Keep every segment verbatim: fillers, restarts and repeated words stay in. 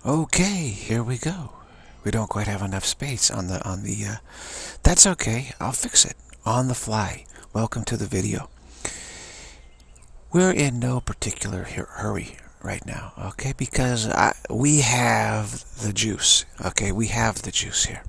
Okay, here we go. We don't quite have enough space on the on the. Uh, that's okay. I'll fix it on the fly. Welcome to the video. We're in no particular hurry right now, okay? Because I, we have the juice. Okay, we have the juice here.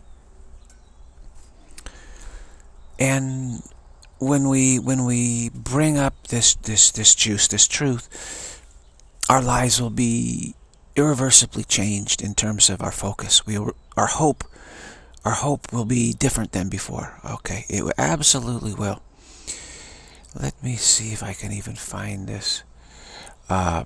And when we when we bring up this this this juice, this truth, our lives will be irreversibly changed in terms of our focus. We our hope our hope will be different than before. Okay, it absolutely will. Let me see if I can even find this. Uh,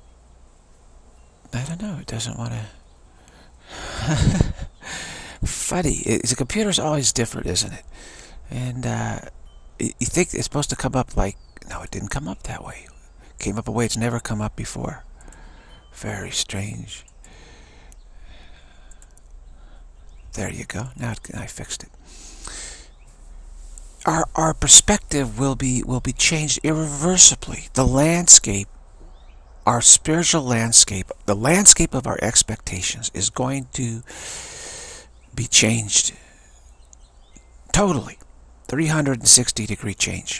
I don't know. It doesn't want to. Funny. It, the computer's always different, isn't it? And uh, you think it's supposed to come up like, no, it didn't come up that way. It came up a way it's never come up before. Very strange. There you go. Now I fixed it. Our our perspective will be will be changed irreversibly. The landscape, our spiritual landscape, the landscape of our expectations is going to be changed totally. three hundred sixty degree change.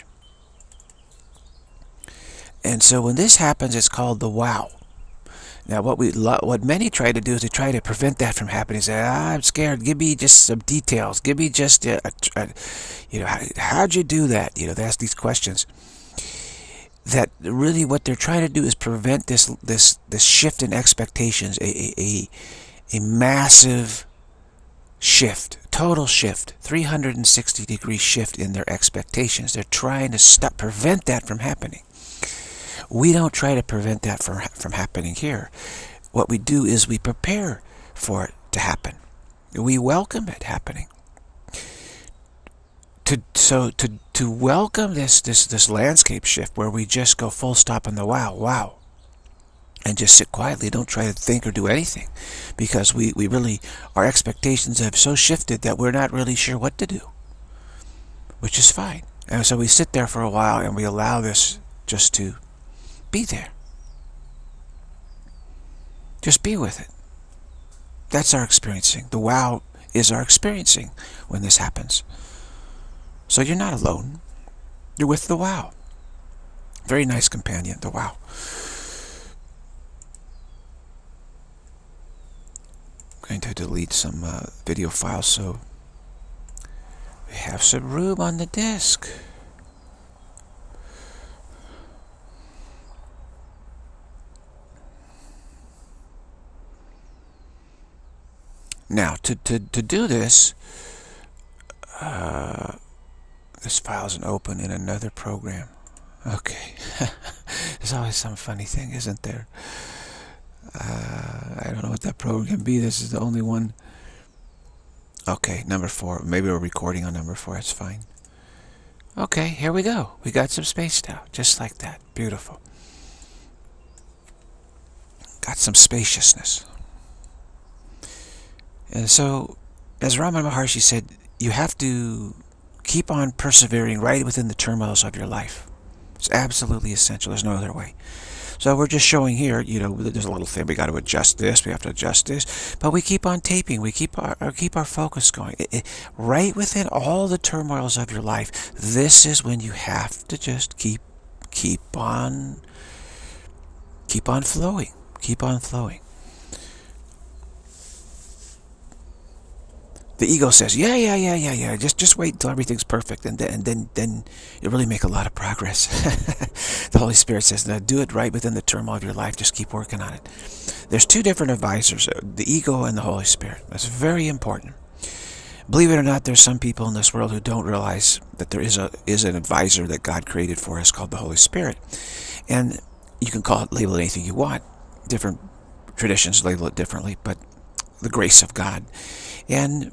And so when this happens, it's called the wow. Now, what we what many try to do is they try to prevent that from happening. Say, ah, I'm scared. Give me just some details. Give me just a, a, a you know, how, how'd you do that? You know, they ask these questions. That really what they're trying to do is prevent this this this shift in expectations, a a a massive shift, total shift, three hundred sixty degree shift in their expectations. They're trying to stop, prevent that from happening. We don't try to prevent that from, from happening here. What we do is we prepare for it to happen. We welcome it happening. To, so to, to welcome this, this, this landscape shift where we just go full stop on the wow, wow, and just sit quietly, don't try to think or do anything, because we, we really, our expectations have so shifted that we're not really sure what to do, which is fine. And so we sit there for a while and we allow this just to be there. Just be with it. That's our experiencing. The wow is our experiencing when this happens. So you're not alone. You're with the wow. Very nice companion, the wow. I'm going to delete some uh, video files so we have some room on the disk. Now, to, to, to do this, uh, this file isn't open in another program. Okay. There's always some funny thing, isn't there? Uh, I don't know what that program can be. This is the only one. Okay, number four. Maybe we're recording on number four. That's fine. Okay, here we go. We got some space now, just like that. Beautiful. Got some spaciousness. And so, as Ramana Maharshi said, you have to keep on persevering right within the turmoils of your life. It's absolutely essential. There's no other way. So we're just showing here, you know, there's a little thing. We got to adjust this. We have to adjust this. But we keep on taping. We keep our, keep our focus going. It, it, right within all the turmoils of your life, this is when you have to just keep, keep on, keep on flowing. Keep on flowing. The ego says, yeah, yeah, yeah, yeah, yeah. Just just wait until everything's perfect, and then and then, then you'll really make a lot of progress. The Holy Spirit says, now do it right within the turmoil of your life. Just keep working on it. There's two different advisors, the ego and the Holy Spirit. That's very important. Believe it or not, there's some people in this world who don't realize that there is a is an advisor that God created for us called the Holy Spirit. And you can call it, label it anything you want. Different traditions label it differently, but the grace of God. And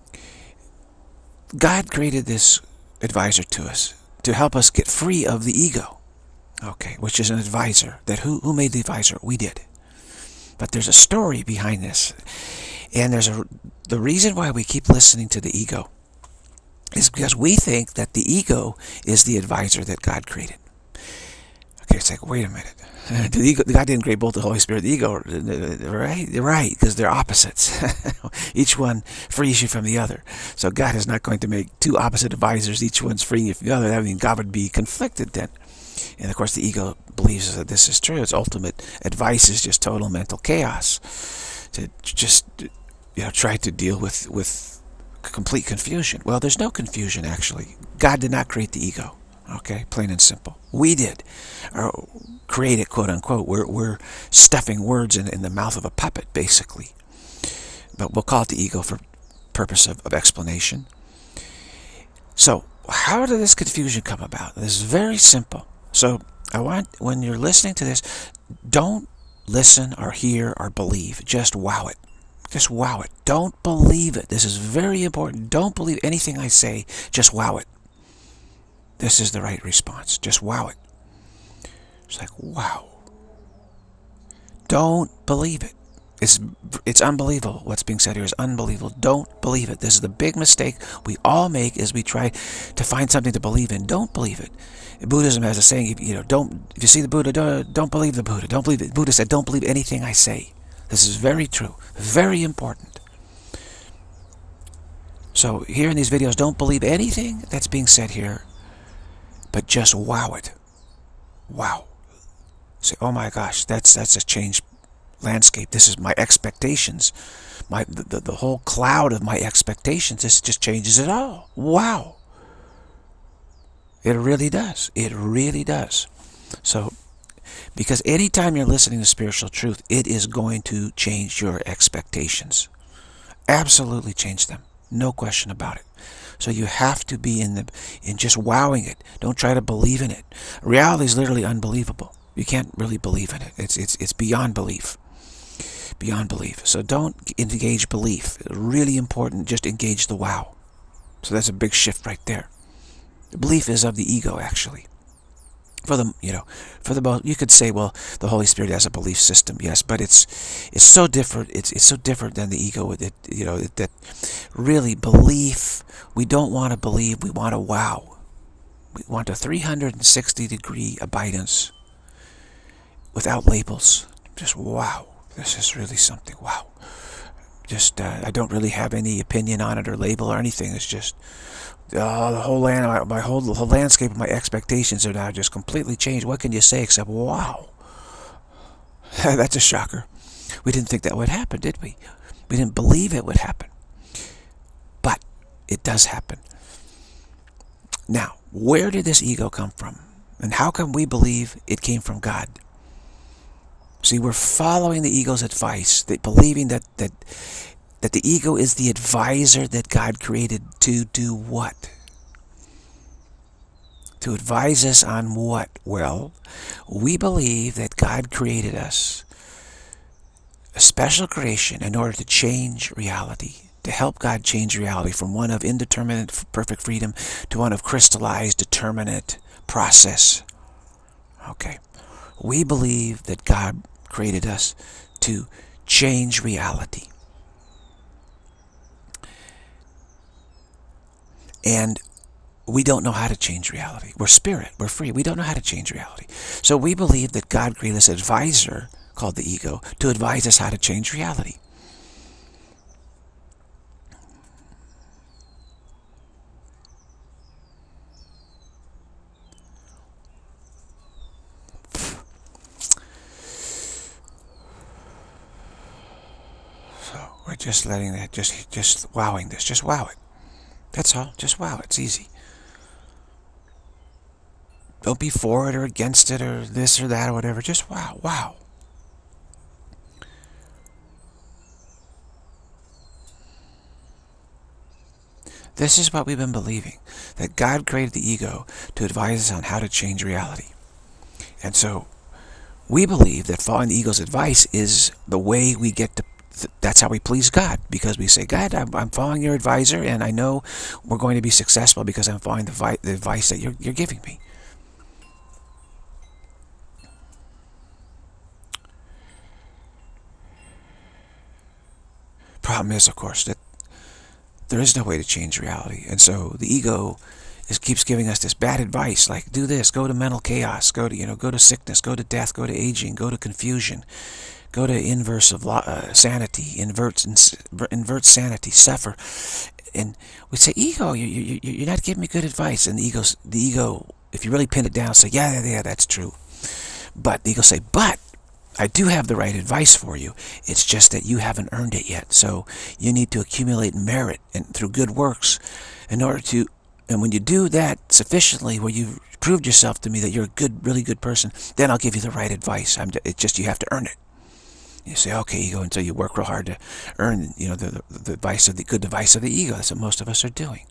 God created this advisor to us to help us get free of the ego, okay, which is an advisor. That who, who made the advisor? We did. But there's a story behind this. And there's a the reason why we keep listening to the ego is because we think that the ego is the advisor that God created. Okay, it's like, wait a minute. The ego, God didn't create both the Holy Spirit and the ego, right? Right, because they're opposites. Each one frees you from the other. So God is not going to make two opposite advisors, each one's freeing you from the other. That would mean God would be conflicted then. And of course the ego believes that this is true. Its ultimate advice is just total mental chaos. To just, you know, try to deal with, with complete confusion. Well, there's no confusion, actually. God did not create the ego. Okay, plain and simple. We did. Or create it, quote unquote. We're, we're stuffing words in, in the mouth of a puppet, basically. But we'll call it the ego for purpose of, of explanation. So, how did this confusion come about? This is very simple. So, I want, when you're listening to this, don't listen or hear or believe. Just wow it. Just wow it. Don't believe it. This is very important. Don't believe anything I say. Just wow it. This is the right response. Just wow it. It's like, wow. Don't believe it. It's, it's unbelievable. What's being said here is unbelievable. Don't believe it. This is the big mistake we all make, is we try to find something to believe in. Don't believe it. Buddhism has a saying, you know, don't, if you see the Buddha, don't, don't believe the Buddha. Don't believe it. Buddha said, don't believe anything I say. This is very true. Very important. So here in these videos, don't believe anything that's being said here, but just wow it. Wow. Say, oh my gosh, that's that's a changed landscape. This is my expectations. My the, the, the whole cloud of my expectations, this just changes it all. Wow. It really does. It really does. So, because anytime you're listening to spiritual truth, it is going to change your expectations. Absolutely change them. No question about it. So you have to be in the in just wowing it. Don't try to believe in it. Reality is literally unbelievable. You can't really believe in it. It's it's it's beyond belief. Beyond belief. So don't engage belief. Really important. Just engage the wow. So that's a big shift right there. Belief is of the ego, actually. For the you know, for the most, you could say, well, the Holy Spirit has a belief system, yes, but it's it's so different. It's it's so different than the ego. It you know it, that really belief. We don't want to believe. We want to wow. We want a three hundred sixty degree abidance without labels. Just wow. This is really something. Wow. Just uh, I don't really have any opinion on it or label or anything. It's just. Uh, the whole land, my, my whole, the whole landscape of my expectations are now just completely changed. What can you say except, wow? That's a shocker. We didn't think that would happen, did we? We didn't believe it would happen. But it does happen. Now, where did this ego come from? And how come we believe it came from God? See, we're following the ego's advice, that believing that that that the ego is the advisor that God created to do what? To advise us on what? Well, we believe that God created us, a special creation, in order to change reality, to help God change reality from one of indeterminate perfect freedom to one of crystallized determinate process. Okay. We believe that God created us to change reality. And we don't know how to change reality. We're spirit. We're free. We don't know how to change reality. So we believe that God created this advisor, called the ego, to advise us how to change reality. So we're just letting that, just, just wowing this. Just wow it. That's all. Just wow. It's easy. Don't be for it or against it or this or that or whatever. Just wow. Wow. This is what we've been believing. That God created the ego to advise us on how to change reality. And so we believe that following the ego's advice is the way we get to that's how we please God, because we say, God, I'm, I'm following your advisor, and I know we're going to be successful because I'm following the, the advice that you're, you're giving me. Problem is, of course, that there is no way to change reality, and so the ego It keeps giving us this bad advice, like do this, go to mental chaos, go to you know, go to sickness, go to death, go to aging, go to confusion, go to inverse of uh, sanity, invert invert sanity, suffer. And we say, ego, you you you're not giving me good advice. And the ego's the ego, if you really pin it down, say, yeah, yeah, yeah, that's true. But the ego say, but I do have the right advice for you. It's just that you haven't earned it yet. So you need to accumulate merit and through good works in order to. And when you do that sufficiently, where you've proved yourself to me that you're a good, really good person, then I'll give you the right advice. I'm, it's just you have to earn it. You say, okay, ego, until you work real hard to earn, you know, the, the, the advice of the good advice of the ego. That's what most of us are doing.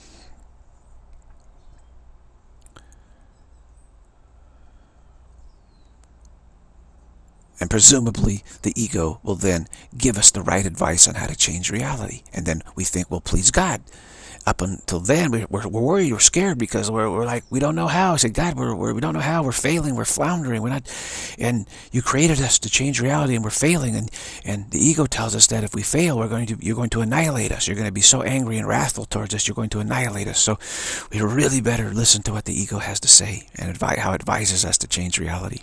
And presumably, the ego will then give us the right advice on how to change reality. And then we think we'll please God. Up until then, we're, we're, we're worried, we're scared because we're, we're like, we don't know how. I said, God, we're, we're, we don't know how. We're failing, we're floundering. We're not, and you created us to change reality, and we're failing. And, and the ego tells us that if we fail, we're going to, you're going to annihilate us. You're going to be so angry and wrathful towards us, you're going to annihilate us. So we really better listen to what the ego has to say and advise, how it advises us to change reality.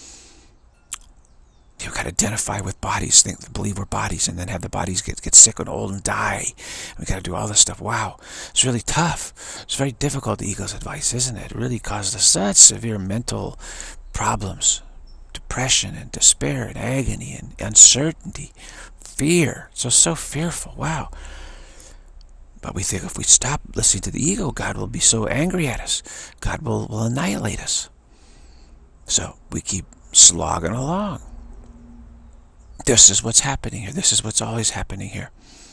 You've got to identify with bodies, think, believe we're bodies, and then have the bodies get, get sick and old and die. And we've got to do all this stuff. Wow. It's really tough. It's very difficult, the ego's advice, isn't it? It really causes us such severe mental problems. Depression and despair and agony and uncertainty. Fear. So, so fearful. Wow. But we think if we stop listening to the ego, God will be so angry at us. God will, will annihilate us. So we keep slogging along. This is what's happening here. This is what's always happening here.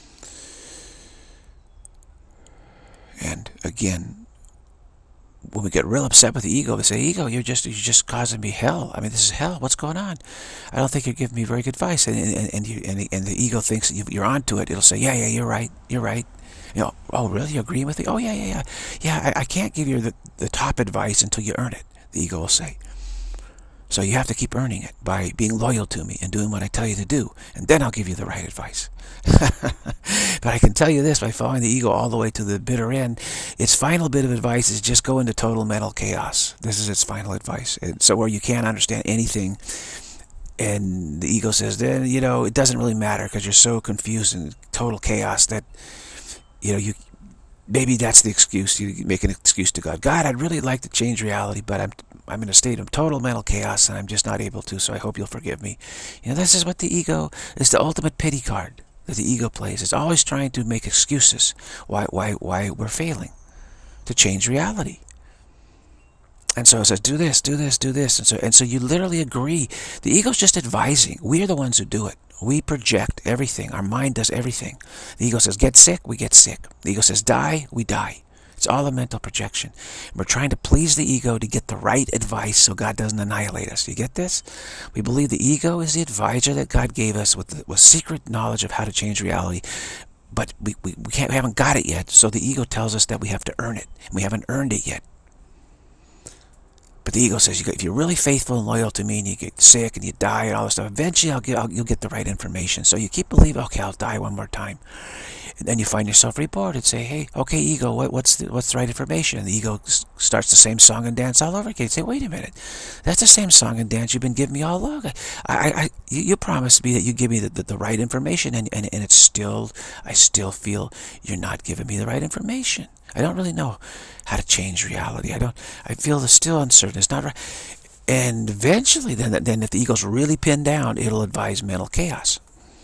And again, when we get real upset with the ego, we say, ego, you're just you're just causing me hell. I mean, this is hell. What's going on? I don't think you're giving me very good advice. And and and, you, and, the, and the ego thinks you're onto it. It'll say, yeah, yeah, you're right. You're right. You know, oh, really? You agree with me? Oh, yeah, yeah, yeah. Yeah, I, I can't give you the, the top advice until you earn it, the ego will say. So you have to keep earning it by being loyal to me and doing what I tell you to do. And then I'll give you the right advice. But I can tell you this, by following the ego all the way to the bitter end, its final bit of advice is just go into total mental chaos. This is its final advice. And so where you can't understand anything, and the ego says, then, you know, it doesn't really matter because you're so confused and total chaos that, you know, you maybe that's the excuse. You make an excuse to God. God, I'd really like to change reality, but I'm I'm in a state of total mental chaos, and I'm just not able to, so I hope you'll forgive me. You know, this is what the ego, is the ultimate pity card that the ego plays. It's always trying to make excuses why, why, why we're failing to change reality. And so it says, do this, do this, do this. And so, and so you literally agree. The ego's just advising. We're the ones who do it. We project everything. Our mind does everything. The ego says, get sick, we get sick. The ego says, die, we die. It's all a mental projection. We're trying to please the ego to get the right advice so God doesn't annihilate us. Do you get this? We believe the ego is the advisor that God gave us with, the, with secret knowledge of how to change reality. But we, we, we, can't, we haven't got it yet, so the ego tells us that we have to earn it. And we haven't earned it yet. But the ego says, if you're really faithful and loyal to me and you get sick and you die and all this stuff, eventually I'll get, I'll, you'll get the right information. So you keep believing, okay, I'll die one more time. And then you find yourself rebored and say, hey, okay, ego, what, what's, the, what's the right information? And the ego starts the same song and dance all over again. You say, wait a minute, that's the same song and dance you've been giving me all along. I, I, I, you, you promised me that you give me the, the, the right information, and, and, and it's still, I still feel you're not giving me the right information. I don't really know how to change reality. I don't, I feel there's still uncertain. It's not right. And eventually, then, then if the ego's really pinned down, it'll advise mental chaos.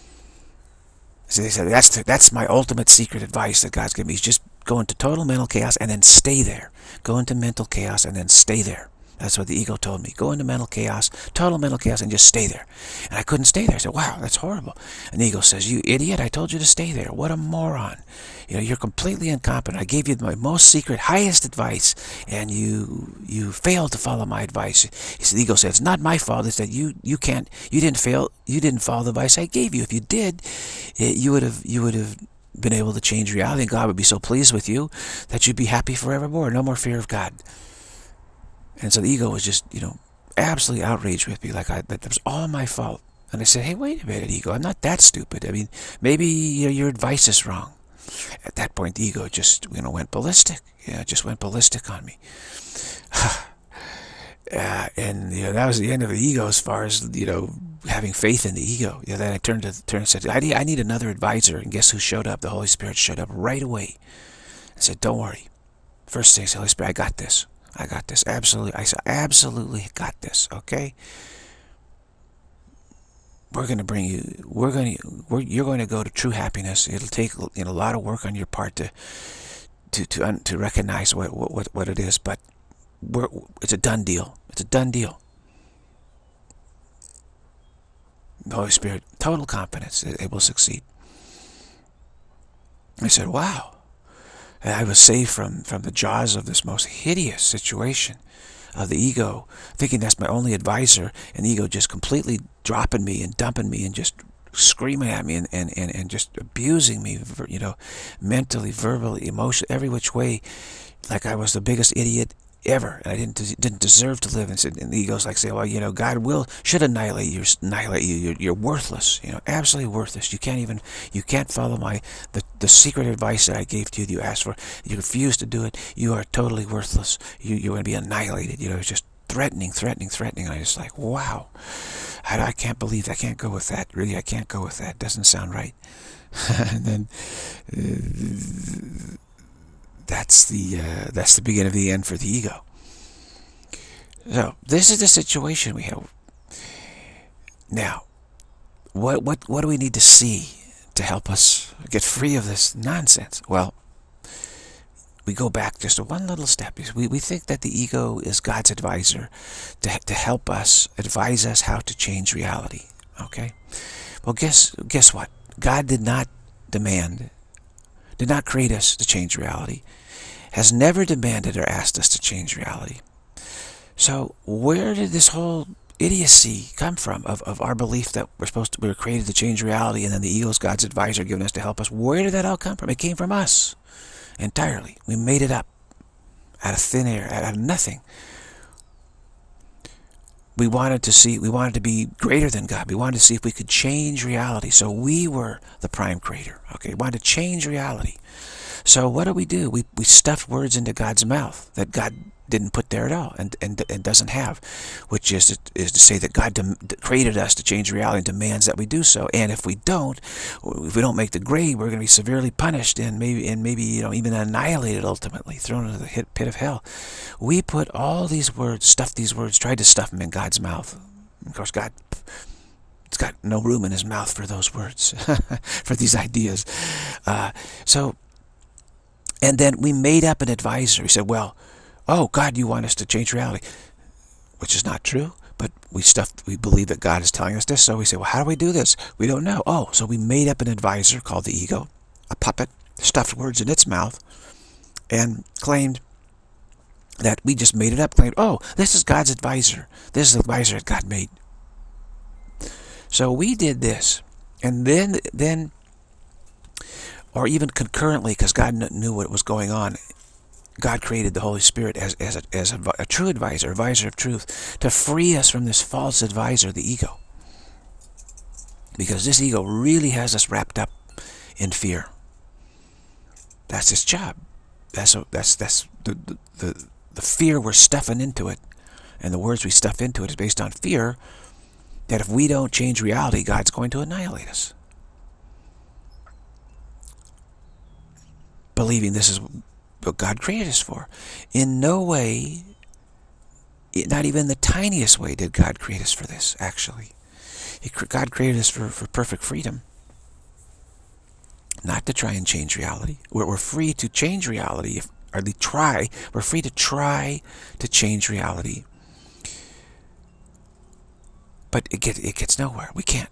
So they said, that's, the, that's my ultimate secret advice that God's given me. Is just go into total mental chaos and then stay there. Go into mental chaos and then stay there. That's what the ego told me. Go into mental chaos, total mental chaos, and just stay there. And I couldn't stay there. I said, wow, that's horrible. And the ego says, you idiot, I told you to stay there. What a moron. You know, you're completely incompetent. I gave you my most secret, highest advice, and you you failed to follow my advice. He said, the ego says, it's not my fault. It's that you you can't, you didn't fail, you didn't follow the advice I gave you. If you did, it, you would have you would have been able to change reality, and God would be so pleased with you that you'd be happy forevermore. No more fear of God. And so the ego was just, you know, absolutely outraged with me, like I, that was all my fault. And I said, hey, wait a minute, ego, I'm not that stupid. I mean, maybe, you know, your advice is wrong. At that point, the ego just, you know, went ballistic. You know, it just went ballistic on me. Uh, and you know, that was the end of the ego as far as, you know, having faith in the ego. You know, then I turned to turned and said, I need, I need another advisor. And guess who showed up? The Holy Spirit showed up right away. I said, don't worry. First thing, Holy Spirit, I got this. I got this. Absolutely. I said, absolutely got this. Okay. We're going to bring you. We're going to. We're, you're going to go to true happiness. It'll take, you know, a lot of work on your part to to to to recognize what what what it is, but we're, it's a done deal. It's a done deal. The Holy Spirit, total confidence, it, it will succeed. I said, wow. And I was saved from, from the jaws of this most hideous situation of the ego, thinking that's my only advisor, and the ego just completely dropping me and dumping me and just screaming at me and, and, and, and just abusing me, you know, mentally, verbally, emotionally, every which way, like I was the biggest idiot ever, and I didn't didn't deserve to live. And, said, and the ego's like, say, well, you know, God will should annihilate you, annihilate you. You're, you're worthless, you know, absolutely worthless. You can't even, you can't follow my the the secret advice that I gave to you that you asked for. You refuse to do it. You are totally worthless. You you're going to be annihilated. You know, it's just threatening, threatening, threatening. And I just like, wow, I, I can't believe I can't go with that. Really, I can't go with that. Doesn't sound right. And then. Uh, That's the uh, that's the beginning of the end for the ego. So this is the situation we have. Now, what what what do we need to see to help us get free of this nonsense? Well, we go back just one little step. We we think that the ego is God's advisor to to help us, advise us how to change reality. Okay. Well, guess guess what? God did not demand, did not create us to change reality. Has never demanded or asked us to change reality. So where did this whole idiocy come from of, of our belief that we're supposed to, we were created to change reality, and then the ego is God's advisor giving us to help us? Where did that all come from? It came from us entirely. We made it up out of thin air, out of nothing. We wanted to see, we wanted to be greater than God. We wanted to see if we could change reality. So we were the prime creator. Okay, we wanted to change reality. So what do we do? We, we stuffed words into God's mouth that God didn't put there at all, and, and, and doesn't have, which is to, is to say that God created us to change reality and demands that we do so. And if we don't, if we don't make the grade, we're going to be severely punished and maybe, and maybe you know, even annihilated ultimately, thrown into the pit of hell. We put all these words, stuffed these words, tried to stuff them in God's mouth. Of course, God, it's got no room in his mouth for those words, for these ideas. Uh, so, and then we made up an advisor. We said, well, oh, God, you want us to change reality, which is not true, but we stuffed, we believe that God is telling us this, so we say, well, how do we do this? We don't know. Oh, so we made up an advisor called the ego, a puppet, stuffed words in its mouth, and claimed that we just made it up, claimed, oh, this is God's advisor. This is the advisor that God made. So we did this, and then, then, or even concurrently, because God knew what was going on, God created the Holy Spirit as, as, a, as a, a true advisor, advisor of truth, to free us from this false advisor, the ego. Because this ego really has us wrapped up in fear. That's its job. That's a, that's that's the, the the the fear we're stuffing into it, and the words we stuff into it is based on fear that if we don't change reality, God's going to annihilate us. Believing this is what God created us for. In no way, not even the tiniest way, did God create us for this, actually. He, God created us for, for perfect freedom. Not to try and change reality. We're, we're free to change reality, if, or we try, we're free to try to change reality. But it, get, it gets nowhere. We can't.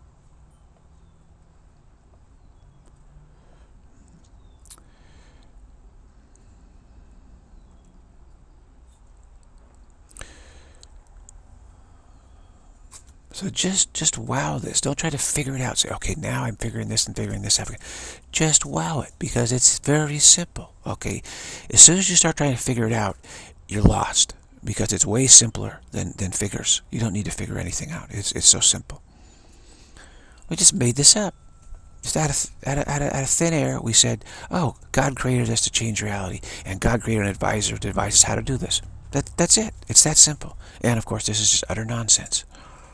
So just just wow this. Don't try to figure it out. Say, okay, now I'm figuring this and figuring this out. Just wow it, because it's very simple. Okay, as soon as you start trying to figure it out, you're lost, because it's way simpler than than figures. You don't need to figure anything out. It's it's so simple. We just made this up. Just out of, out, of, out, of, out of thin air, we said, oh, God created us to change reality, and God created an advisor to advise us how to do this. That, that's it. It's that simple. And, of course, this is just utter nonsense.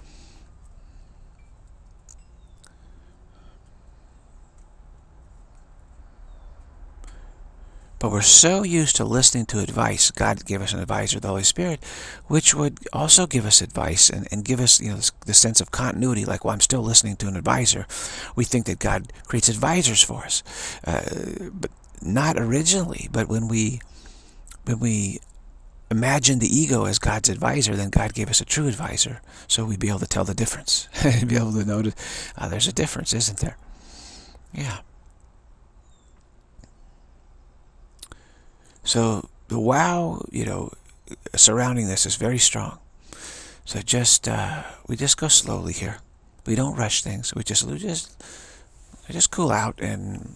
But we're so used to listening to advice. God gave us an advisor, the Holy Spirit, which would also give us advice and, and give us, you know, this, this sense of continuity. Like, well, I'm still listening to an advisor. We think that God creates advisors for us, uh, but not originally. But when we when we imagine the ego as God's advisor, then God gave us a true advisor, so we'd be able to tell the difference, be able to notice uh, there's a difference, isn't there? Yeah. So the wow, you know, surrounding this is very strong. So just uh, we just go slowly here. We don't rush things. We just we just we just cool out and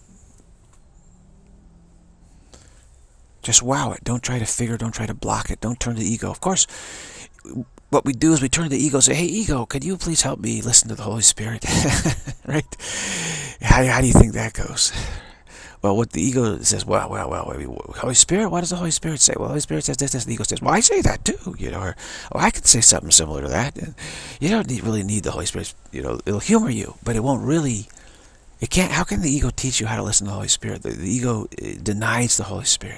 just wow it. Don't try to figure. Don't try to block it. Don't turn to the ego. Of course, what we do is we turn to the ego and say, "Hey, ego, could you please help me listen to the Holy Spirit?" Right? How, how do you think that goes? Well, what the ego says, well, well, well, Holy Spirit, what does the Holy Spirit say? Well, the Holy Spirit says this, this, and the ego says, well, I say that too, you know, or, or I could say something similar to that. And you don't need, really need the Holy Spirit, you know, it'll humor you, but it won't really, it can't, how can the ego teach you how to listen to the Holy Spirit? The, the ego denies the Holy Spirit.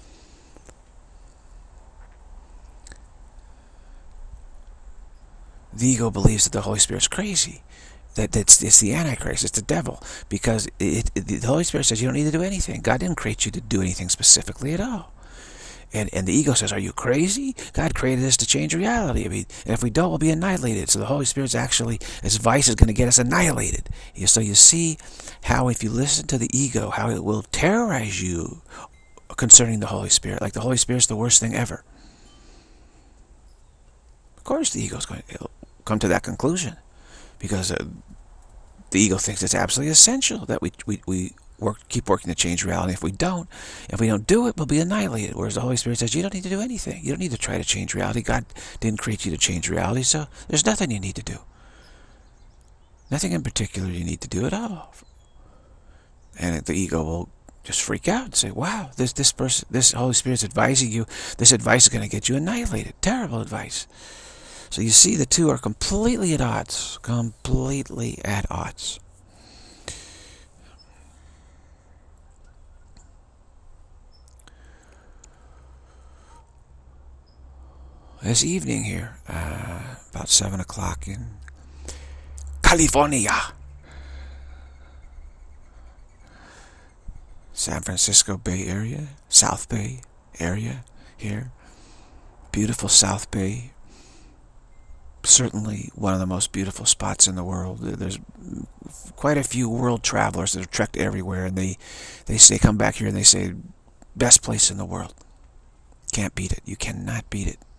The ego believes that the Holy Spirit's crazy. That it's, it's the Antichrist, it's the devil, because it, it, the Holy Spirit says you don't need to do anything. God didn't create you to do anything specifically at all. And, and the ego says, are you crazy? God created us to change reality. I mean, and if we don't, we'll be annihilated. So the Holy Spirit's actually, his vice is going to get us annihilated. So you see how if you listen to the ego, how it will terrorize you concerning the Holy Spirit. Like the Holy Spirit's the worst thing ever. Of course the ego's going to come to that conclusion. Because uh, the ego thinks it's absolutely essential that we we, we work keep working to change reality. If we don't, if we don't do it, we'll be annihilated. Whereas the Holy Spirit says, you don't need to do anything. You don't need to try to change reality. God didn't create you to change reality, so there's nothing you need to do. Nothing in particular you need to do at all. And the ego will just freak out and say, wow, this this person, this Holy Spirit's advising you. This advice is going to get you annihilated. Terrible advice. So you see, the two are completely at odds. Completely at odds. This evening here, uh, about seven o'clock in California, San Francisco Bay Area, South Bay area here. Beautiful South Bay. Certainly one of the most beautiful spots in the world. There's quite a few world travelers that have trekked everywhere, and they they say, come back here and they say, best place in the world. Can't beat it. You cannot beat it.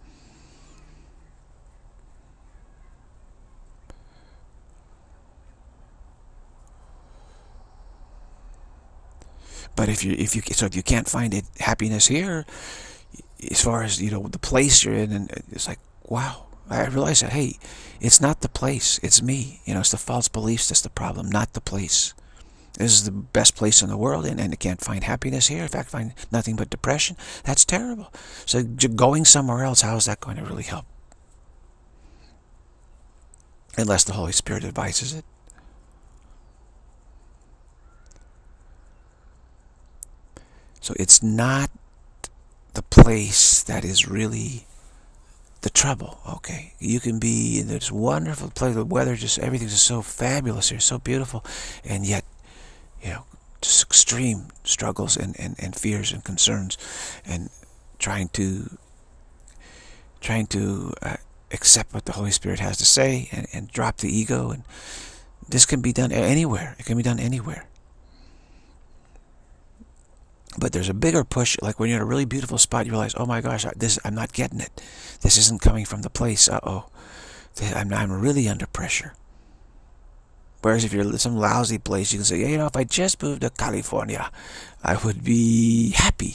But if you if you so if you can't find it happiness here, as far as, you know, the place you're in, and it's like, wow. I realize that, hey, it's not the place, it's me. You know, it's the false beliefs that's the problem, not the place. This is the best place in the world, and, and I can't find happiness here. In fact, find nothing but depression. That's terrible. So going somewhere else, how is that going to really help? Unless the Holy Spirit advises it. So it's not the place that is really the trouble. Okay, you can be in this wonderful place, the weather, just everything's just so fabulous here, so beautiful, and yet, you know, just extreme struggles and, and, and fears and concerns, and trying to trying to uh, accept what the Holy Spirit has to say, and, and drop the ego. And this can be done anywhere. It can be done anywhere. But there's a bigger push, like when you're in a really beautiful spot, you realize, oh my gosh, this I'm not getting it. This isn't coming from the place. Uh-oh. I'm, I'm really under pressure. Whereas if you're in some lousy place, you can say, yeah, you know, if I just moved to California, I would be happy.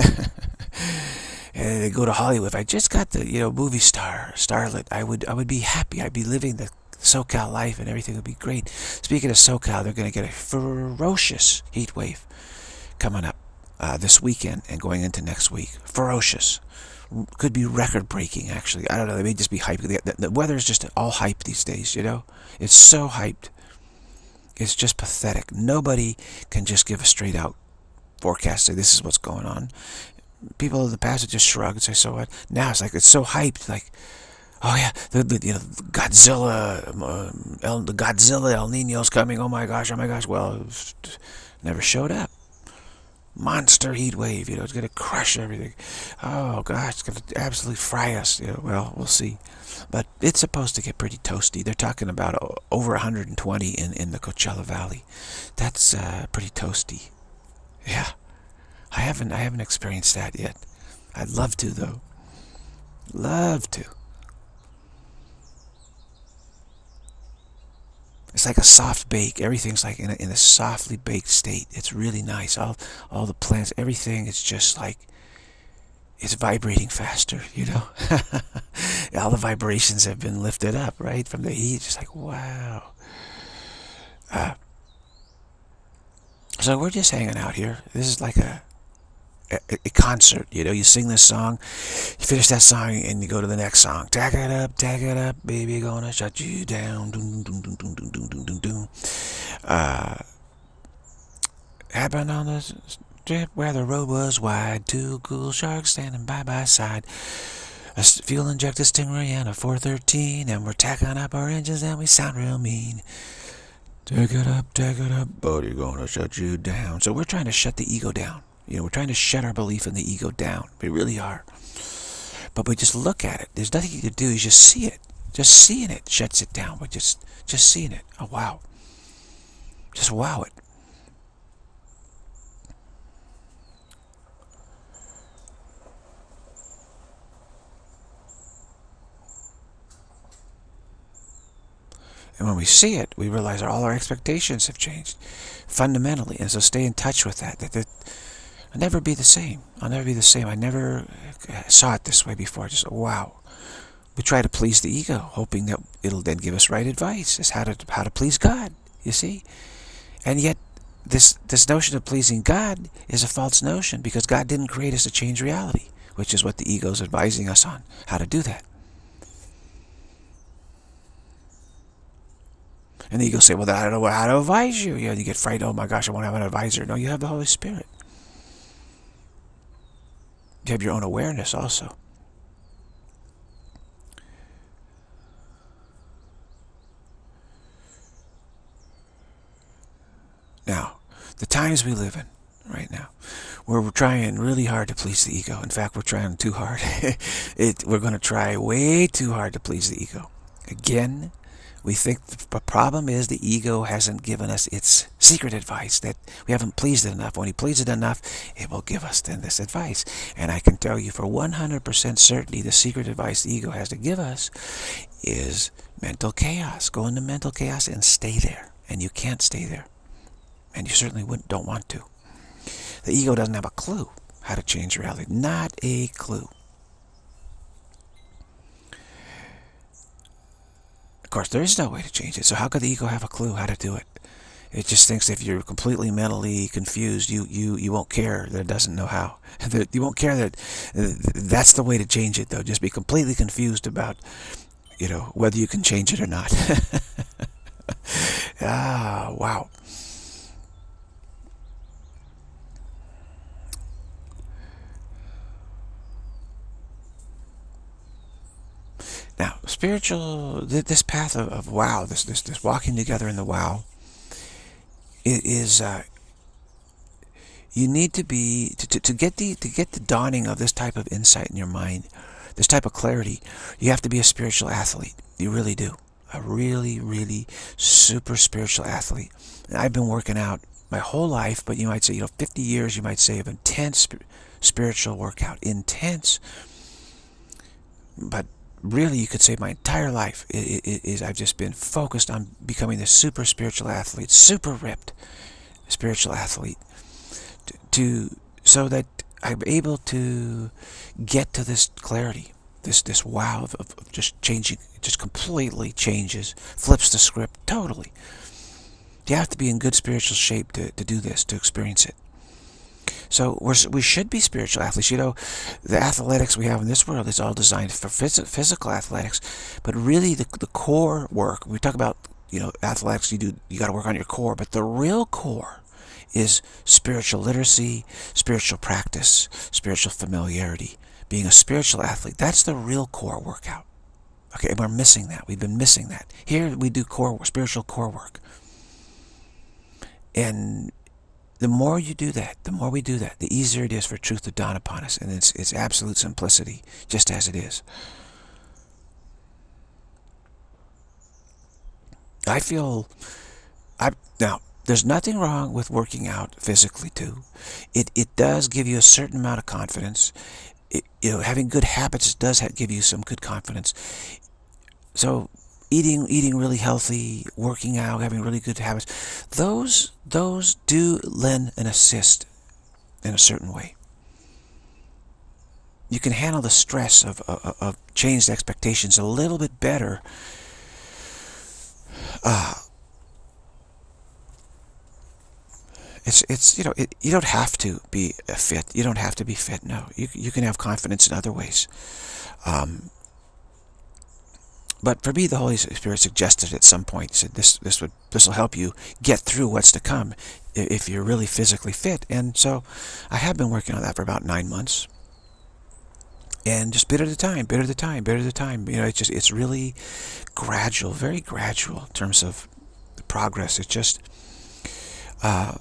And they go to Hollywood. If I just got the, you know, movie star, starlet, I would I would be happy. I'd be living the SoCal life and everything would be great. Speaking of SoCal, they're going to get a ferocious heat wave coming up uh, this weekend and going into next week. Ferocious. Could be record-breaking, actually. I don't know. They may just be hyped. The, the, the weather is just all hype these days, you know? It's so hyped. It's just pathetic. Nobody can just give a straight-out forecast, say this is what's going on. People in the past would just shrug and say, so what? Now it's like, it's so hyped, like, oh yeah, the, the you know, Godzilla, um, El, the Godzilla El Nino's coming, oh my gosh, oh my gosh, well, it never showed up. Monster heat wave, you know, it's going to crush everything. Oh gosh, it's going to absolutely fry us, you know, well, we'll see. But it's supposed to get pretty toasty. They're talking about over one hundred twenty in, in the Coachella Valley. That's uh, pretty toasty. Yeah. I haven't, I haven't experienced that yet. I'd love to, though. Love to. It's like a soft bake. Everything's like in a, in a softly baked state. It's really nice. All, all the plants, everything is just like, it's vibrating faster, you know? All the vibrations have been lifted up, right? From the heat. Just like, wow. Uh, so we're just hanging out here. This is like a, a, a concert, you know? You sing this song, you finish that song, and you go to the next song. Tag it up, tag it up, baby, gonna shut you down. Doom, doom, doom, doom, doom, doom, doom, doom, doom. Uh, happened on the strip where the road was wide. Two cool sharks standing by by side. A fuel-injected Stingray and a four thirteen, and we're tacking up our engines and we sound real mean. Take it up, take it up, buddy, gonna shut you down. So we're trying to shut the ego down. You know, we're trying to shut our belief in the ego down. We really are. But we just look at it. There's nothing you can do. You just see it. Just seeing it shuts it down. We're just, just seeing it. Oh, wow. Just wow it. And when we see it, we realize all our expectations have changed fundamentally. And so stay in touch with that. That, that I'll never be the same. I'll never be the same. I never saw it this way before. Just, wow. We try to please the ego, hoping that it'll then give us right advice as how to how to please God, you see? And yet, this, this notion of pleasing God is a false notion, because God didn't create us to change reality, which is what the ego is advising us on, how to do that. And the ego say, well, I don't know how to advise you. You know, you get frightened, oh my gosh, I want to have an advisor. No, you have the Holy Spirit. You have your own awareness also. Now, the times we live in right now, where we're trying really hard to please the ego. In fact, we're trying too hard. it, we're going to try way too hard to please the ego. Again, we think the problem is the ego hasn't given us its secret advice, that we haven't pleased it enough. When we please it enough, it will give us then this advice. And I can tell you for one hundred percent certainty, the secret advice the ego has to give us is mental chaos. Go into mental chaos and stay there. And you can't stay there. And you certainly wouldn't, don't want to. The ego doesn't have a clue how to change reality. Not a clue. Of course, there is no way to change it. So how could the ego have a clue how to do it? It just thinks if you're completely mentally confused, you you you won't care that it doesn't know how. You won't care that that's the way to change it, though. Just be completely confused about, you know, whether you can change it or not. Ah, wow. Now, spiritual, this path of, of wow, this, this this walking together in the wow, it is, uh, you need to be, to, to, to get the to get the dawning of this type of insight in your mind, this type of clarity, you have to be a spiritual athlete. You really do. A really, really super spiritual athlete. And I've been working out my whole life, but you might say, you know, fifty years, you might say, of intense spiritual workout. Intense. But really, you could say my entire life is I've just been focused on becoming this super spiritual athlete, super ripped spiritual athlete, to, to so that I'm able to get to this clarity, This this wow of, of just changing, just completely changes, flips the script totally. You have to be in good spiritual shape to, to do this, to experience it. So we're, we should be spiritual athletes. You know, the athletics we have in this world is all designed for phys physical athletics, but really the, the core work, we talk about, you know, athletics, you do, you got to work on your core, but the real core is spiritual literacy, spiritual practice, spiritual familiarity. Being a spiritual athlete, that's the real core workout. Okay, and we're missing that. We've been missing that. Here we do core, spiritual core work. And the more you do that, the more we do that, the easier it is for truth to dawn upon us. And it's, it's absolute simplicity, just as it is. I feel, I now, there's nothing wrong with working out physically too. It, it does give you a certain amount of confidence. It, you know, having good habits does have, give you some good confidence. So eating eating really healthy, working out, having really good habits, those those do lend and assist in a certain way. You can handle the stress of, of, of changed expectations a little bit better. Uh, It's, it's you know, it, you don't have to be fit. You don't have to be fit. No, you, you can have confidence in other ways. Um, but for me, the Holy Spirit suggested at some point, he said, this, this, would, this will help you get through what's to come if you're really physically fit. And so I have been working on that for about nine months. And just bit at a time, bit at a time, bit at a time. You know, it's just, it's really gradual, very gradual in terms of progress. It's just, uh,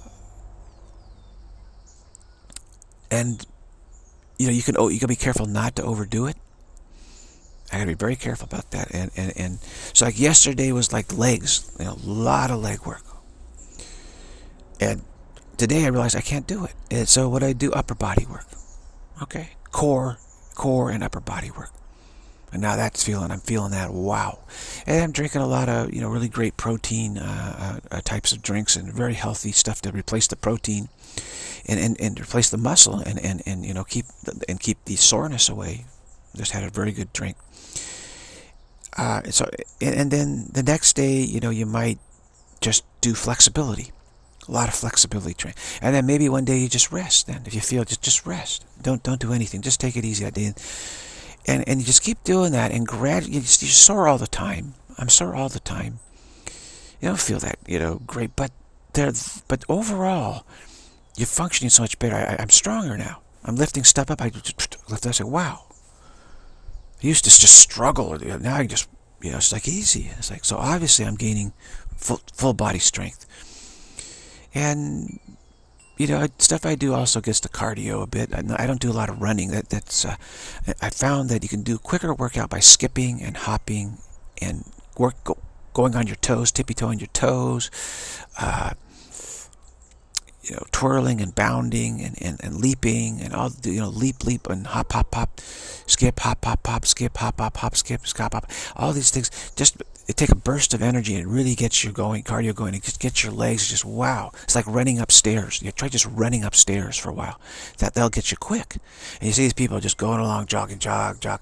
and, you know, you can, oh, you gotta be careful not to overdo it. I gotta be very careful about that. And, and, and so like yesterday was like legs, you know, a lot of leg work. And today I realized I can't do it. And so what I do, upper body work. Okay. Core, core and upper body work. And now that's feeling, I'm feeling that, wow. And I'm drinking a lot of, you know, really great protein uh, uh, types of drinks and very healthy stuff to replace the protein and, and, and replace the muscle and, and, and, you know, keep, and keep the soreness away. Just had a very good drink. Uh, so, and, and then the next day, you know, you might just do flexibility. A lot of flexibility training. And then maybe one day you just rest then. If you feel, just, just rest. Don't, don't do anything. Just take it easy that day. And, and you just keep doing that, and gradually, you're sore all the time. I'm sore all the time. You don't feel that, you know, great, but there, but overall, you're functioning so much better. I, I'm stronger now. I'm lifting stuff up. I just lift. I say, wow. I used to just struggle. Now I just, you know, it's like easy. It's like, so obviously I'm gaining full, full body strength. And, you know, stuff I do also gets to cardio a bit. I don't do a lot of running. That that's uh, I found that you can do quicker workout by skipping and hopping and work go, going on your toes, tippy-toeing your toes, uh, you know, twirling and bounding and, and, and leaping and all, you know, leap, leap and hop, hop, hop, skip, hop, hop, hop, skip, hop, hop, hop, skip, skip, hop. All these things just it take a burst of energy and it really gets you going, cardio going. It just gets your legs just wow. It's like running upstairs. You try just running upstairs for a while. That that'll get you quick. And you see these people just going along, jogging, jog, jog.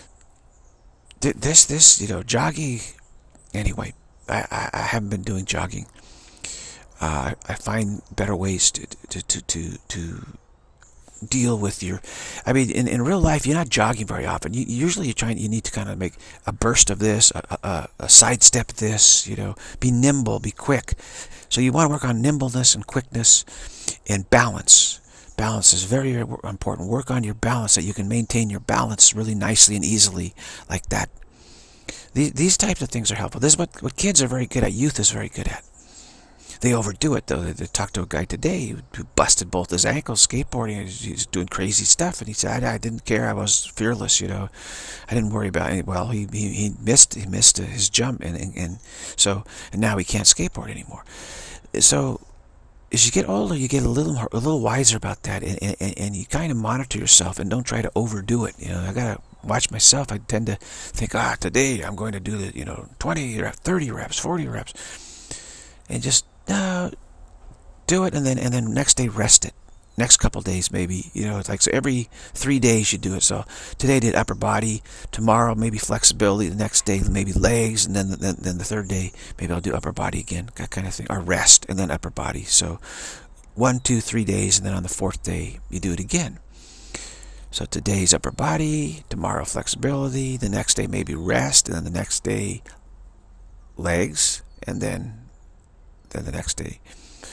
This this you know jogging. Anyway, I I, I haven't been doing jogging. Uh, I find better ways to to to to, to deal with your, I mean, in, in real life, you're not jogging very often. You, usually you're trying, you need to kind of make a burst of this, a, a, a sidestep this, you know, be nimble, be quick. So you want to work on nimbleness and quickness and balance. Balance is very, very important. Work on your balance so you can maintain your balance really nicely and easily like that. These, these types of things are helpful. This is what, what kids are very good at, youth is very good at. They overdo it, though. They talked to a guy today who busted both his ankles skateboarding. He's doing crazy stuff, and he said, I, I didn't care. I was fearless, you know. I didn't worry about it. Well, he, he, he missed he missed his jump, and, and, and so and now he can't skateboard anymore. So as you get older, you get a little more, a little wiser about that, and, and, and you kind of monitor yourself and don't try to overdo it. You know, I gotta watch myself. I tend to think, ah, today I'm going to do the, you know, twenty reps, thirty reps, forty reps, and just no, do it, and then and then next day rest it. next couple days maybe, you know, it's like, so every three days you do it. So today I did upper body, tomorrow maybe flexibility, the next day maybe legs, and then then, then the third day maybe I'll do upper body again, that kind of thing, or rest and then upper body. So one, two, three days, and then on the fourth day you do it again. So today's upper body, tomorrow flexibility, the next day maybe rest, and then the next day legs, and then then the next day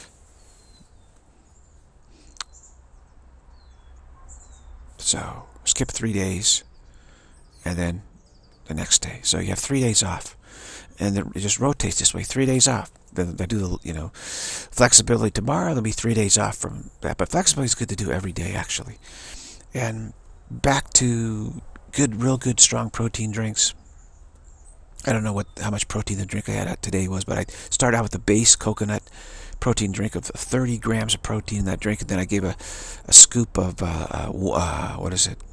so skip three days, and then the next day. So you have three days off, and it just rotates this way. Three days off. Then they do the, you know, flexibility tomorrow. There'll be three days off from that. But flexibility is good to do every day, actually. And back to good, real good, strong protein drinks. I don't know what how much protein the drink I had today was, but I started out with the base coconut protein drink of thirty grams of protein in that drink, and then I gave a, a scoop of uh, uh, what is it?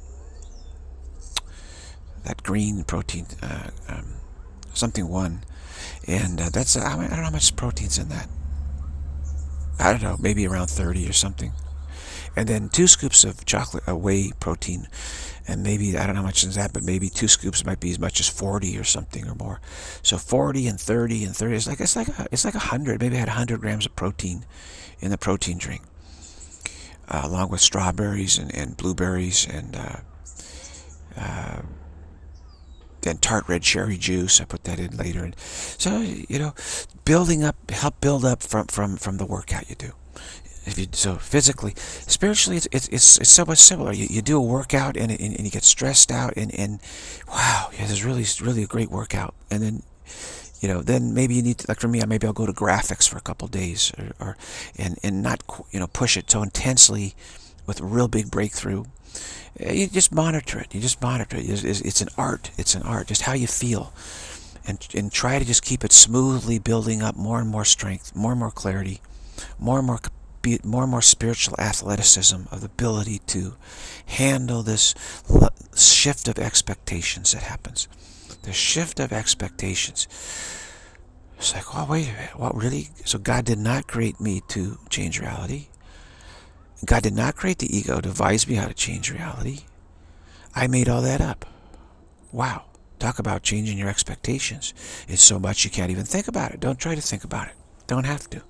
That green protein, uh, um, something one, and uh, that's uh, I don't know how much protein's in that. I don't know, maybe around thirty or something. And then two scoops of chocolate uh, whey protein, and maybe, I don't know how much is that, but maybe two scoops might be as much as forty or something or more. So forty and thirty and thirty, it's like it's like a, it's like a hundred. Maybe I had a hundred grams of protein in the protein drink, uh, along with strawberries and, and blueberries and uh, uh, then tart red cherry juice. I put that in later, and so, you know, building up, help build up from from from the workout you do. If you, so physically, spiritually, it's it's it's, it's so much similar. You, you do a workout and, and and you get stressed out, and and wow, yeah, this is really really a great workout. And then, you know, then maybe you need to, like for me, maybe I'll go to graphics for a couple days, or, or and and not, you know, push it so intensely with a real big breakthrough. You just monitor it. You just monitor it. It's, it's, it's an art. It's an art. Just how you feel, and and try to just keep it smoothly building up more and more strength, more and more clarity, more and more. Be more and more spiritual athleticism, of the ability to handle this shift of expectations that happens. The shift of expectations. It's like, oh, wait a minute, what, really? So God did not create me to change reality. God did not create the ego to advise me how to change reality. I made all that up. Wow. Talk about changing your expectations. It's so much you can't even think about it. Don't try to think about it. Don't have to.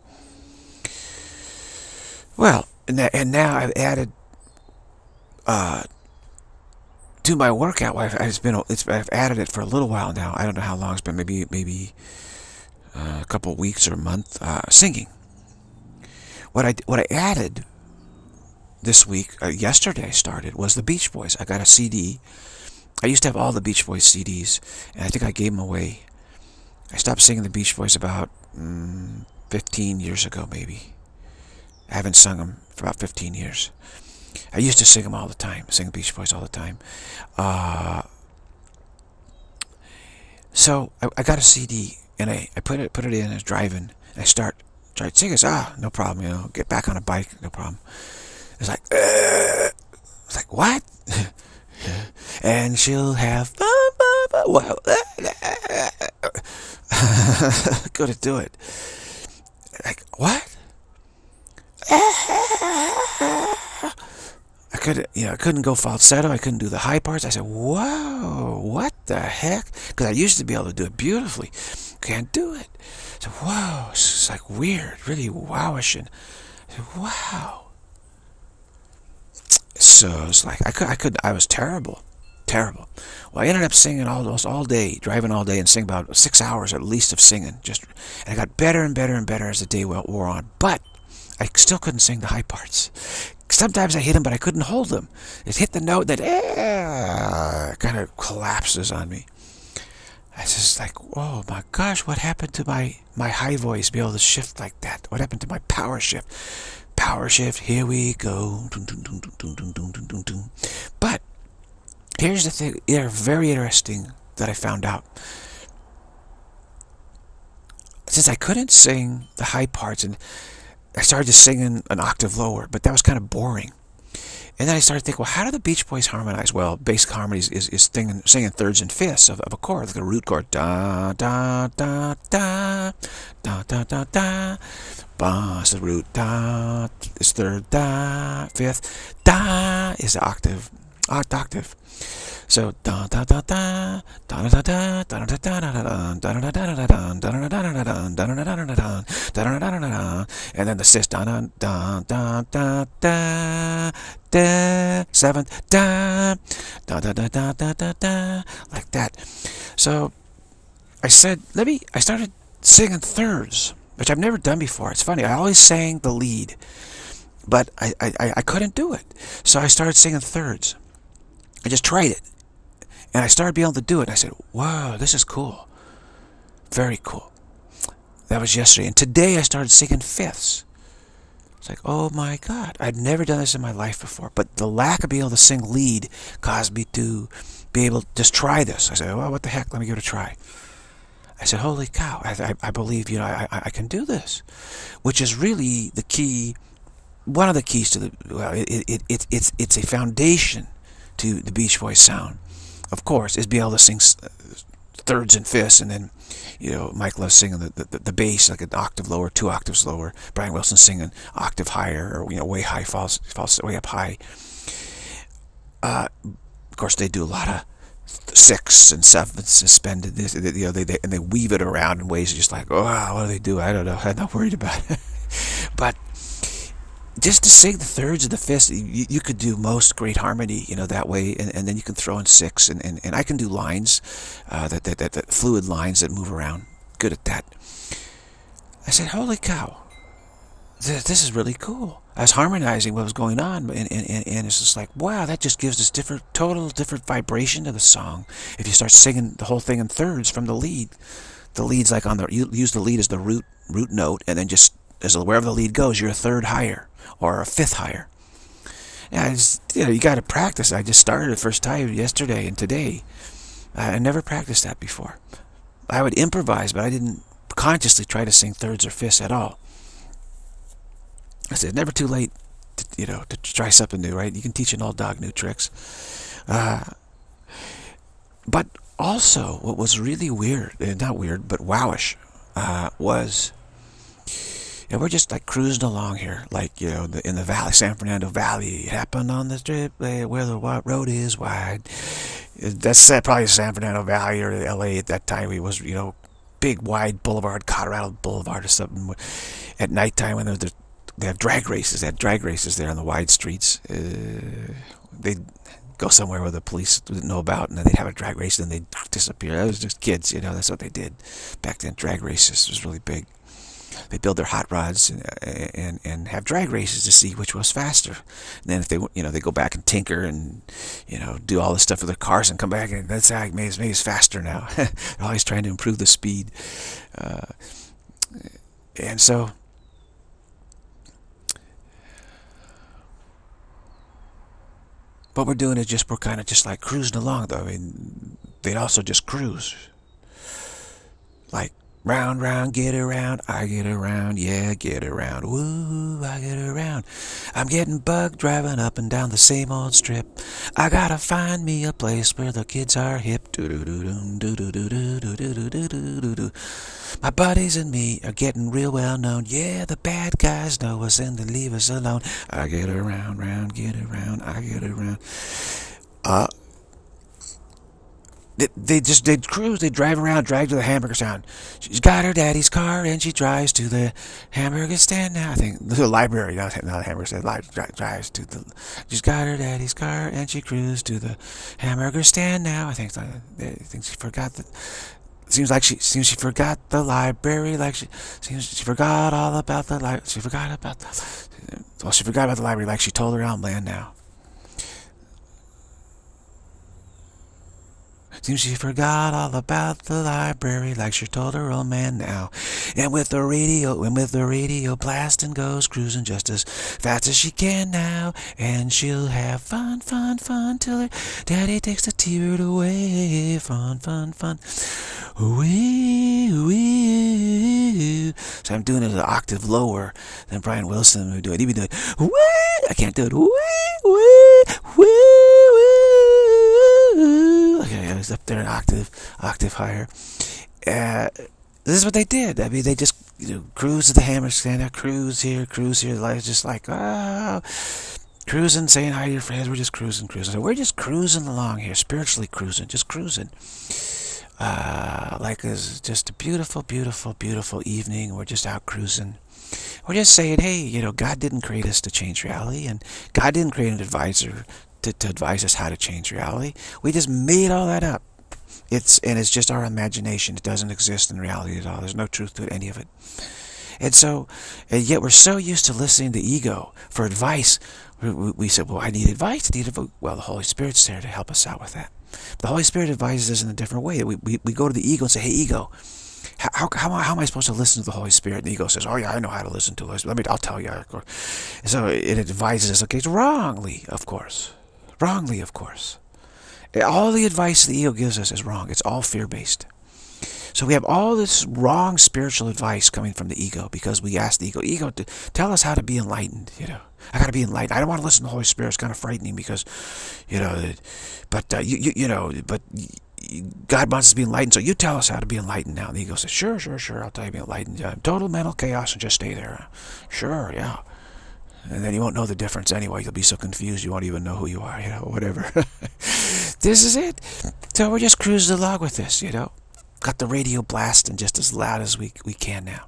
Well, and, that, and now I've added uh, to my workout. I've, it's been it's I've added it for a little while now. I don't know how long it's been. Maybe maybe uh, a couple of weeks or a month. Uh, singing. What I what I added this week, uh, yesterday I started, was the Beach Boys. I got a C D. I used to have all the Beach Boys C Ds, and I think I gave them away. I stopped singing the Beach Boys about mm, fifteen years ago, maybe. I haven't sung them for about fifteen years. I used to sing them all the time, sing the Beach Boys all the time. Uh, so I, I got a C D, and I, I put it put it in, I was driving, and I start, tried singing, ah, no problem, you know, get back on a bike, no problem. It's like, uh, it's like, what? And she'll have, well, couldn't do it. Like, what? I couldn't, you know, I couldn't go falsetto. I couldn't do the high parts. I said, "Whoa, what the heck?" Because I used to be able to do it beautifully. Can't do it. So, whoa, it's like weird, really wowish, and I said, wow. So it's like I could, I could, I was terrible, terrible. Well, I ended up singing almost all day, driving all day, and singing about six hours at least of singing. Just, and I got better and better and better as the day wore on. But I still couldn't sing the high parts. Sometimes I hit them, but I couldn't hold them. It hit the note that eh, kind of collapses on me. I was just like, oh my gosh, what happened to my, my high voice be able to shift like that? What happened to my power shift? Power shift, here we go. But here's the thing, they're very interesting that I found out. Since I couldn't sing the high parts, and I started just singing an octave lower, but that was kind of boring. And then I started thinking, well, how do the Beach Boys harmonize? Well, basic harmonies is, is singing, singing thirds and fifths of, of a chord, like a root chord. Da, da, da, da, da, da, da, da. Ba is the root, da is third, da, fifth, da is the octave, oct octave. So da da da da da da da da da da da da da da, and then the sixth da da da da da da da, seventh da da da da da da da da, like that. So I said, let me. I started singing thirds, which I've never done before. It's funny. I always sang the lead, but I I I couldn't do it. So I started singing thirds. I just tried it. And I started being able to do it. And I said, wow, this is cool. Very cool. That was yesterday. And today I started singing fifths. It's like, oh my God. I'd never done this in my life before. But the lack of being able to sing lead caused me to be able to just try this. I said, well, what the heck? Let me give it a try. I said, holy cow. I, I, I believe, you know, I, I can do this. Which is really the key, one of the keys to the, well, it, it, it, it's, it's a foundation to the Beach Boys sound. Of course, is be able to sing thirds and fifths, and then, you know, Mike loves singing the, the, the bass like an octave lower, two octaves lower. Brian Wilson singing octave higher, or, you know, way high, falls, falls way up high. Uh, of course, they do a lot of sixths and sevenths suspended. This, you know, they, they and they weave it around in ways just like, oh, what do they do? I don't know. I'm not worried about it. But just to sing the thirds and the fifths, you, you could do most great harmony, you know, that way, and, and then you can throw in six, and, and, and I can do lines, uh, that, that, that, that fluid lines that move around. Good at that. I said, holy cow, this, this is really cool. I was harmonizing what was going on, and, and, and it's just like, wow, that just gives this different, total different vibration to the song. If you start singing the whole thing in thirds from the lead, the lead's like on the, you use the lead as the root, root note, and then just, as wherever the lead goes, you're a third higher, or a fifth higher. Yeah, it's, you know, you got to practice. I just started the first time yesterday and today. I never practiced that before. I would improvise, but I didn't consciously try to sing thirds or fifths at all. I said, never too late, to, you know, to try something new, right? You can teach an old dog new tricks. Uh, but also, what was really weird, not weird, but wowish, uh, was, and we're just like cruising along here, like, you know, the, in the valley, San Fernando Valley. It happened on the strip where the road is wide. That's probably San Fernando Valley or L A at that time. It was, you know, big wide boulevard, Colorado Boulevard or something. At nighttime when the, they have drag races, they had drag races there on the wide streets. Uh, they'd go somewhere where the police didn't know about, and then they'd have a drag race, and then they'd disappear. That was just kids, you know, that's what they did back then. Drag races was really big. They build their hot rods and, and and have drag races to see which was faster. And then if they, you know, they go back and tinker and, you know, do all this stuff with their cars and come back and that's how maybe it's, maybe it's faster now. They're always trying to improve the speed. Uh, and so, what we're doing is just, we're kind of just like cruising along though. I mean, they'd also just cruise. Like, round, round, get around, I get around, yeah, get around, woo, I get around. I'm getting bugged driving up and down the same old strip. I gotta find me a place where the kids are hip. Do-do-do-do-do-do-do-do-do-do-do-do. My buddies and me are getting real well known. Yeah, the bad guys know us and they leave us alone. I get around, round, get around, I get around. Uh, They, they just, they'd cruise, they'd drive around, drive to the hamburger stand. She's got her daddy's car and she drives to the hamburger stand now. I think, the library, not, not the hamburger stand, drives to the, she's got her daddy's car and she cruised to the hamburger stand now. I think, I think she forgot that. Seems like she, seems she forgot the library, like she, seems she forgot all about the library, she forgot about the, well, she forgot about the library like she told her Elmland now. Seems she forgot all about the library like she told her old man now. And with the radio, and with the radio blasting, goes cruising just as fast as she can now. And she'll have fun, fun, fun till her daddy takes the T-bird away. Fun, fun, fun. Wee, wee. So I'm doing it an octave lower than Brian Wilson would do it. He'd be doing, wee. I can't do it. Wee, wee. woo, woo. Okay, I was up there an octave, octave higher. Uh, this is what they did. I mean, they just, you know, cruise to the hammer stand out, cruise here, cruise here. Life's just like, ah, oh, cruising, saying hi to your friends. We're just cruising, cruising. So we're just cruising along here, spiritually cruising, just cruising. Uh, like it's just a beautiful, beautiful, beautiful evening. We're just out cruising. We're just saying, hey, you know, God didn't create us to change reality, and God didn't create an advisor to, to advise us how to change reality. We just made all that up. It's and it's just our imagination. It doesn't exist in reality at all. There's no truth to it, any of it. And so, and yet we're so used to listening to ego for advice. We, we, we said, well, I need advice. I need advice. Well, the Holy Spirit's there to help us out with that. The Holy Spirit advises us in a different way. We, we, we go to the ego and say, hey, ego, how, how, how am I supposed to listen to the Holy Spirit? And the ego says, oh, yeah, I know how to listen to it. Let me, I'll tell you. So it advises us, okay, wrongly, of course. Wrongly, of course. All the advice the ego gives us is wrong. It's all fear-based. So we have all this wrong spiritual advice coming from the ego because we ask the ego, ego, to tell us how to be enlightened, you know. I got to be enlightened. I don't want to listen to the Holy Spirit. It's kind of frightening because, you know, but, uh, you, you, you know, but God wants us to be enlightened, so you tell us how to be enlightened now. And the ego says, sure, sure, sure, I'll tell you to be enlightened. Uh, total mental chaos and just stay there. Sure, yeah. And then you won't know the difference anyway. You'll be so confused you won't even know who you are, you know, whatever. This is it. So we're just cruising along with this, you know. Got the radio blasting just as loud as we, we can now.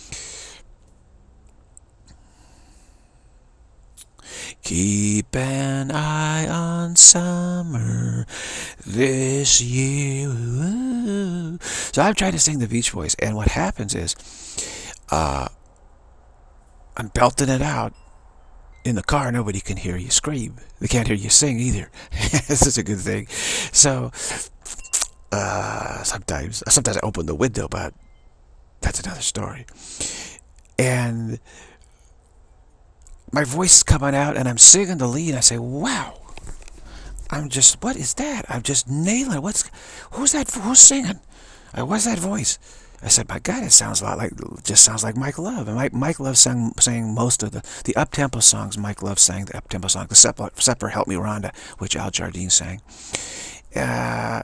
Keep an eye on summer this year. So I'm trying to sing the Beach Boys, and what happens is uh, I'm belting it out. In the car, nobody can hear you scream. They can't hear you sing either. This is a good thing. So, uh, sometimes, sometimes I open the window, but that's another story. And my voice is coming out, and I'm singing the lead. I say, "Wow, I'm just, what is that? I'm just nailing it. What's, who's that? Who's singing? Uh, what's that voice?" I said, my God, it sounds a lot like, just sounds like Mike Love. And Mike, Mike Love sang, sang most of the, the up-tempo songs. Mike Love sang the up-tempo songs. The Sepper, Help Me Rhonda, which Al Jardine sang. Uh,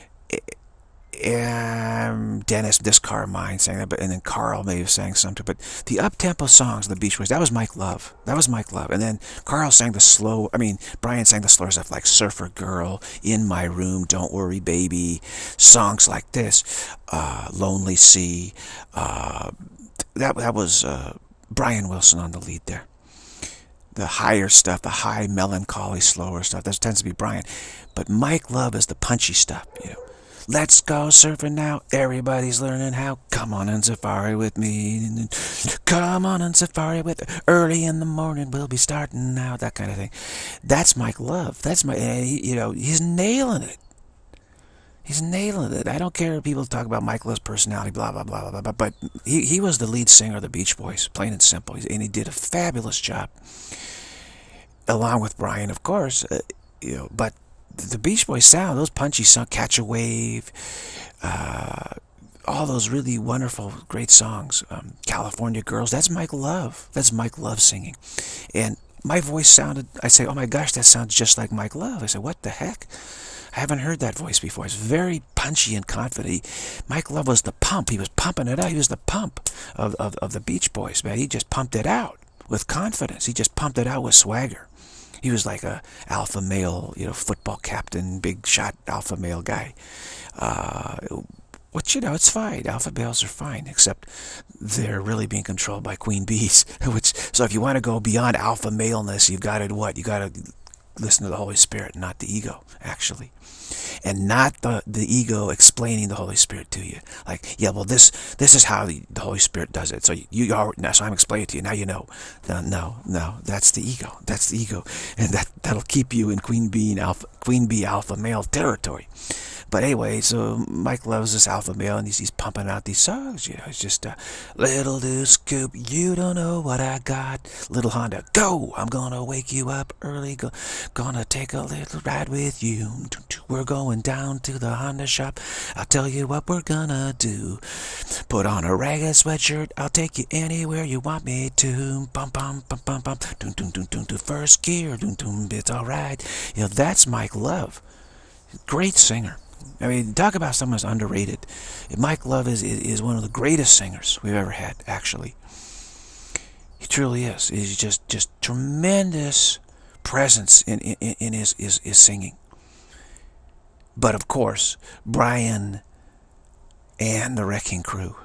um, Dennis, This Car of Mine sang that, but, and then Carl may have sang some too. But the up-tempo songs, the Beach Boys, that was Mike Love. That was Mike Love. And then Carl sang the slow, I mean, Brian sang the slower stuff like Surfer Girl, In My Room, Don't Worry Baby, songs like this, uh, Lonely Sea. Uh, that, that was uh, Brian Wilson on the lead there. The higher stuff, the high melancholy, slower stuff, that tends to be Brian. But Mike Love is the punchy stuff, you know. Let's go surfing now. Everybody's learning how. Come on and safari with me. Come on and safari with. Early in the morning we'll be starting now. That kind of thing. That's Mike Love. That's my. You know, he's nailing it. He's nailing it. I don't care if people talk about Mike Love's personality, blah blah blah blah blah. But he he was the lead singer of the Beach Boys, plain and simple, and he did a fabulous job. Along with Brian, of course, uh, you know, but. The Beach Boys sound, those punchy songs, Catch a Wave, uh, all those really wonderful, great songs. Um, California Girls, that's Mike Love. That's Mike Love singing. And my voice sounded, I say, oh my gosh, that sounds just like Mike Love. I said, what the heck? I haven't heard that voice before. It's very punchy and confident. He, Mike Love was the pump. He was pumping it out. He was the pump of, of, of the Beach Boys, man. He just pumped it out with confidence. He just pumped it out with swagger. He was like a alpha male, you know, football captain, big shot alpha male guy. Uh, which, you know, it's fine. Alpha males are fine, except they're really being controlled by queen bees. Which, so if you want to go beyond alpha maleness, you've got to what? You got to listen to the Holy Spirit, not the ego, actually. And not the, the ego explaining the Holy Spirit to you. Like, yeah, well, this this is how the, the Holy Spirit does it. So you, you already, so I'm explaining it to you. Now you know. No, no, no, that's the ego. That's the ego. And that, that'll keep you in queen bee, alpha, queen bee alpha male territory. But anyway, so Mike loves this alpha male, and he's, he's pumping out these songs. You know, it's just uh, little do scoop, you don't know what I got. Little Honda, go! I'm gonna wake you up early. Go, gonna take a little ride with you. We're going down to the Honda shop. I'll tell you what we're gonna do. Put on a ragged sweatshirt. I'll take you anywhere you want me to. Bum bum bum bum bum. Doom doom doom doom doom. First gear. Doom doom. It's all right. You know, that's Mike Love. Great singer. I mean, talk about someone who's underrated. Mike Love is, is is one of the greatest singers we've ever had, actually. He truly is. He's just just tremendous presence in in, in his, his his singing. But of course, Brian and the Wrecking Crew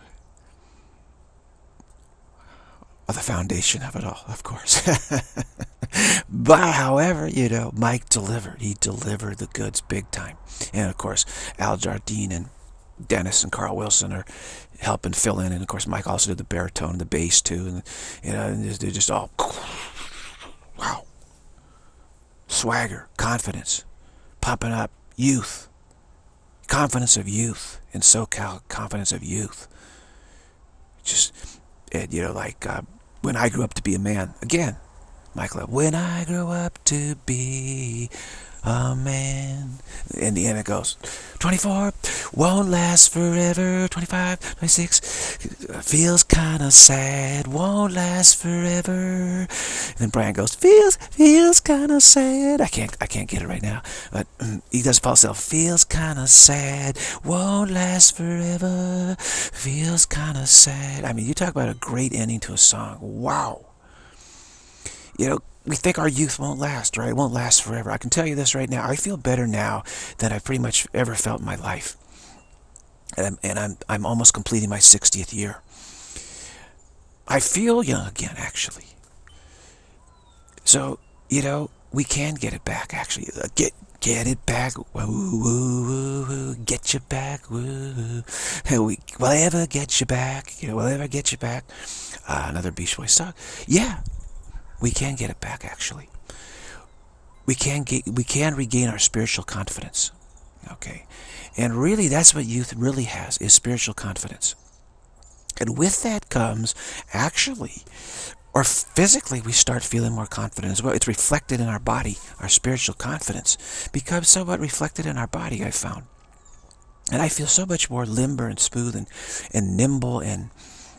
are the foundation of it all, of course. But however, you know, Mike delivered. He delivered the goods big time. And of course, Al Jardine and Dennis and Carl Wilson are helping fill in. And of course, Mike also did the baritone and the bass too. And you know, and they're just all wow. Swagger, confidence, pumping up, youth. Confidence of youth in SoCal, confidence of youth. Just, and, you know, like uh, when I grew up to be a man. Again, Mike Love. When I grew up to be a man. In the end it goes, twenty-four won't last forever. twenty-five, twenty-six feels kind of sad. Won't last forever. And then Brian goes, feels feels kind of sad. I can't I can't get it right now, but um, he does false self. Feels kind of sad. Won't last forever. Feels kind of sad. I mean, you talk about a great ending to a song. Wow. You know, we think our youth won't last, right? It won't last forever. I can tell you this right now. I feel better now than I've pretty much ever felt in my life. And I'm, and I'm, I'm almost completing my sixtieth year. I feel young again, actually. So, you know, we can get it back, actually. Get get it back. Woo, woo, woo, woo. Get you back. Woo. We, we'll ever get you back. You know, we'll ever get you back. Uh, another Beach Boys song. Yeah. We can get it back, actually. We can get, we can regain our spiritual confidence. Okay. And really, that's what youth really has, is spiritual confidence. And with that comes, actually, or physically, we start feeling more confident as well. It's reflected in our body. Our spiritual confidence becomes somewhat reflected in our body, I found. And I feel so much more limber and smooth and, and nimble and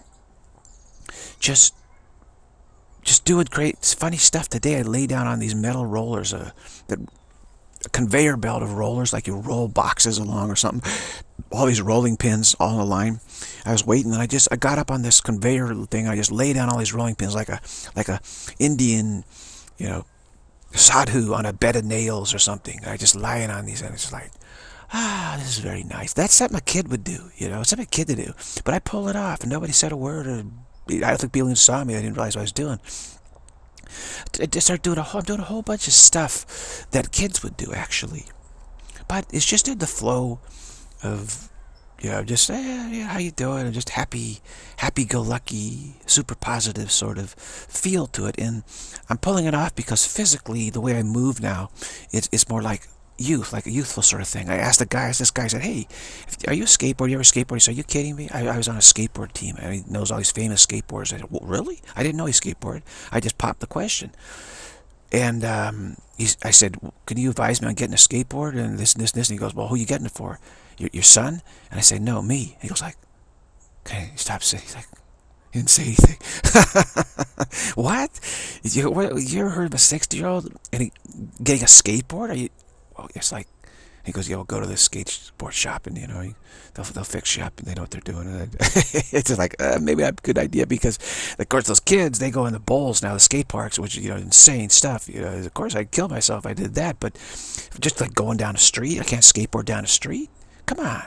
just Just doing great, funny stuff. Today I lay down on these metal rollers, uh, that a conveyor belt of rollers, like you roll boxes along or something. All these rolling pins all in a line. I was waiting, and I just I got up on this conveyor thing. I just laid down all these rolling pins like a like a Indian, you know, sadhu on a bed of nails or something. I just lying on these, and it's like, ah, this is very nice. That's something a kid would do, you know. It's something a kid to do. But I pulled it off, and nobody said a word. Or I don't think people even saw me. I didn't realize what I was doing. I just started doing a whole, I'm doing a whole bunch of stuff that kids would do, actually. But it's just in the flow of, you know, just, eh, yeah, how you doing? And just happy, happy-go-lucky, super positive sort of feel to it. And I'm pulling it off because physically, the way I move now, it's, it's more like youth, like a youthful sort of thing. I asked the guy, this guy said, hey, are you a skateboarder? You ever skateboard? He said, are you kidding me? I, I was on a skateboard team. I mean, he knows all these famous skateboarders. I said, well, really? I didn't know he skateboarded. I just popped the question. And um, he's, I said, can you advise me on getting a skateboard? And this and this and this. And he goes, well, who are you getting it for? Your, your son? And I say, no, me. And he goes like, okay, stop saying. He's like, he didn't say anything. What? You, what? You ever heard of a sixty-year-old and he, getting a skateboard? Are you? Well, it's like, he goes, yeah, we'll go to the skateboard shop and, you know, they'll, they'll fix you up and they know what they're doing. And it's just like, uh, maybe that's a good idea because, of course, those kids, they go in the bowls now, the skate parks, which, you know, insane stuff. You know, of course, I'd kill myself if I did that, but just like going down the street, I can't skateboard down the street. Come on.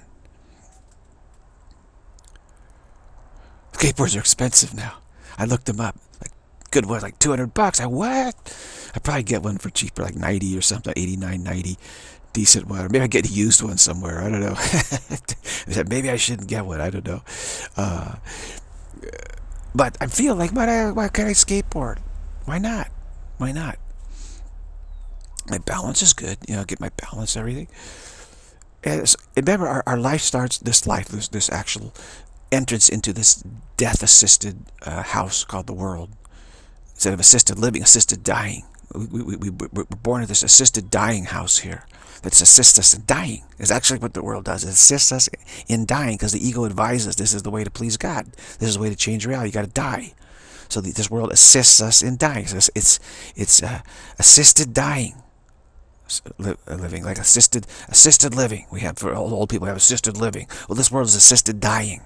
Skateboards are expensive now. I looked them up. Like, good one, like two hundred bucks. I what? I'd probably get one for cheaper, like ninety or something, eighty-nine, ninety. Decent one. Or maybe I get a used one somewhere. I don't know. Maybe I shouldn't get one. I don't know. Uh, but I feel like, why, why can't I skateboard? Why not? Why not? My balance is good. You know, get my balance, everything. As, remember, our, our life starts, this life, this, this actual entrance into this death-assisted uh, house called the world. Instead of assisted living, assisted dying. We, we, we, we're born in this assisted dying house here. That assists us in dying. Is actually what the world does. It assists us in dying because the ego advises this is the way to please God. This is the way to change reality. You got to die. So the, this world assists us in dying. So it's it's, it's uh, assisted dying. Living, like assisted assisted living. We have, for old, old people, have assisted living. Well, this world is assisted dying.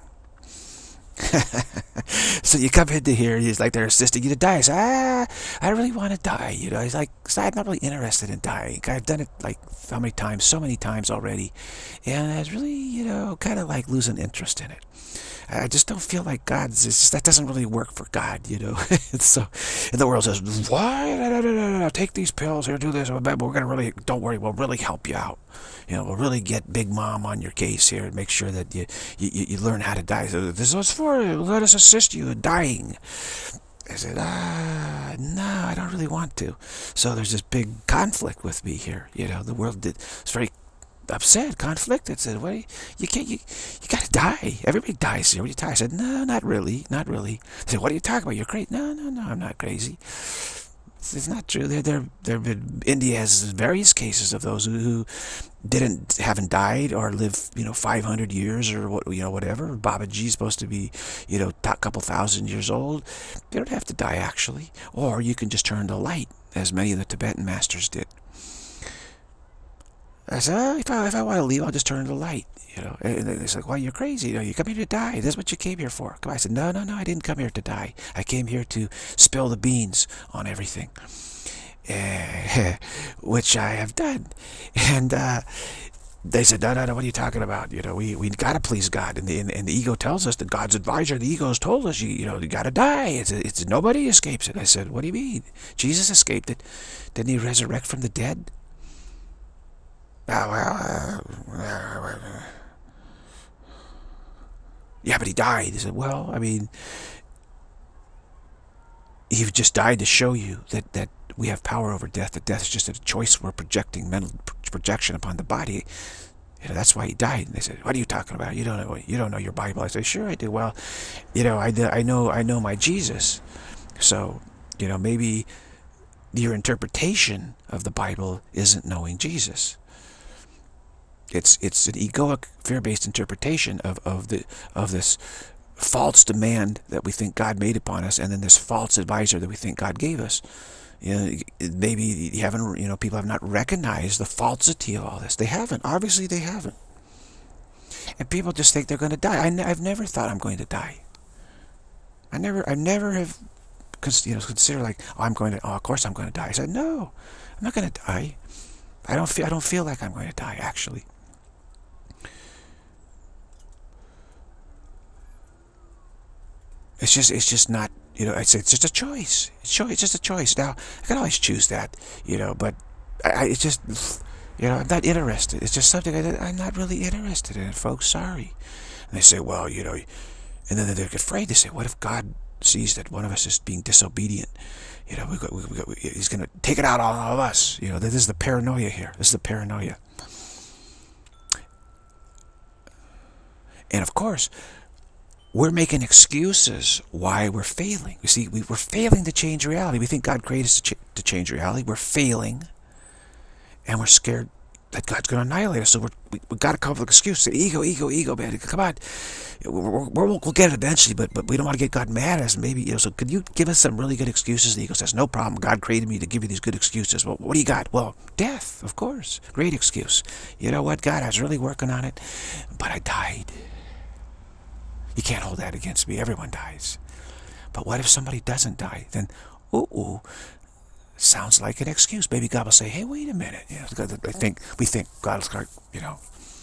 So you come into here, he's like, they're assisting you to die. I say, ah, I really want to die. You know, he's like, I'm not really interested in dying. I've done it like how many times, so many times already, and I was really, you know, kind of like losing interest in it. I just don't feel like God's, it's just, that doesn't really work for God, you know. And so, and the world says, why? No, no, no, no, no, take these pills here, do this. We're going to really, don't worry, we'll really help you out. You know, we'll really get Big Mom on your case here and make sure that you, you, you learn how to die. So this is what's for, let us assist you in dying. I said, ah, no, I don't really want to. So there's this big conflict with me here. You know, the world did, it's very upset, conflicted, said, "What? You, you can't. You, you got to die. Everybody dies here. What are you talking?" I said, "No, not really, not really." I said, "What are you talking about? You're crazy." "No, no, no, I'm not crazy. It's not true. There, there, there. Been, India has various cases of those who, who didn't, haven't died or live, you know, five hundred years or what, you know, whatever. Babaji's supposed to be, you know, a couple thousand years old. They don't have to die actually, or you can just turn to light, as many of the Tibetan masters did." I said, oh, if I, if I want to leave, I'll just turn to the light, you know. And they said, well, you're crazy. You know, you come here to die. That's what you came here for. I said, no, no, no, I didn't come here to die. I came here to spill the beans on everything, uh, which I have done. And uh, they said, no, no, no, what are you talking about? You know, we we got to please God. And the, and, and the ego tells us, that God's advisor, the ego has told us, you, you know, you got to die. It's, it's nobody escapes it. I said, what do you mean? Jesus escaped it. Didn't he resurrect from the dead? Oh, well, uh, yeah, but he died. He said, well, I mean, he just died to show you that, that we have power over death, that death is just a choice we're projecting, mental projection upon the body. You know, that's why he died. And they said, what are you talking about? You don't know, you don't know your Bible. I said, sure I do. Well, you know, I, I know, I know my Jesus. So, you know, maybe your interpretation of the Bible isn't knowing Jesus. It's it's an egoic, fear-based interpretation of, of the of this false demand that we think God made upon us, and then this false advisor that we think God gave us. You know, maybe you haven't, you know, people have not recognized the falsity of all this. They haven't. Obviously, they haven't. And people just think they're going to die. I n I've never thought I'm going to die. I never, I never have, you know, considered like, oh, I'm going to. Oh, of course I'm going to die. I said, no, I'm not going to die. I don't feel. I don't feel like I'm going to die. Actually. It's just, it's just not, you know, it's, it's just a choice. It's, cho it's just a choice. Now, I can always choose that, you know, but I, I, it's just, you know, I'm not interested. It's just something I, I'm not really interested in, folks. Sorry. And they say, well, you know, and then they're afraid. They say, what if God sees that one of us is being disobedient? You know, we got, we, we got, he's going to take it out on all of us. You know, this is the paranoia here. This is the paranoia. And of course, we're making excuses why we're failing. You see, we, we're failing to change reality. We think God created us to, ch to change reality. We're failing, and we're scared that God's going to annihilate us. So we're, we, we've got to come up with an excuse. Say, ego, ego, ego, man. Come on. We're, we're, we'll get it eventually, but, but we don't want to get God mad at us. Maybe, you know, so could you give us some really good excuses? The ego says, no problem. God created me to give you these good excuses. Well, what do you got? Well, death, of course. Great excuse. You know what, God, I was really working on it, but I died. You can't hold that against me. Everyone dies. But what if somebody doesn't die? Then, ooh, ooh, sounds like an excuse. Maybe God will say, hey, wait a minute. You know, I think, we think God's got, you know,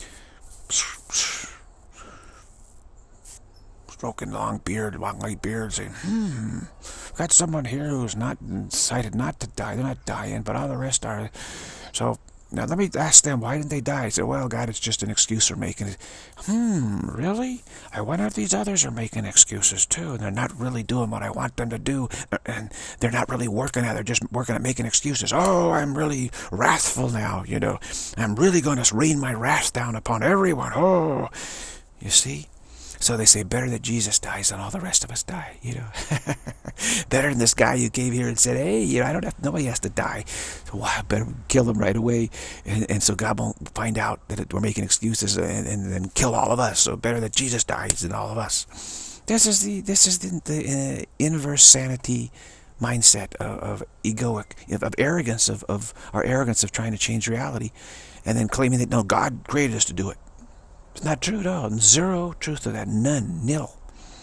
stroking long beard, long white beard, saying, hmm, got someone here who's not decided not to die. They're not dying, but all the rest are. So, Now let me ask them, why didn't they die? I said, well, God, it's just an excuse for making it. Hmm, really? I wonder if these others are making excuses too, and they're not really doing what I want them to do, and they're not really working at it, they're just working at making excuses. Oh, I'm really wrathful now, you know. I'm really going to rain my wrath down upon everyone. Oh, you see? So they say, better that Jesus dies than all the rest of us die, you know. Better than this guy you came here and said, hey, you know, I don't have, nobody has to die. So wow, better kill him right away. And, and so God won't find out that it, we're making excuses and, and then kill all of us. So better that Jesus dies than all of us. This is the, this is the, the uh, inverse sanity mindset of, of egoic, of, of arrogance, of, of our arrogance of trying to change reality. And then claiming that, no, God created us to do it. It's not true at all. Zero truth to that. None. Nil.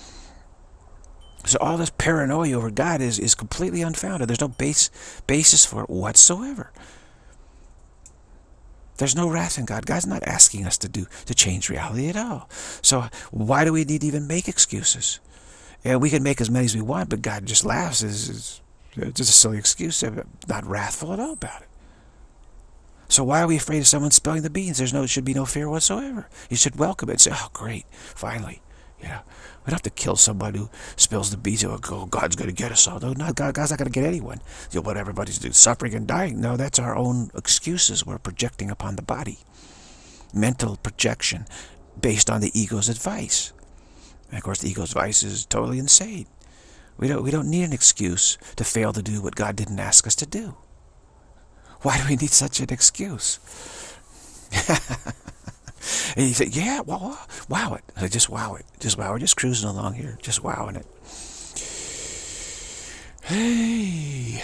So all this paranoia over God is, is completely unfounded. There's no base basis for it whatsoever. There's no wrath in God. God's not asking us to do to change reality at all. So why do we need to even make excuses? And we can make as many as we want, but God just laughs. It's just a silly excuse. Not wrathful at all about it. So why are we afraid of someone spilling the beans? There's no, should be no fear whatsoever. You should welcome it and say, oh, great, finally. Yeah, we don't have to kill somebody who spills the beans. Oh, God's going to get us all. No, not God, God's not going to get anyone. You know, what everybody's doing, suffering and dying. No, that's our own excuses we're projecting upon the body. Mental projection based on the ego's advice. And of course, the ego's advice is totally insane. We don't, we don't need an excuse to fail to do what God didn't ask us to do. Why do we need such an excuse? And you say, yeah, wow, wow it. I just wow it. Just wow. We're just cruising along here. Just wowing it. Hey.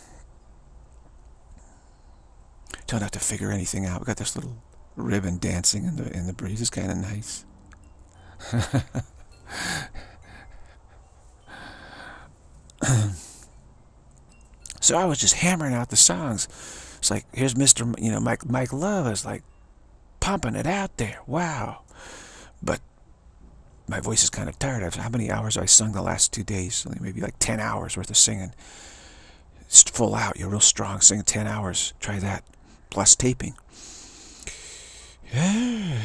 Don't have to figure anything out. We got this little ribbon dancing in the in the breeze. It's kind of nice. So I was just hammering out the songs. It's like, here's Mister M you know, Mike Mike Love is like pumping it out there. Wow. But my voice is kind of tired. I've, how many hours have I sung the last two days? Maybe like ten hours worth of singing. It's full out. You're real strong. Singing ten hours. Try that. Plus taping. Yeah.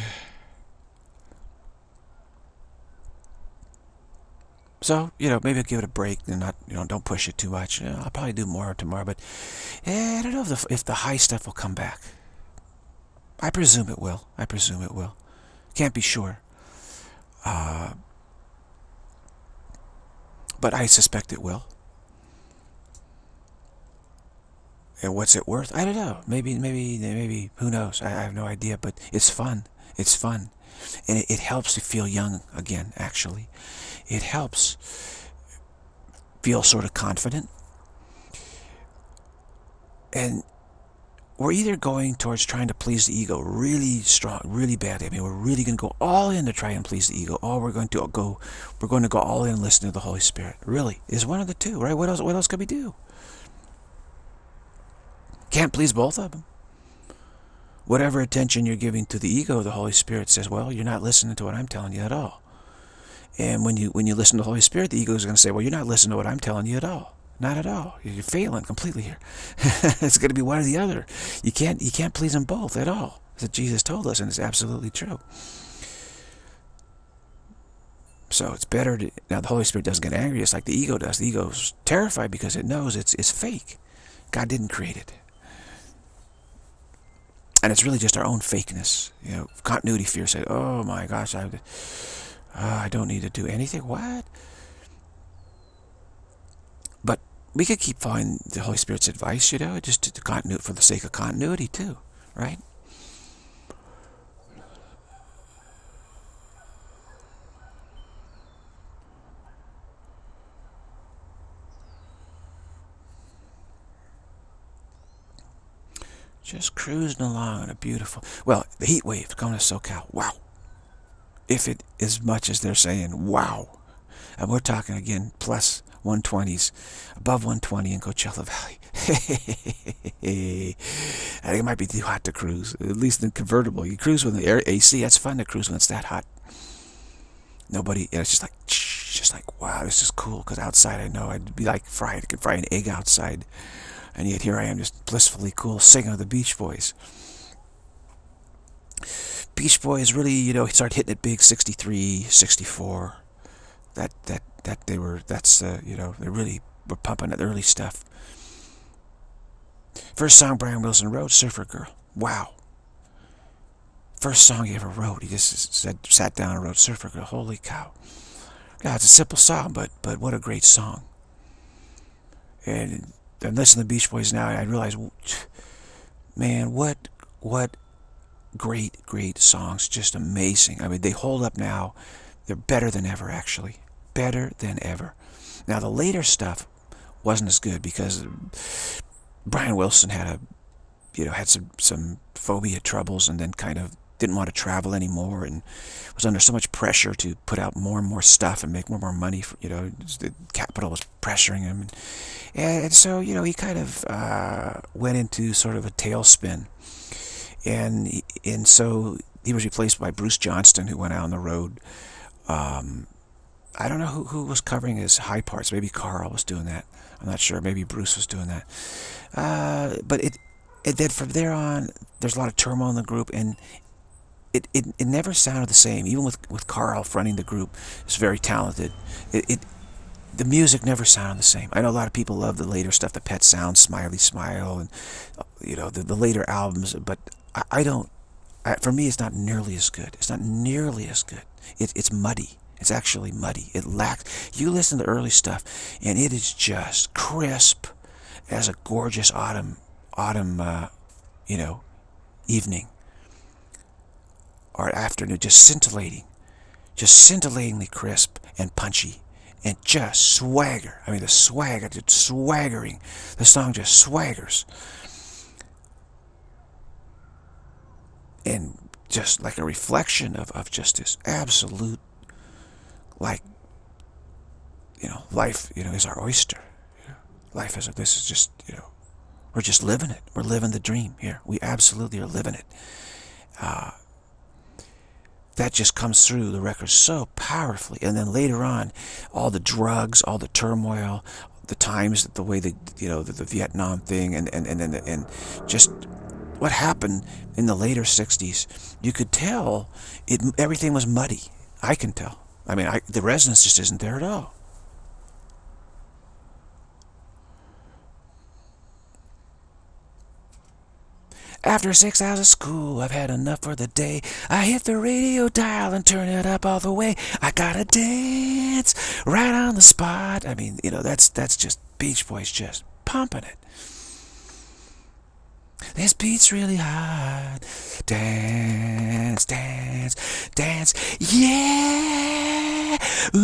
So, you know, maybe I'll give it a break and not, you know, don't push it too much. You know, I'll probably do more tomorrow, but eh, I don't know if the, if the high stuff will come back. I presume it will. I presume it will. Can't be sure. Uh, but I suspect it will. And what's it worth? I don't know. Maybe, maybe, maybe, who knows? I, I have no idea, but it's fun. It's fun. And it, it helps to feel young again, actually. It helps feel sort of confident. And we're either going towards trying to please the ego really strong, really badly. I mean, we're really going to go all in to try and please the ego. Or we're going to go, we're going to go all in and listen to the Holy Spirit. Really, is one of the two, right? What else? What else could we do? Can't please both of them. Whatever attention you're giving to the ego, the Holy Spirit says, well, you're not listening to what I'm telling you at all. And when you when you listen to the Holy Spirit, the ego is going to say, well, you're not listening to what I'm telling you at all. Not at all. You're failing completely here. It's going to be one or the other. You can't you can't please them both at all. That's what Jesus told us, and it's absolutely true. So it's better to, now the Holy Spirit doesn't get angry just like the ego does. The ego's terrified because it knows it's it's fake. God didn't create it. And it's really just our own fakeness. You know, continuity fear said, oh my gosh, I, uh, I don't need to do anything. What? But we could keep following the Holy Spirit's advice, you know, just to, to continuity, for the sake of continuity too, right? Just cruising along in a beautiful... Well, the heat wave coming to SoCal. Wow. If it as much as they're saying, wow. And we're talking again, plus one twenties, above one twenty in Coachella Valley. I think it might be too hot to cruise, at least in convertible. You cruise with the air A C, that's fun to cruise when it's that hot. Nobody, it's just like, just like, wow, this is cool. Because outside, I know I'd be like fried. I could fry an egg outside. And yet here I am just blissfully cool singing with the Beach Boys. Beach Boys really, you know, started hitting it big sixty-three, sixty-four. That, that, that they were, that's, uh, you know, they really were pumping at the early stuff. First song Brian Wilson wrote, Surfer Girl. Wow. First song he ever wrote. He just said, sat down and wrote Surfer Girl. Holy cow. Yeah, it's a simple song, but but what a great song. And I'm listening to the Beach Boys now, and I realize, man, what what great, great songs. Just amazing. I mean, they hold up now. They're better than ever, actually. Better than ever. Now, the later stuff wasn't as good because Brian Wilson had a, you know, had some, some phobia troubles and then kind of didn't want to travel anymore and was under so much pressure to put out more and more stuff and make more and more money. For, you know, the capital was pressuring him. And, and so, you know, he kind of uh, went into sort of a tailspin. And, and so he was replaced by Bruce Johnston, who went out on the road. Um, I don't know who, who was covering his high parts. Maybe Carl was doing that. I'm not sure. Maybe Bruce was doing that. Uh, but it, it then from there on, there's a lot of turmoil in the group, and it, it, it never sounded the same. Even with, with Carl fronting the group, is very talented. It, it the music never sounded the same. I know a lot of people love the later stuff, the Pet Sounds, Smiley Smile, and you know the, the later albums. But I, I don't. I, for me, it's not nearly as good. It's not nearly as good. It, it's muddy. It's actually muddy. It lacks. You listen to early stuff, and it is just crisp as a gorgeous autumn, autumn, uh, you know, evening or afternoon. Just scintillating, just scintillatingly crisp and punchy, and just swagger. I mean, the swagger, just swaggering. The song just swaggers, and just like a reflection of of just this absolute. Like, you know, life, you know, is our oyster. You know, life is, this is just, you know, we're just living it. We're living the dream here. We absolutely are living it. Uh, that just comes through the record so powerfully. And then later on, all the drugs, all the turmoil, the times, the way they, you know, the, the Vietnam thing, and, and, and, and, and just what happened in the later sixties, you could tell it, everything was muddy. I can tell. I mean, I, the resonance just isn't there at all. After six hours of school, I've had enough for the day. I hit the radio dial and turn it up all the way. I gotta dance right on the spot. I mean, you know, that's that's just Beach Boys just pumping it. This beat's really hot. Dance, dance, dance. Yeah!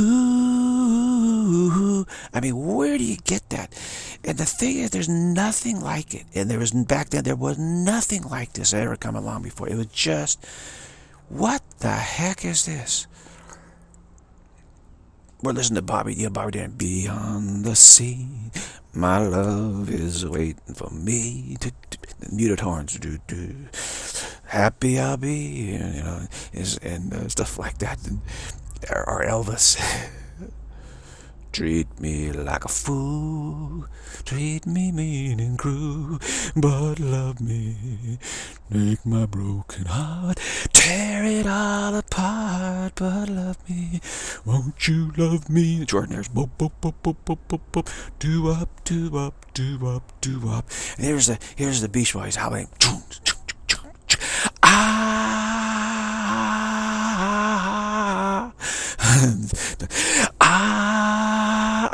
Ooh. I mean, where do you get that? And the thing is, there's nothing like it. And there was, back then, there was nothing like this that ever come along before. It was just, what the heck is this? We're listening to Bobby, yeah, Bobby Darin. Beyond the sea, my love is waiting for me. Muted horns, do do. Happy I'll be, you know, is and uh, stuff like that. And, or, or Elvis. Treat me like a fool, treat me mean and cruel, but love me, make my broken heart, tear it all apart, but love me, won't you love me? Jordan Ayers, boop, boop, boop, boop, boop, boop, boop, do up, do up, do up, do up. And here's the, here's the Beach Boys howling. Ah, ah,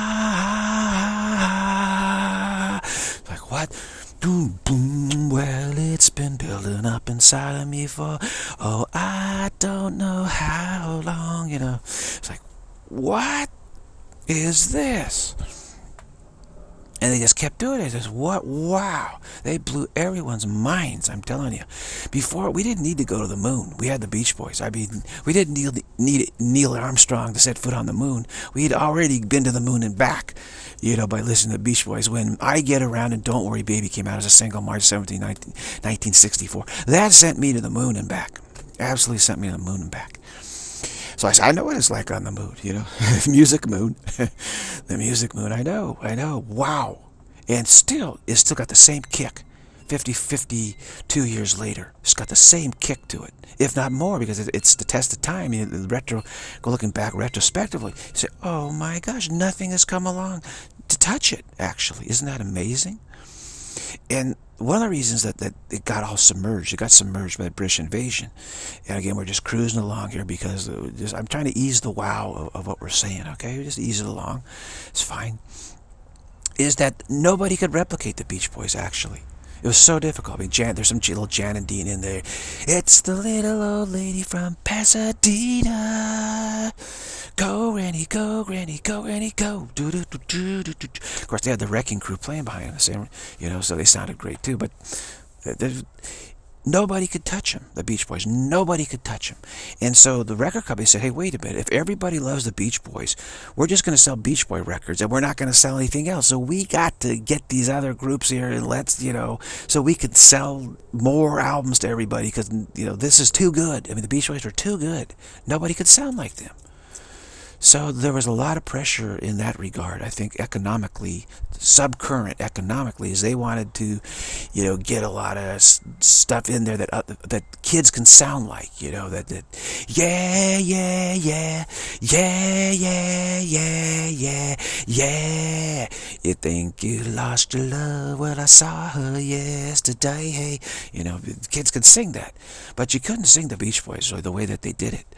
ah, like what? Boom, boom. Well, it's been building up inside of me for, oh, I don't know how long, you know. It's like, what is this? And they just kept doing it. Just what? Wow! They blew everyone's minds. I'm telling you. Before, we didn't need to go to the moon. We had the Beach Boys. I mean, we didn't need, need Neil Armstrong to set foot on the moon. We had already been to the moon and back, you know, by listening to the Beach Boys. When I Get Around and Don't Worry Baby came out as a single March seventeenth, nineteen sixty-four, that sent me to the moon and back. Absolutely sent me to the moon and back. So I said, I know what it's like on the moon, you know. Music moon. The music moon, I know, I know. Wow. And still, it's still got the same kick. fifty, fifty-two years later, it's got the same kick to it, if not more, because it's the test of time. You know, the retro, go looking back retrospectively, you say, oh my gosh, nothing has come along to touch it, actually. Isn't that amazing? And one of the reasons that, that it got all submerged, it got submerged by the British invasion. And again, we're just cruising along here because just, I'm trying to ease the wow of, of what we're saying, okay? Just ease it along. It's fine. Is that nobody could replicate the Beach Boys, actually. It was so difficult. I mean, Jan, there's some little Jan and Dean in there. It's the little old lady from Pasadena. Go, Granny, go, Granny, go, Granny, go. Do, do, do, do, do, do. Of course, they had the Wrecking Crew playing behind the same, you know, so they sounded great too. But nobody could touch them, the Beach Boys. Nobody could touch them. And so the record company said, hey, wait a minute. If everybody loves the Beach Boys, we're just going to sell Beach Boy records and we're not going to sell anything else. So we got to get these other groups here and let's, you know, so we could sell more albums to everybody because, you know, this is too good. I mean, the Beach Boys were too good. Nobody could sound like them. So there was a lot of pressure in that regard, I think, economically, subcurrent economically, as they wanted to, you know, get a lot of stuff in there that uh, that kids can sound like, you know, that, that yeah, yeah, yeah, yeah, yeah, yeah, yeah, yeah. You think you lost your love? Well, I saw her yesterday. Hey, you know, kids could sing that, but you couldn't sing the Beach Boys or the way that they did it.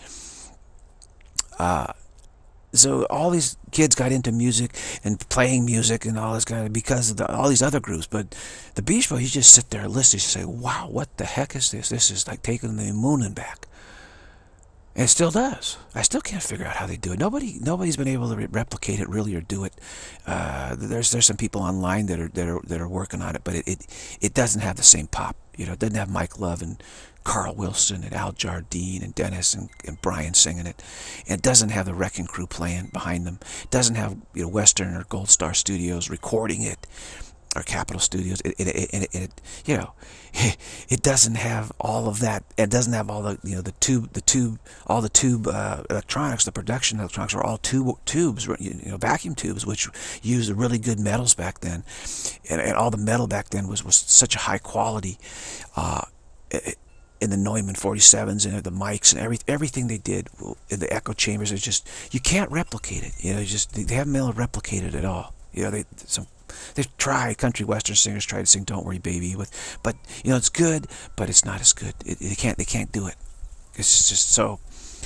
Uh, So all these kids got into music and playing music and all this kind of because of the, all these other groups. But the Beach Boys, you just sit there and listen. You say, wow, what the heck is this? This is like taking the moon and back. And it still does. I still can't figure out how they do it. Nobody, nobody's been able to re replicate it really or do it. Uh, there's there's some people online that are that are that are working on it, but it it, it doesn't have the same pop. You know, it doesn't have Mike Love and Carl Wilson and Al Jardine and Dennis and, and Brian singing it. And it doesn't have the Wrecking Crew playing behind them. It doesn't have, you know, Western or Gold Star Studios recording it, or Capitol Studios. It, it, it, it, it you know, it doesn't have all of that. It doesn't have all the, you know, the tube, the tube, all the tube uh, electronics. The production electronics are all tube tubes, you know, vacuum tubes, which used really good metals back then, and, and all the metal back then was was such a high quality. Uh, it, in the Neumann forty-sevens and the mics and every, everything they did in the echo chambers, it's just, you can't replicate it. You know, just they haven't been able to replicate it at all. You know, they some they've tried, country western singers tried to sing "Don't Worry Baby" with, but you know, it's good, but it's not as good. It, they can't they can't do it. It's just so.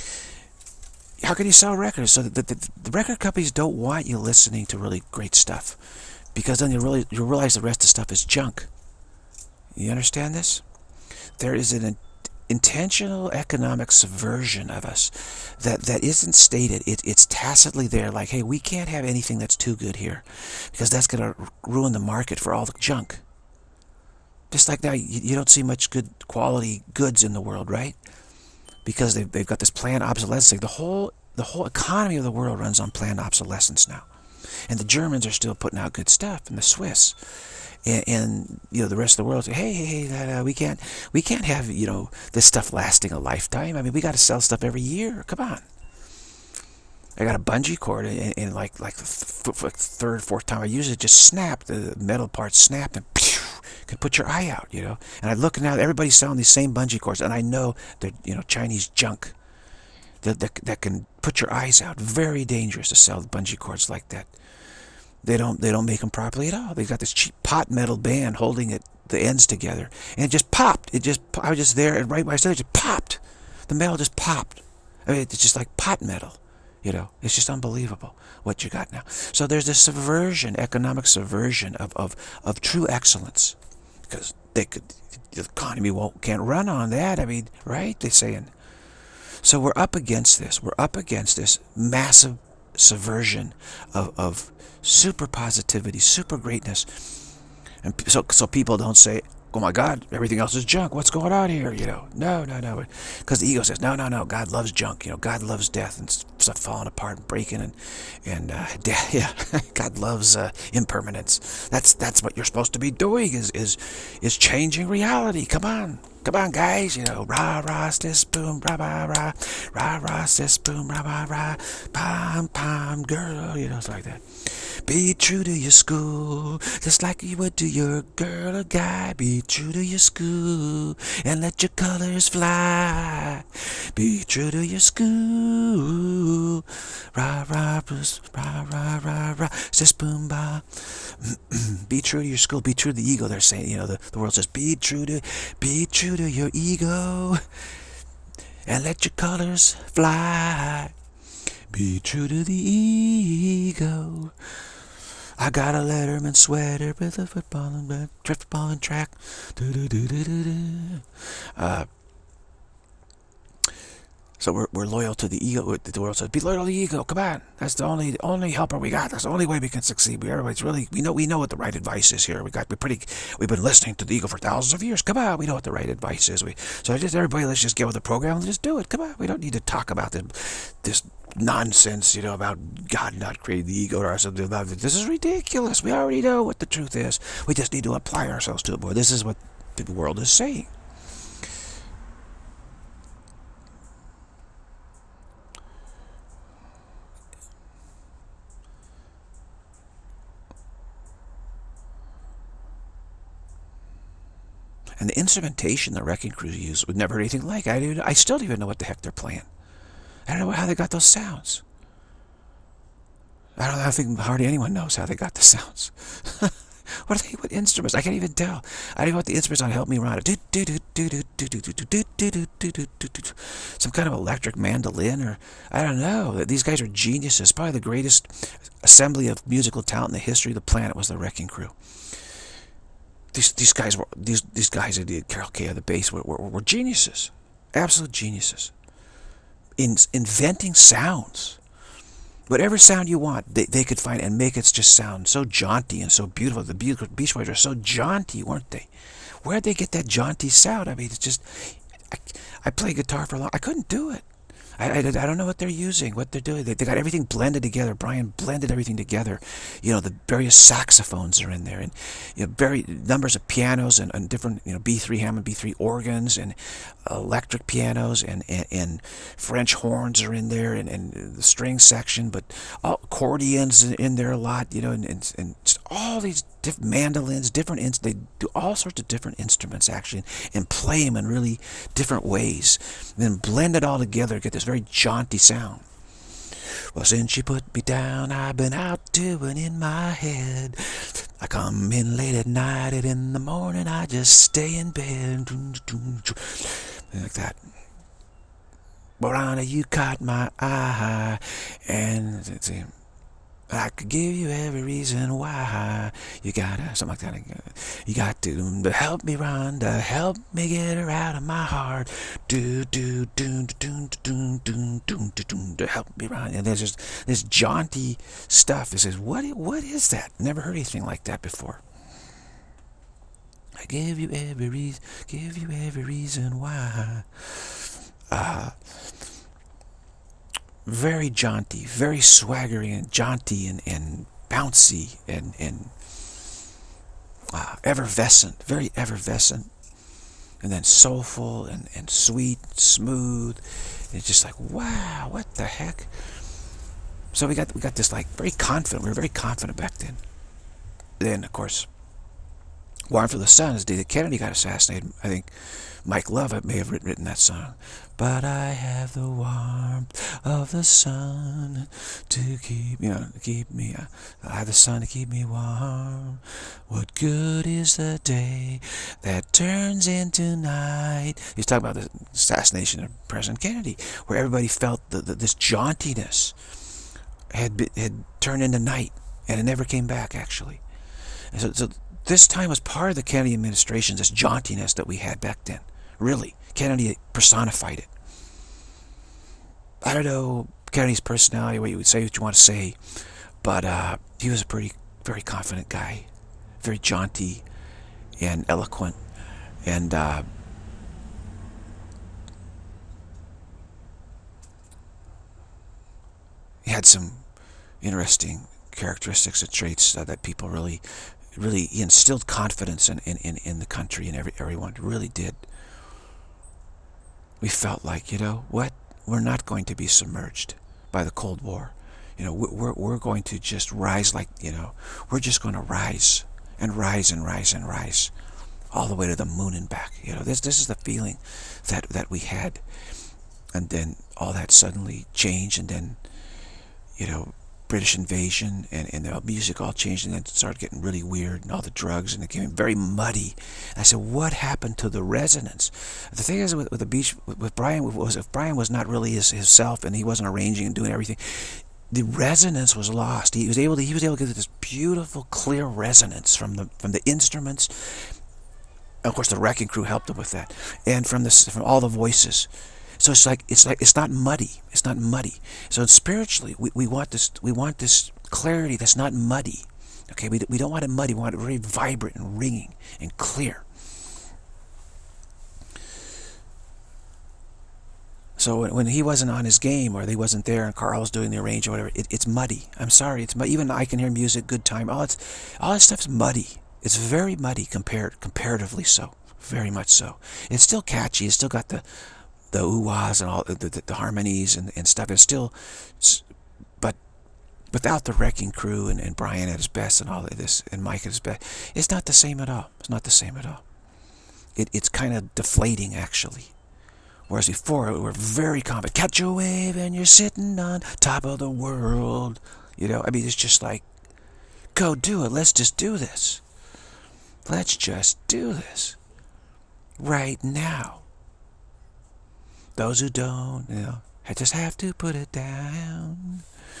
How can you sell records? So the, the, the record companies don't want you listening to really great stuff, because then you really you realize the rest of the stuff is junk. You understand this? There is an intentional economic subversion of us that, that isn't stated. It, it's tacitly there, like, hey, we can't have anything that's too good here, because that's going to ruin the market for all the junk. Just like now, you, you don't see much good quality goods in the world, right? Because they've, they've got this planned obsolescence. The whole, the whole economy of the world runs on planned obsolescence now. And the Germans are still putting out good stuff, and the Swiss. And, and you know, the rest of the world say, hey, hey, hey, uh, we can't, we can't have, you know, this stuff lasting a lifetime. I mean, we got to sell stuff every year. Come on. I got a bungee cord, and, and like like the th third, fourth time I use it, just snapped. The metal part snapped, and pew, could put your eye out, you know. And I look now, everybody's selling these same bungee cords, and I know they're, you know, Chinese junk that that, that can put your eyes out. Very dangerous to sell bungee cords like that. They don't they don't make them properly at all. They've got this cheap pot metal band holding it, the ends together, and it just popped. It just I was just there, and right where I started, it just popped. The metal just popped. I mean, it's just like pot metal. You know, it's just unbelievable what you got now. So there's this subversion, economic subversion of of of true excellence, because they could the economy won't can't run on that. I mean, right? They're saying. So we're up against this. We're up against this massive subversion of of super positivity, super greatness, and so so people don't say, oh my God, everything else is junk. What's going on here? You know, no, no, no, because the ego says, no, no, no. God loves junk. You know, God loves death and stuff falling apart and breaking and and uh, death. Yeah, God loves uh, impermanence. That's that's what you're supposed to be doing. Is is is changing reality. Come on. Come on, guys, you know, rah, rah, sis, boom, rah, rah, rah, rah, rah, sis, boom, rah, rah, rah, pom, pom, girl, you know, it's like that. Be true to your school, just like you would to your girl or guy. Be true to your school, and let your colors fly. Be true to your school. Rah, rah, bruce, rah, rah, rah, rah, sis, boom, ba. Be true to your school, be true to the ego. They're saying, you know, the, the world says, be true to, be true to your ego, and let your colors fly. Be true to the ego. I got a Letterman sweater with a football and drift ball and track. Do, do, do, do, do, do. Uh, so we're, we're loyal to the ego. The world says, be loyal to the ego. Come on, that's the only the only helper we got. That's the only way we can succeed. We everybody's really we know we know what the right advice is here. We got we pretty we've been listening to the ego for thousands of years. Come on, we know what the right advice is. We so just everybody, let's just get with the program and just do it. Come on, we don't need to talk about the, this nonsense, you know, about God not creating the ego or something. This is ridiculous. We already know what the truth is. We just need to apply ourselves to it more. This is what the world is saying. And the instrumentation the Wrecking Crew used, we've never heard anything like. I, didn't, I still don't even know what the heck they're playing. I don't know how they got those sounds. I don't know, I think hardly anyone knows how they got the sounds. What are they, what instruments? I can't even tell. I don't know what the instruments on Help Me Run. Some kind of electric mandolin, or I don't know. These guys are geniuses. Probably the greatest assembly of musical talent in the history of the planet was the Wrecking Crew. These these guys were these these guys who did Carol Kaye on the bass were, were, were geniuses, absolute geniuses, in inventing sounds. Whatever sound you want, they, they could find and make it just sound so jaunty and so beautiful. The Beach Boys are so jaunty, weren't they? Where'd they get that jaunty sound? I mean, it's just, I, I play guitar for a long, I couldn't do it. I, I, I don't know what they're using, what they're doing. They, they got everything blended together. Brian blended everything together. You know, the various saxophones are in there, and you know, very numbers of pianos and, and different, you know, B three Hammond B three organs and electric pianos and, and, and French horns are in there, and, and the string section, but all accordions in there a lot, you know, and, and, and just all these different mandolins, different ins they do all sorts of different instruments actually, and play them in really different ways, and then blend it all together, get this very jaunty sound. Well, since you put me down, I've been out doing in my head. I come in late at night, and in the morning I just stay in bed. Like that. Borana, you caught my eye, and it's I could give you every reason why you gotta, something like that. You got to, to help me run, to help me get her out of my heart. Do, do, do, do, do, do, do, do, do, to help me run. And there's just this jaunty stuff. It says, what, what is that? Never heard anything like that before. I give you every reason, give you every reason why. Uh, very jaunty, very swaggering and jaunty and, and bouncy and, and uh, effervescent, very effervescent, and then soulful and, and sweet, smooth. And it's just like, wow, what the heck? So we got we got this like very confident. We were very confident back then. Then of course, Warm for the Sun, is the day that Kennedy got assassinated. I think Mike Love may have written that song. But I have the warmth of the sun to keep, you know, keep me, uh, I have the sun to keep me warm. What good is the day that turns into night? He's talking about the assassination of President Kennedy, where everybody felt the, the, this jauntiness had, been, had turned into night, and it never came back, actually. And so, so this time was part of the Kennedy administration, this jauntiness that we had back then. Really, Kennedy personified it. I don't know Kennedy's personality, what you would say, what you want to say, but uh, he was a pretty, very confident guy, very jaunty and eloquent, and uh, he had some interesting characteristics and traits uh, that people really, really, he instilled confidence in, in, in, in the country and every, everyone, really did. We felt like, you know, what? We're not going to be submerged by the Cold War. You know, we're, we're going to just rise like, you know, we're just going to rise and rise and rise and rise all the way to the moon and back. You know, this this is the feeling that, that we had. And then all that suddenly changed, and then, you know, British invasion, and, and the music all changed, and then it started getting really weird, and all the drugs, and it became very muddy. And I said, what happened to the resonance? The thing is with, with the Beach, with, with Brian, was if Brian was not really his, himself, and he wasn't arranging and doing everything, the resonance was lost. He was able to, he was able to get this beautiful, clear resonance from the from the instruments. And of course, the Wrecking Crew helped him with that, and from this, from all the voices. So it's like it's like it's not muddy. It's not muddy. So spiritually, we, we want this we want this clarity that's not muddy. Okay, we we don't want it muddy. We want it very vibrant and ringing and clear. So when, when he wasn't on his game, or he wasn't there, and Carl was doing the arrange or whatever, it, it's muddy. I'm sorry, it's muddy. Even I can hear music, good time. All it's all that stuff's muddy. It's very muddy compared comparatively so, very much so. It's still catchy. It's still got the the ooh-ahs and all the, the, the harmonies and, and stuff. It's still, but without the Wrecking Crew and, and Brian at his best and all of this, and Mike at his best, it's not the same at all. It's not the same at all. It, it's kind of deflating, actually. Whereas before, we were very confident. Catch a wave and you're sitting on top of the world. You know, I mean, it's just like, go do it. Let's just do this. Let's just do this. Right now. Those who don't, you know, I just have to put it down.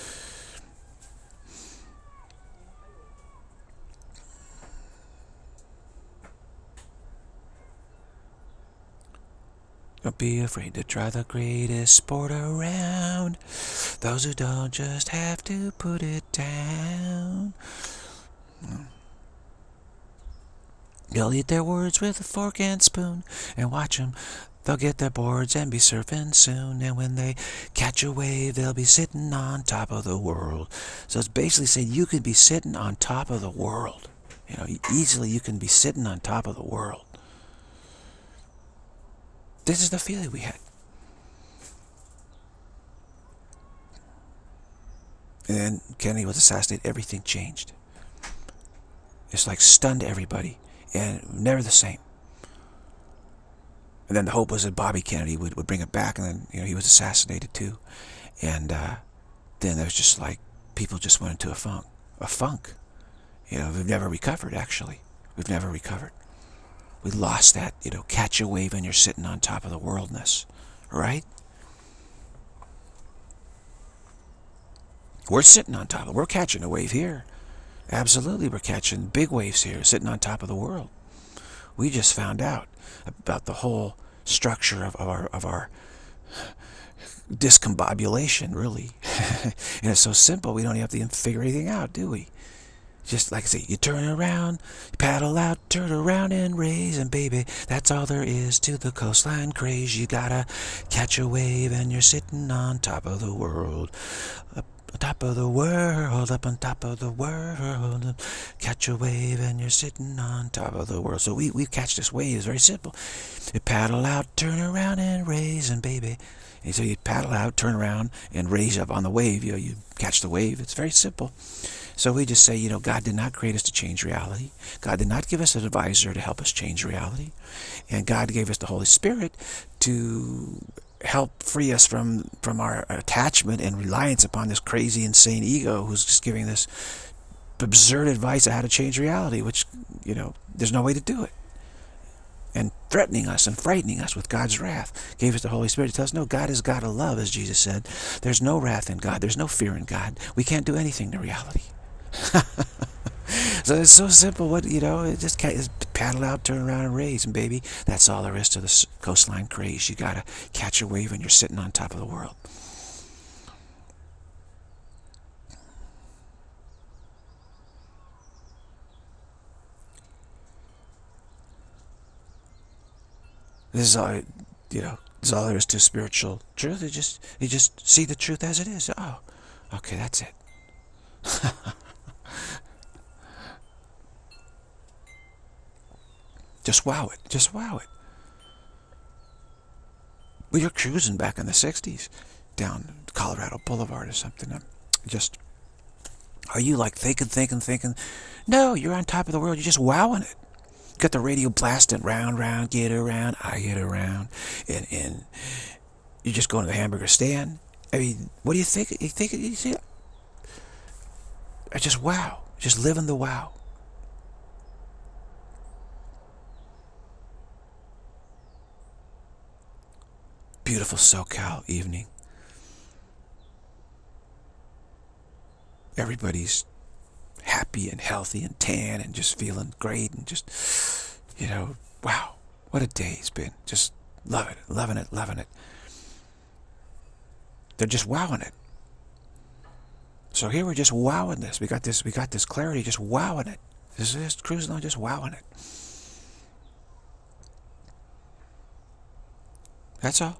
Don't be afraid to try the greatest sport around. Those who don't just have to put it down. They'll eat their words with a fork and spoon, and watch them. They'll get their boards and be surfing soon, and when they catch a wave, they'll be sitting on top of the world. So it's basically saying you could be sitting on top of the world. You know, easily you can be sitting on top of the world. This is the feeling we had. And then Kennedy was assassinated, everything changed. It's like stunned everybody, and never the same. And then the hope was that Bobby Kennedy would, would bring it back, and then, you know, he was assassinated too. And uh, then there was just like, people just went into a funk. A funk. You know, we've never recovered, actually. We've never recovered. We lost that, you know, catch a wave and you're sitting on top of the worldness. Right? We're sitting on top of it. We're catching a wave here. Absolutely, we're catching big waves here, sitting on top of the world. We just found out about the whole structure of, of our of our discombobulation, really. And it's so simple, we don't have to figure anything out, do we? Just like I say, you turn around, you paddle out, turn around and raise, and baby, that's all there is to the coastline craze. You gotta catch a wave and you're sitting on top of the world. Up on top of the world, up on top of the world. Catch a wave and you're sitting on top of the world. So we, we catch this wave, it's very simple. You paddle out, turn around and raise, and baby. And so you paddle out, turn around, and raise up on the wave. You know, you catch the wave. It's very simple. So we just say, you know, God did not create us to change reality. God did not give us an advisor to help us change reality. And God gave us the Holy Spirit to help free us from, from our attachment and reliance upon this crazy, insane ego who's just giving this absurd advice on how to change reality, which, you know, there's no way to do it. And threatening us and frightening us with God's wrath. Gave us the Holy Spirit to tell us, no, God is God of love, as Jesus said. There's no wrath in God. There's no fear in God. We can't do anything to reality. So it's so simple. What, you know, it just, can't, just paddle out, turn around, and raise, and baby, that's all there is to the coastline craze. You gotta catch a wave and you're sitting on top of the world. This is all, you know, this is all there is to spiritual truth. You just, you just see the truth as it is. Oh, okay, that's it. Just wow it. Just wow it. We were cruising back in the sixties down Colorado Boulevard or something. Just, are you like thinking, thinking, thinking? No, you're on top of the world. You're just wowing it. Got the radio blasting, round, round, get around, I get around, and and you're just going to the hamburger stand. I mean, what do you think? You think you see? I just wow, just living the wow. Beautiful SoCal evening. Everybody's happy and healthy and tan and just feeling great and just, you know, wow, what a day it's been. Just loving it, loving it, loving it. They're just wowing it. So here we're just wowing this. We got this, we got this clarity, just wowing it. This is cruising on, just wowing it. That's all.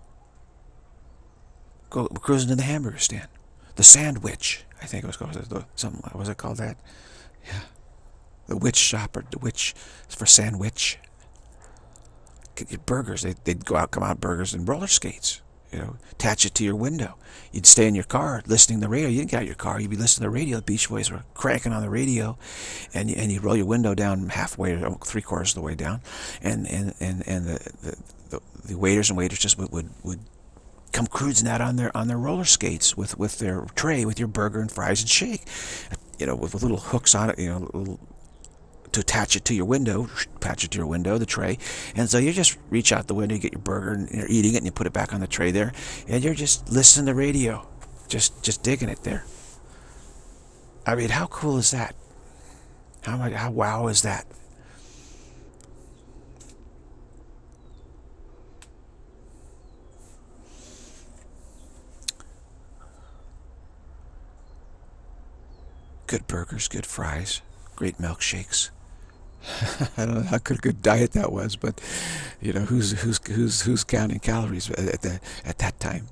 Go cruising to the hamburger stand. The sandwich, I think it was called. Something, what was it called that? Yeah. The witch shop, or the witch for sandwich. Get your burgers. They, they'd go out, come out burgers and roller skates. You know, attach it to your window. You'd stay in your car listening to the radio. You didn't get out of your car. You'd be listening to the radio. The Beach Boys were cranking on the radio, and you, and you'd roll your window down halfway, or three quarters of the way down, and and and and the the, the, the waiters and waitresses would would would come cruising out on their on their roller skates with with their tray with your burger and fries and shake, you know, with, with little hooks on it, you know, little, to attach it to your window, attach it to your window, the tray, and so you just reach out the window, you get your burger, and you're eating it, and you put it back on the tray there, and you're just listening to radio, just just digging it there. I mean, how cool is that? How how wow is that? Good burgers, good fries, great milkshakes. I don't know how good a good diet that was, but you know, who's who's who's who's counting calories at the at that time?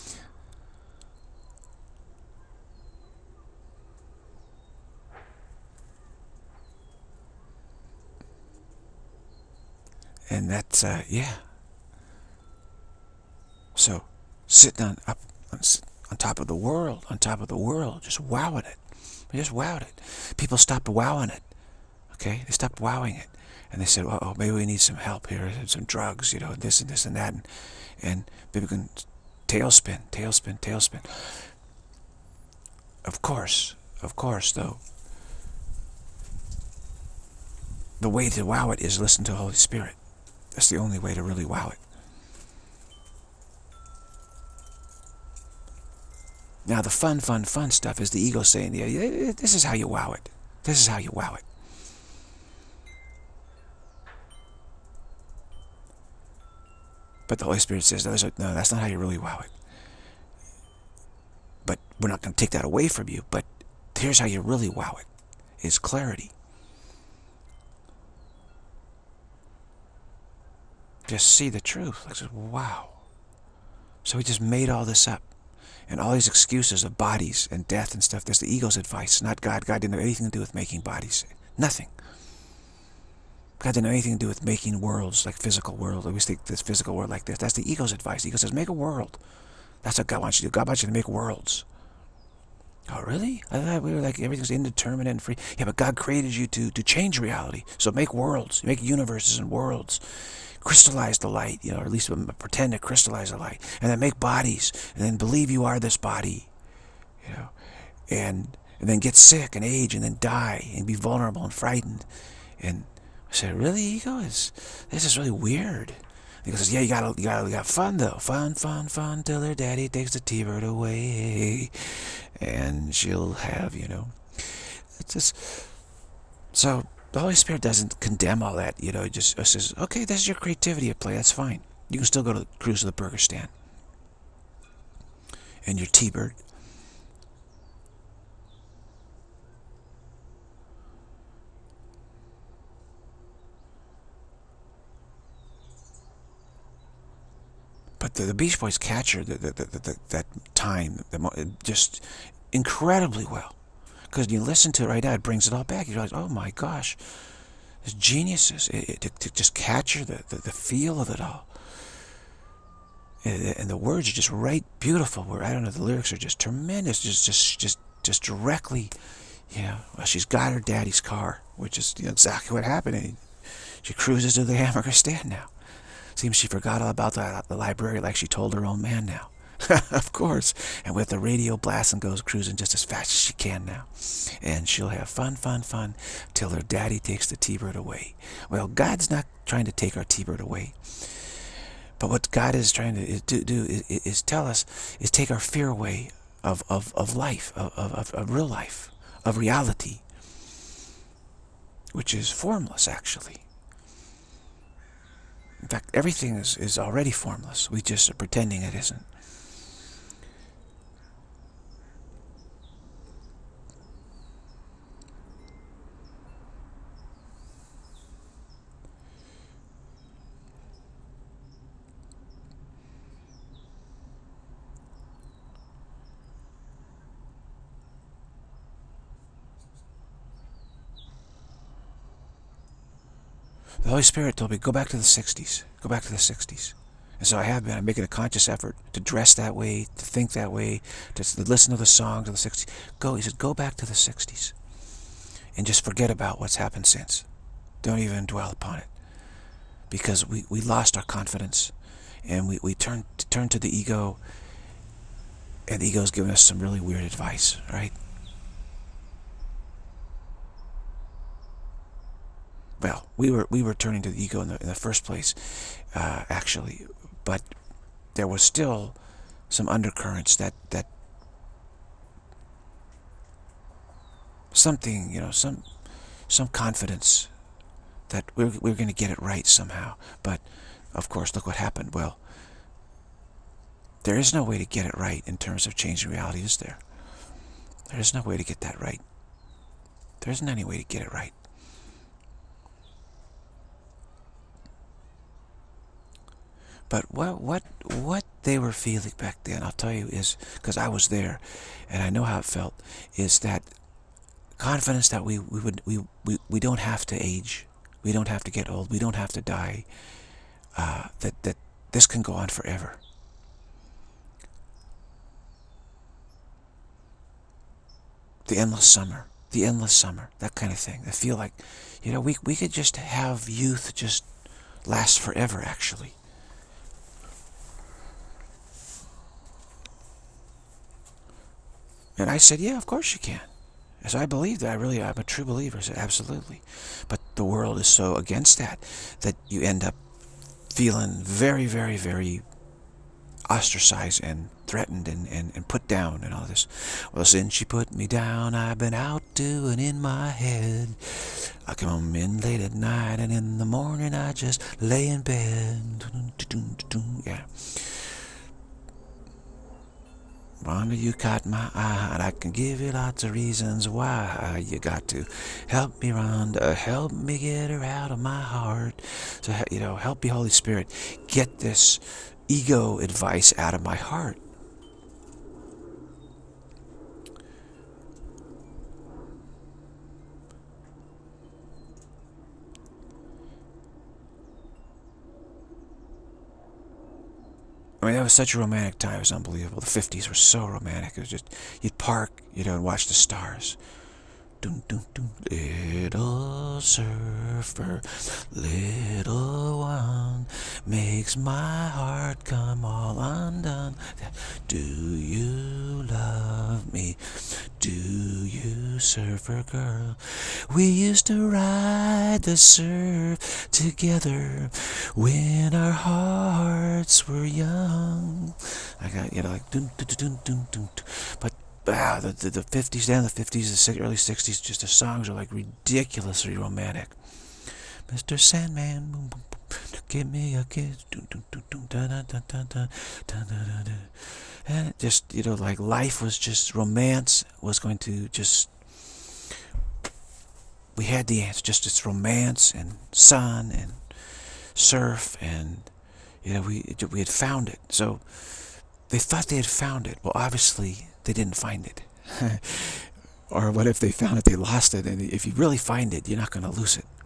And that's uh, yeah. So sitting on up on, on top of the world, on top of the world, just wowing it. We just wowed it. People stopped wowing it. Okay, they stopped wowing it, and they said, "Oh, oh maybe we need some help here, some drugs, you know, this and this and that, and, and maybe we can tailspin, tailspin, tailspin." Of course, of course, though, the way to wow it is listen to the Holy Spirit. That's the only way to really wow it. Now, the fun, fun, fun stuff is the ego saying, yeah, this is how you wow it. This is how you wow it. But the Holy Spirit says, no, no, that's not how you really wow it. But we're not going to take that away from you, but here's how you really wow it. It's clarity. Just see the truth. Like, wow. So we just made all this up. And all these excuses of bodies and death and stuff, that's the ego's advice, not God. God didn't have anything to do with making bodies. Nothing. God didn't have anything to do with making worlds, like physical world. I always think this physical world like this. That's the ego's advice. The ego says, make a world. That's what God wants you to do. God wants you to make worlds. Oh, really? I thought we were like, everything's indeterminate and free. Yeah, but God created you to, to change reality. So make worlds. Make universes and worlds. Crystallize the light, you know, or at least pretend to crystallize the light, and then make bodies, and then believe you are this body, you know, and and then get sick and age and then die and be vulnerable and frightened. And I said, really, ego? Is this is really weird? And he says, yeah, you gotta you gotta you got fun though, fun, fun, fun till her daddy takes the T-bird away, and she'll have, you know, it's just so. The Holy Spirit doesn't condemn all that, you know, it just it says, okay, this is your creativity at play, that's fine. You can still go to the cruise to the burger stand. And your T-bird. But the, the Beach Boys capture the, the, the, the, that time the, just incredibly well. Because you listen to it right now, it brings it all back. You realize, oh my gosh, it's geniuses it, it, to, to just capture the, the, the feel of it all. And, and the words are just right, beautiful. Where I don't know, the lyrics are just tremendous. Just, just, just just directly, you know, well, she's got her daddy's car, which is, you know, exactly what happened. And she cruises to the hamburger stand now. Seems she forgot all about the, the library like she told her own man now. Of course. And with the radio blasting, goes cruising just as fast as she can now. And she'll have fun, fun, fun till her daddy takes the T-Bird away. Well, God's not trying to take our T-Bird away. But what God is trying to do, do is, is tell us, is take our fear away of, of, of life, of, of, of real life, of reality, which is formless, actually. In fact, everything is, is already formless. We just are pretending it isn't. The Holy Spirit told me, go back to the sixties. Go back to the sixties. And so I have been. I'm making a conscious effort to dress that way, to think that way, to listen to the songs of the sixties. Go, he said, go back to the sixties. And just forget about what's happened since. Don't even dwell upon it. Because we, we lost our confidence. And we, we turned, turned to the ego. And the ego's giving us some really weird advice, right? Well, we were we were turning to the ego in the, in the first place, uh, actually, but there was still some undercurrents that that something, you know, some some confidence that we're we're going to get it right somehow. But of course, look what happened. Well, there is no way to get it right in terms of changing reality, is there? There is no way to get that right. There isn't any way to get it right. But what what what they were feeling back then, I'll tell you, is, because I was there, and I know how it felt, is that confidence that we we would we we we don't have to age, we don't have to get old, we don't have to die. Uh, that that this can go on forever. The endless summer, the endless summer, that kind of thing. I feel like, you know, we we could just have youth just last forever, actually. And I said, yeah, of course you can. As I believe that, I really, I'm a true believer. I said, absolutely. But the world is so against that, that you end up feeling very, very, very ostracized and threatened and, and, and put down and all this. Well, since she put me down, I've been out doing in my head. I come in late at night, and in the morning I just lay in bed. Yeah. Wanda, you caught my eye, and I can give you lots of reasons why you got to help me, Rhonda. Help me get her out of my heart. So, you know, help me, Holy Spirit, get this ego advice out of my heart. I mean, that was such a romantic time. It was unbelievable. The fifties were so romantic. It was just, you'd park, you know, and watch the stars. Dun, dun, dun. Little surfer, little one, makes my heart come all undone. Do you love me? Do you, surfer girl? We used to ride the surf together when our hearts were young. I got, you know, like dun dun dun dun dun. But ah, the, the the fifties and the fifties, the early sixties, just the songs are like ridiculously romantic. Mister Sandman, boom, boom, boom, give me a kiss, dun, dun, dun, dun, dun, dun, dun, dun, dun, dun, dun, dun. And it just, you know, like life was just, romance was going to just, we had the answer, just this romance and sun and surf, and, you know, we we had found it. So they thought they had found it. Well, obviously they didn't find it. Or what if they found it, they lost it? And if you really find it, you're not going to lose it.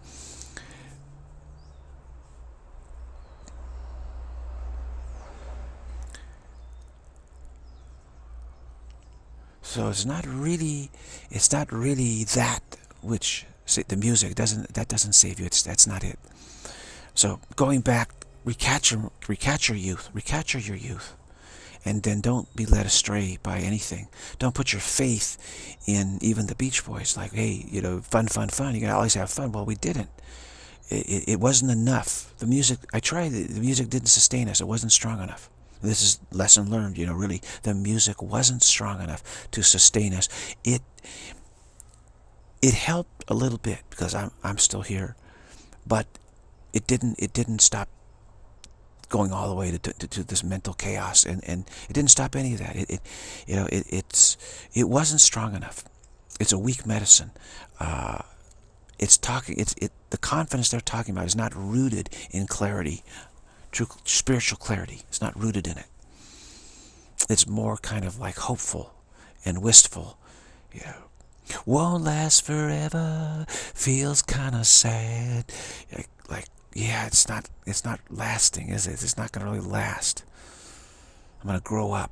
So it's not really, it's not really that which the music doesn't, that doesn't save you. It's that's not it. So going back, recapture, recapture youth, recapture your youth, and then don't be led astray by anything. Don't put your faith in even the Beach Boys. Like, hey, you know, fun, fun, fun. You gotta always have fun. Well, we didn't. It, it, it wasn't enough. The music, I tried. The music didn't sustain us. It wasn't strong enough. This is lesson learned. You know, really, the music wasn't strong enough to sustain us. It it helped a little bit because I'm I'm still here, but it didn't it didn't stop going all the way to, to, to this mental chaos, and, and it didn't stop any of that. It, it you know it, it's it wasn't strong enough. It's a weak medicine. Uh, it's talking. It's it. The confidence they're talking about is not rooted in clarity, true spiritual clarity. It's not rooted in it. It's more kind of like hopeful and wistful. You know, won't last forever. Feels kind of sad. Like, like yeah, it's not. It's not lasting, is it? It's not going to really last. I'm going to grow up.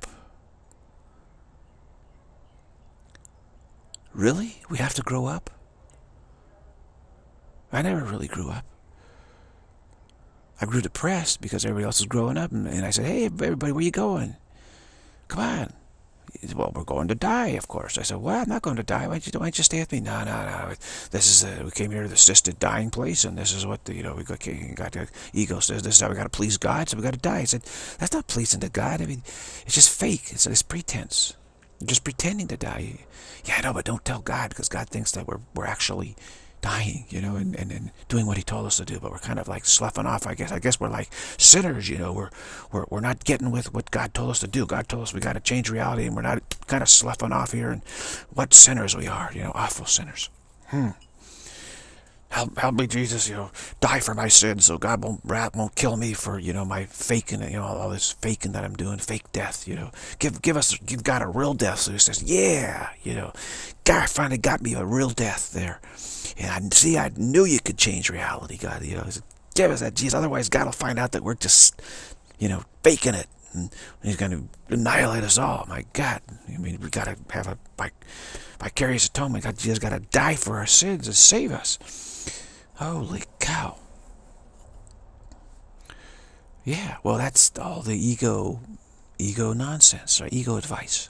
Really? We have to grow up? I never really grew up. I grew depressed because everybody else was growing up, and, and I said, hey, everybody, where you going? Come on. He said, well, we're going to die, of course. I said, well, I'm not going to die. Why don't you, why don't you stay with me? No, no, no. This is, a, we came here to the assisted dying place, and this is what, the, you know, we got, got the ego says, this is how we got to please God, so we got to die. I said, that's not pleasing to God. I mean, it's just fake. It's, it's pretense. You're just pretending to die. Yeah, I know, but don't tell God, because God thinks that we're, we're actually dying, you know, and, and, and doing what he told us to do, but we're kind of like sloughing off, I guess. I guess we're like sinners, you know, we're, we're, we're not getting with what God told us to do. God told us we got to change reality, and we're not kind of sloughing off here, and what sinners we are, you know, awful sinners. Hmm. Help, help me, Jesus, you know, die for my sins so God won't, won't kill me for, you know, my faking, you know, all this faking that I'm doing, fake death, you know. Give give us, give God a real death. So he says, yeah, you know, God finally got me a real death there. And I see, I knew you could change reality, God, you know. He said, give us that, Jesus, otherwise God will find out that we're just, you know, faking it. And he's going to annihilate us all. My God, I mean, we got to have a vicarious atonement. God, Jesus got to die for our sins and save us. Holy cow. Yeah, well, that's all the ego, ego nonsense, or ego advice.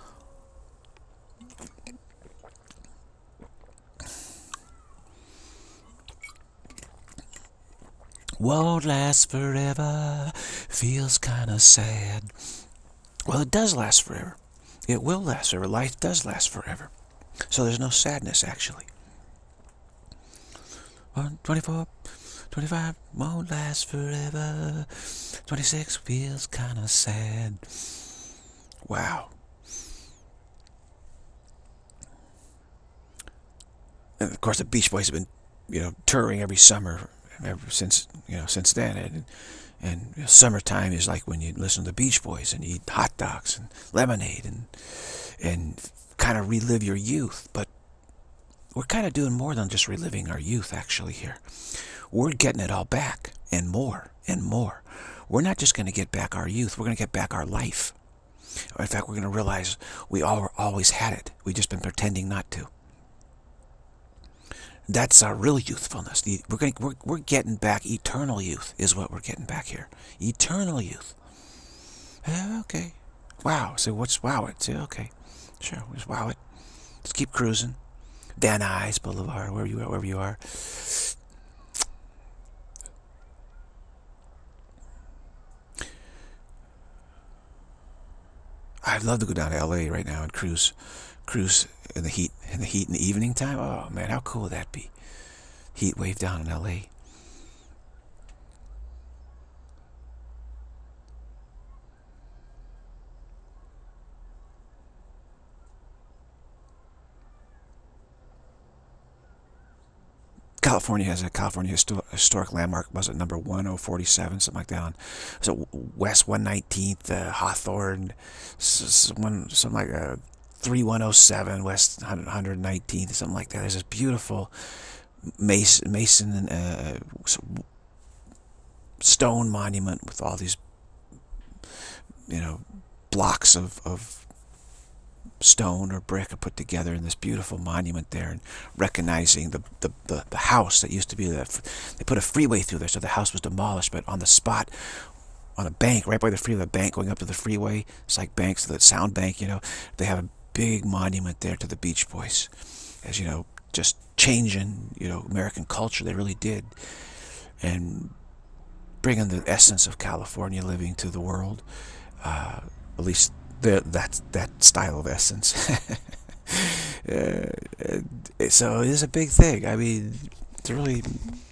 Won't last forever, feels kind of sad. Well, it does last forever. It will last forever. Life does last forever. So there's no sadness, actually. twenty-four, twenty-five, won't last forever. twenty-six feels kind of sad. Wow. And of course, the Beach Boys have been, you know, touring every summer ever since, you know, since then. And, and you know, summertime is like when you listen to the Beach Boys and you eat hot dogs and lemonade and and kind of relive your youth. But we're kind of doing more than just reliving our youth, actually, here. We're getting it all back, and more, and more. We're not just going to get back our youth, we're going to get back our life. In fact, we're going to realize we all always had it. We've just been pretending not to. That's our real youthfulness. We're, going to, we're, we're getting back eternal youth, is what we're getting back here. Eternal youth. Uh, okay. Wow. So what's wow it? So, okay. Sure, just wow it. Let's keep cruising. Van Nuys Boulevard, wherever you are, wherever you are. I'd love to go down to L A right now and cruise, cruise in the heat, in the heat in the evening time. Oh man, how cool would that be? Heat wave down in L A. California has a California Histo historic landmark, was it number one oh forty-seven, something like that. On, was it West one nineteenth, uh, Hawthorne, one, something like uh, three one oh seven, West one nineteenth, something like that. There's this beautiful Mason, Mason uh, stone monument with all these, you know, blocks of, of stone or brick are put together in this beautiful monument there, and recognizing the, the, the, the house that used to be there. They put a freeway through there, so the house was demolished, but on the spot, on a bank, right by the freeway, the bank going up to the freeway, it's like banks, the sound bank, you know, they have a big monument there to the Beach Boys, as you know, just changing, you know, American culture. They really did, and bringing the essence of California living to the world, uh, at least the, that that style of essence. uh, so it is a big thing. I mean, it's a really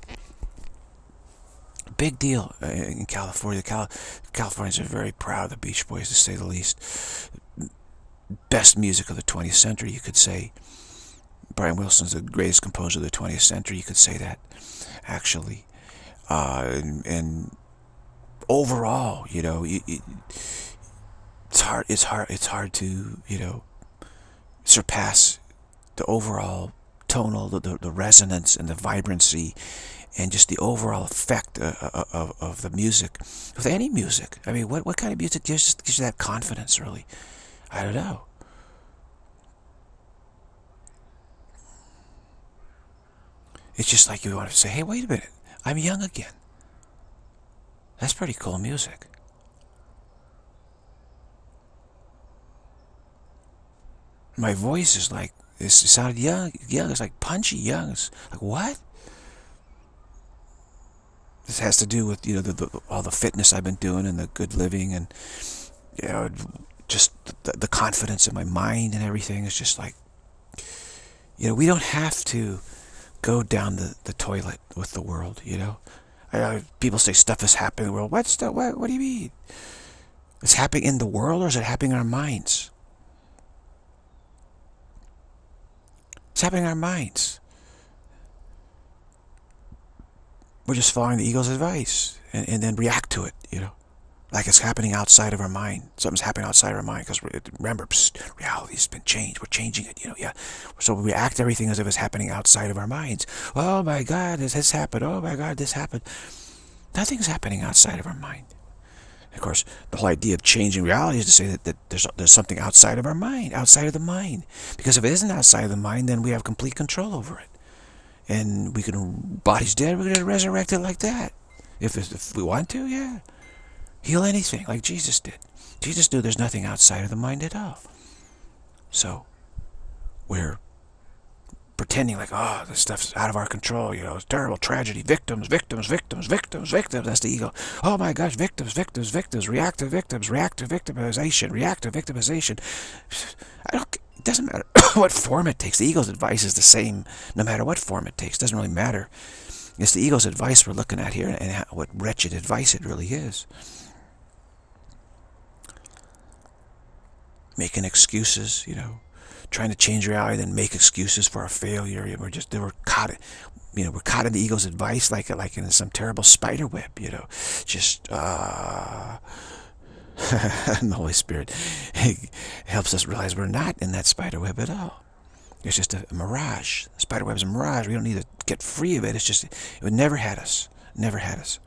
big deal in California. Cal Californians are very proud of the Beach Boys, to say the least. Best music of the twentieth century, you could say. Brian Wilson's the greatest composer of the twentieth century, you could say that, actually. Uh, and, and overall, you know, you, you, it's hard. It's hard. It's hard to, you know, surpass the overall tonal, the, the, the resonance and the vibrancy, and just the overall effect of, of, of the music, with any music. I mean, what what kind of music gives gives you that confidence? Really, I don't know. It's just like you want to say, "Hey, wait a minute. I'm young again." That's pretty cool music. My voice is like, it sounded young, young. It's like punchy, young. It's like, what? This has to do with, you know, the, the, all the fitness I've been doing and the good living, and, you know, just the, the confidence in my mind and everything. It's just like, you know, we don't have to go down the, the toilet with the world, you know. I, people say stuff is happening in the world. What's that? What, what do you mean? It's happening in the world, or is it happening in our minds? It's happening in our minds. We're just following the ego's advice, and, and then react to it, you know. Like it's happening outside of our mind. Something's happening outside of our mind, because remember, psst, reality's been changed. We're changing it, you know, yeah. So we react to everything as if it's happening outside of our minds. Oh my God, this has happened. Oh my God, this happened. Nothing's happening outside of our mind. Of course, the whole idea of changing reality is to say that, that there's, there's something outside of our mind, outside of the mind. Because if it isn't outside of the mind, then we have complete control over it. And we can, body's dead, we're going to resurrect it like that. If, if we want to, yeah. Heal anything, like Jesus did. Jesus knew there's nothing outside of the mind at all. So, we're pretending like, oh, this stuff's out of our control, you know, it's terrible, tragedy, victims, victims, victims, victims, victims. That's the ego. Oh my gosh, victims, victims, victims, reactive victims, reactive victimization, reactive victimization. I don't, it doesn't matter what form it takes. The ego's advice is the same no matter what form it takes. It doesn't really matter. It's the ego's advice we're looking at here, and how, what wretched advice it really is. Making excuses, you know, trying to change reality, then make excuses for our failure. We're just, we're caught, you know, we're caught in the ego's advice, like like in some terrible spider web, you know, just, uh, and the Holy Spirit helps us realize we're not in that spider web at all. It's just a, a mirage. The spider web's a mirage. We don't need to get free of it. It's just, it never had us, never had us.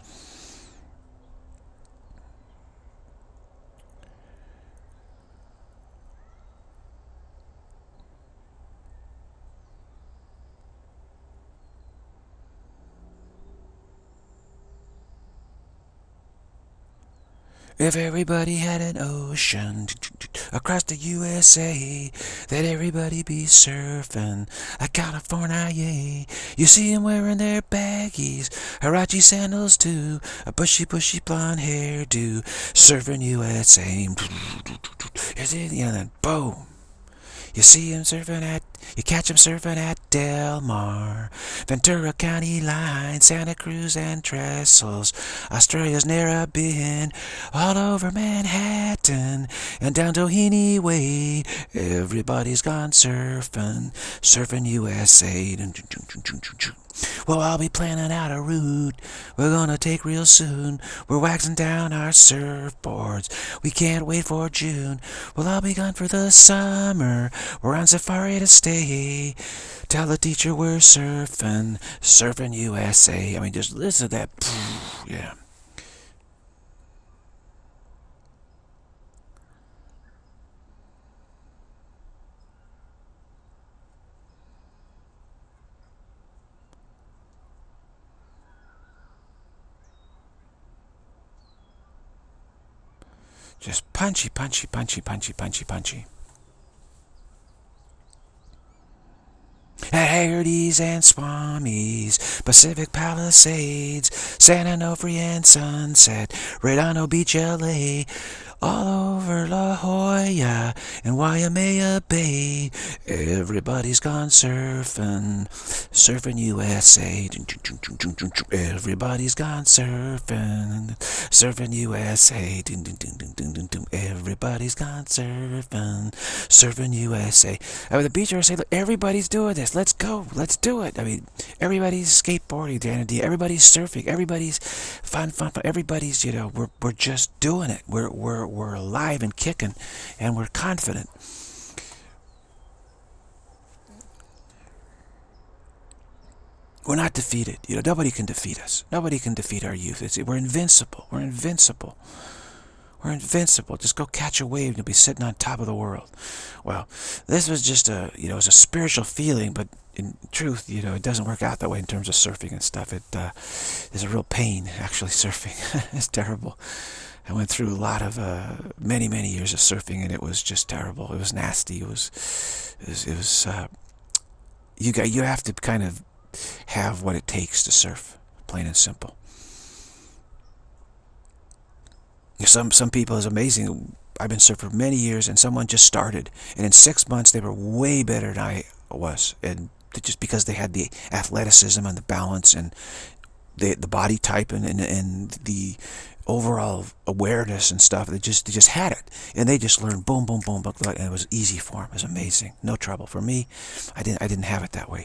If everybody had an ocean across the U S A, that everybody be surfing like California, yeah. You see them wearing their baggies, Huarache sandals too, a bushy, bushy blonde hairdo, surfing U S A. And then boom. You see him surfing at, you catch him surfing at Del Mar, Ventura County Line, Santa Cruz and Trestles, Australia's Narrabeen, all over Manhattan, and down Doheny Way. Everybody's gone surfing, surfing U S A. Well, I'll be planning out a route we're gonna take real soon. We're waxing down our surfboards. We can't wait for June. Well, I'll be gone for the summer. We're on safari to stay. Tell the teacher we're surfing, surfing U S A. I mean, just listen to that. Yeah. Just punchy, punchy, punchy, punchy, punchy, punchy. At Haggerty's and Swami's, Pacific Palisades, San Onofre and Sunset, Redondo Beach, L A, all over La Jolla and Waimea Bay. Everybody's gone surfing, surfing U S A. Everybody's gone surfing, surfing U S A. Everybody's gone surfing, surfing U S A. I mean, the beachers say, look, everybody's doing this. Let's go. Let's do it. I mean, everybody's skateboarding, Danity. Everybody's surfing. Everybody's fun, fun, fun. Everybody's, you know, we're we're just doing it. We're we're we're alive and kicking, and we're confident. We're not defeated. You know, nobody can defeat us. Nobody can defeat our youth. It's, we're invincible. We're invincible. We're invincible. Just go catch a wave and you'll be sitting on top of the world. Well, this was just a, you know, it was a spiritual feeling, but in truth, you know, it doesn't work out that way in terms of surfing and stuff. It uh, is a real pain, actually, surfing. It's terrible. I went through a lot of, uh, many, many years of surfing, and it was just terrible. It was nasty. It was, it was, it was uh, you got, you have to kind of have what it takes to surf, plain and simple. Some some people is amazing. I've been surfing for many years, and someone just started, and in six months they were way better than I was, and just because they had the athleticism and the balance and the the body type and and, and the overall awareness and stuff. They just they just had it, and they just learned boom, boom, boom, boom, and it was easy for them. It was amazing, no trouble. For me, I didn't I didn't have it that way.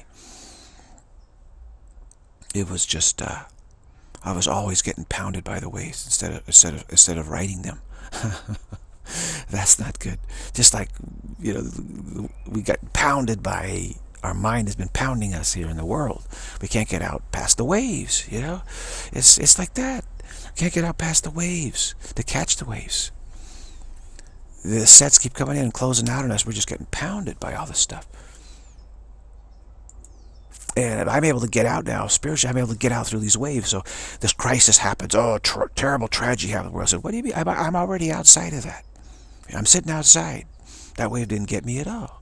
It was just. Uh, I was always getting pounded by the waves instead of instead of instead of riding them. That's not good. Just like, you know, we got pounded by, our mind has been pounding us here in the world. We can't get out past the waves. You know, it's it's like that. Can't get out past the waves to catch the waves. The sets keep coming in and closing out on us. We're just getting pounded by all this stuff. And I'm able to get out now, spiritually, I'm able to get out through these waves. So this crisis happens. Oh, ter terrible tragedy happens. I said, what do you mean? I'm, I'm already outside of that. I'm sitting outside. That wave didn't get me at all.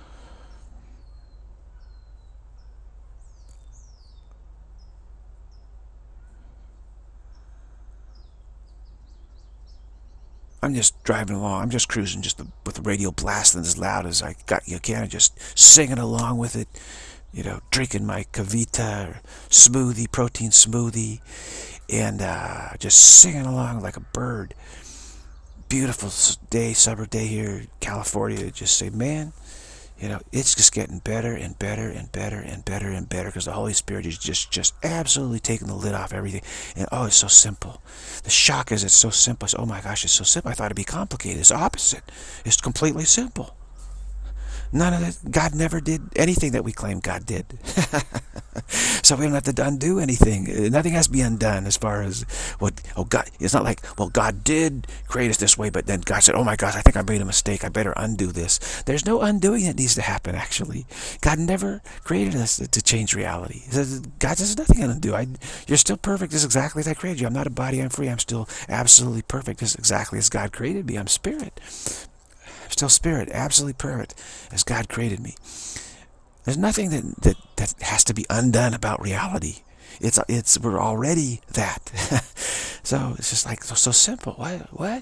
I'm just driving along. I'm just cruising, just the, with the radio blasting as loud as I got. You can, just singing along with it. You know, drinking my Kavita or smoothie, protein smoothie, and uh, just singing along like a bird. Beautiful day, summer day here in California. Just say, man, you know, it's just getting better and better and better and better and better because the Holy Spirit is just, just absolutely taking the lid off everything. And oh, it's so simple. The shock is it's so simple. It's, oh my gosh, it's so simple. I thought it'd be complicated. It's opposite. It's completely simple. None of that. God never did anything that we claim God did. So we don't have to undo anything. Nothing has to be undone as far as what, oh God, it's not like, well, God did create us this way, but then God said, oh my gosh, I think I made a mistake. I better undo this. There's no undoing that needs to happen, actually. God never created us to change reality. He says, God says, there's nothing to undo. I, you're still perfect just exactly as I created you. I'm not a body, I'm free. I'm still absolutely perfect just exactly as God created me. I'm spirit. I'm still spirit, absolutely perfect as God created me. There's nothing that, that, that has to be undone about reality. It's, it's, we're already that. So it's just like, so, so simple. What? What?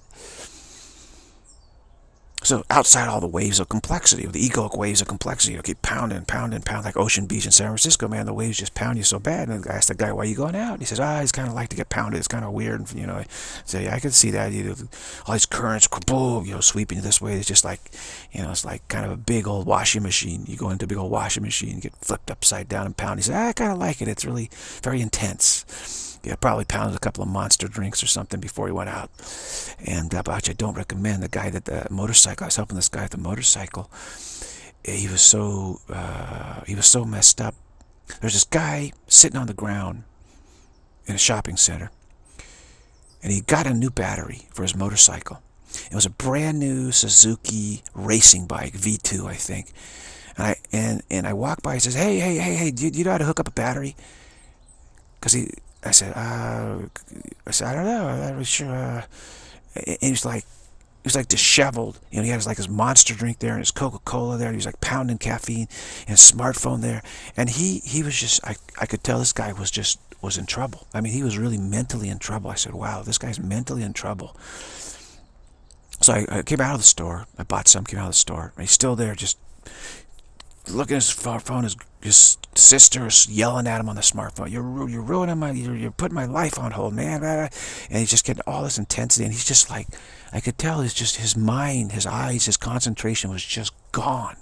So outside all the waves of complexity, the egoic waves of complexity, you know, keep pounding, pounding, pounding, like Ocean Beach in San Francisco, man, the waves just pound you so bad. And I asked the guy, why are you going out? And he says, ah, he's kind of like to get pounded. It's kind of weird. And, you know, I say, yeah, I can see that. You know, all these currents, boom, you know, sweeping you this way. It's just like, you know, it's like kind of a big old washing machine. You go into a big old washing machine, get flipped upside down and pound. He said, ah, I kind of like it. It's really very intense. Yeah, probably pounded a couple of monster drinks or something before he went out. And uh, but I don't recommend the guy that the motorcycle. I was helping this guy with the motorcycle. He was so uh, he was so messed up. There's this guy sitting on the ground in a shopping center, and he got a new battery for his motorcycle. It was a brand new Suzuki racing bike, V two, I think. And I and and I walked by. He says, "Hey, hey, hey, hey, do you, do you know how to hook up a battery?" Because he. I said, uh, I said, I don't know, I'm not really sure. Uh, and he was like, he was like disheveled. You know, he had his, like his Monster drink there and his Coca-Cola there. He was like pounding caffeine and his smartphone there. And he, he was just, I, I could tell this guy was just, was in trouble. I mean, he was really mentally in trouble. I said, wow, this guy's mentally in trouble. So I, I came out of the store. I bought some, came out of the store. And he's still there just looking at his phone. His, his sister is yelling at him on the smartphone. You're, you're ruining my, you're, you're putting my life on hold, man. And he's just getting all this intensity. And he's just like, I could tell it's just his mind, his eyes, his concentration was just gone.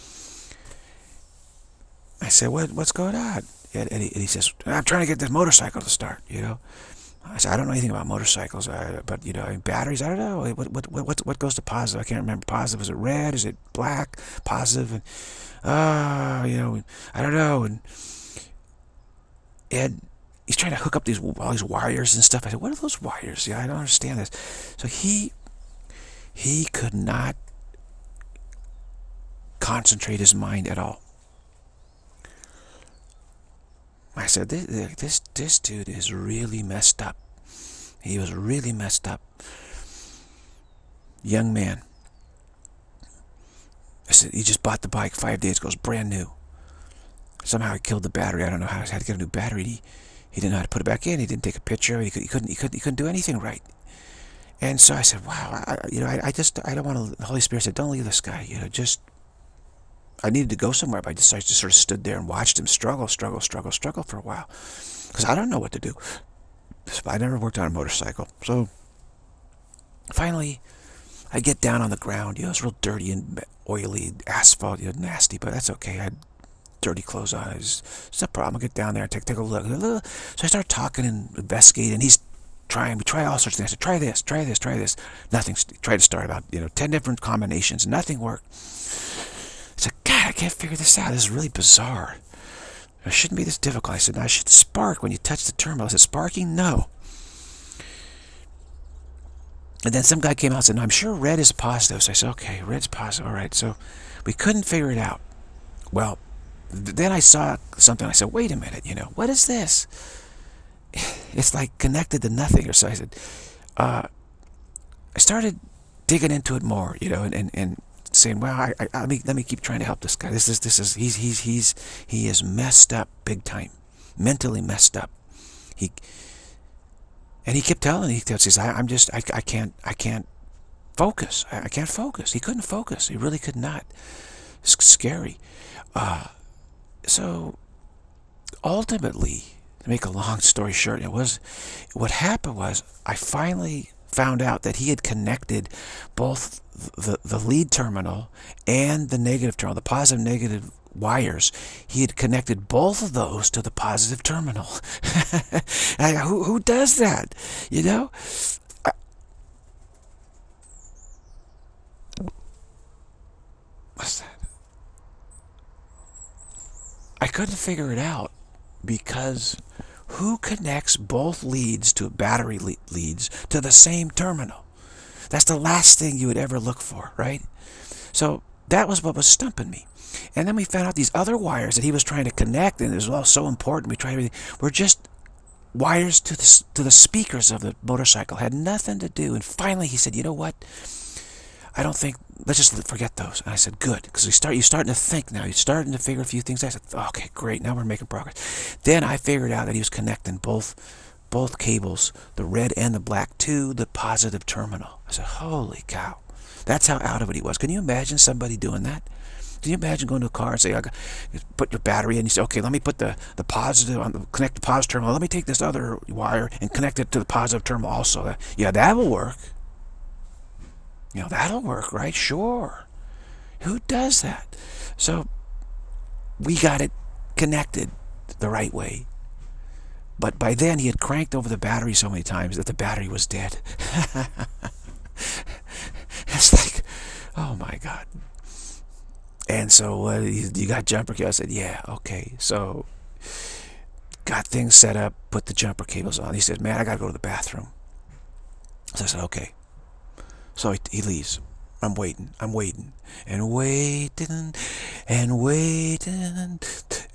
I said, what, what's going on? And he, and he says, I'm trying to get this motorcycle to start, you know. I said, I don't know anything about motorcycles, uh, but, you know, batteries, I don't know. What, what, what, what goes to positive? I can't remember. Positive, is it red? Is it black? Positive? And, ah, uh, you know, I don't know. And, and he's trying to hook up these all these wires and stuff. I said, what are those wires? Yeah, I don't understand this. So he, he could not concentrate his mind at all. I said, this, this, this dude is really messed up. He was really messed up. Young man. I said, he just bought the bike five days ago. It was brand new. Somehow he killed the battery. I don't know how. He had to get a new battery. He, he didn't know how to put it back in. He didn't take a picture. He, could, he couldn't. He couldn't. He couldn't do anything right. And so I said, wow. I, you know, I, I just, I don't want to. The Holy Spirit said, don't leave this guy. You know, just. I needed to go somewhere, but I just, I just sort of stood there and watched him struggle, struggle, struggle, struggle for a while. Because I don't know what to do. I never worked on a motorcycle. So, finally, I get down on the ground. You know, it's real dirty and oily asphalt, you know, nasty, but that's okay. I had dirty clothes on. It's, it's no problem. I get down there and take, take a look. So I start talking and investigating, and he's trying, we try all sorts of things. I said, try this, try this, try this. Nothing. Tried to start about, you know, ten different combinations. Nothing worked. I said, God, I can't figure this out. This is really bizarre. It shouldn't be this difficult. I said, no, I should spark when you touch the terminal. I said, sparking? No. And then some guy came out and said, no, I'm sure red is positive. So I said, okay, red's positive. All right. So we couldn't figure it out. Well, then I saw something. I said, wait a minute, you know, what is this? It's like connected to nothing. Or so I said, uh, I started digging into it more, you know, and, and, and saying, well, I, I, let me let me keep trying to help this guy. This is this is he's he's he's he is messed up big time, mentally messed up. He and he kept telling me, he says, I, I'm just I, I can't I can't focus. I, I can't focus. He couldn't focus. He really could not. It's scary. Uh, so ultimately, to make a long story short, it was what happened was I finally found out that he had connected both the, the lead terminal and the negative terminal, the positive negative wires. He had connected both of those to the positive terminal. I, who, who does that? You know? I, what's that? I couldn't figure it out because who connects both leads to battery le leads to the same terminal? That's the last thing you would ever look for, right? So that was what was stumping me. And then we found out these other wires that he was trying to connect, and it was all so important. We tried everything. Were just wires to the to the speakers of the motorcycle. Had nothing to do. And finally, he said, "You know what? I don't think. Let's just forget those." And I said, "Good," because you start. You're starting to think now. You're starting to figure a few things. I said, "Okay, great. Now we're making progress." Then I figured out that he was connecting both both cables, the red and the black, to the positive terminal. I said, "Holy cow!" That's how out of it he was. Can you imagine somebody doing that? Can you imagine going to a car and say, I got, put your battery in, and you say, okay, let me put the, the positive, on the, connect the positive terminal, let me take this other wire and connect it to the positive terminal also. Yeah, that'll work. You know, that'll work, right? Sure. Who does that? So, we got it connected the right way. But by then, he had cranked over the battery so many times that the battery was dead. It's like, oh my God. And so, uh, you, you got jumper cables? I said, yeah, okay. So, got things set up, put the jumper cables on. He said, man, I got to go to the bathroom. So I said, okay. So he, he leaves. I'm waiting, I'm waiting, and waiting, and waiting,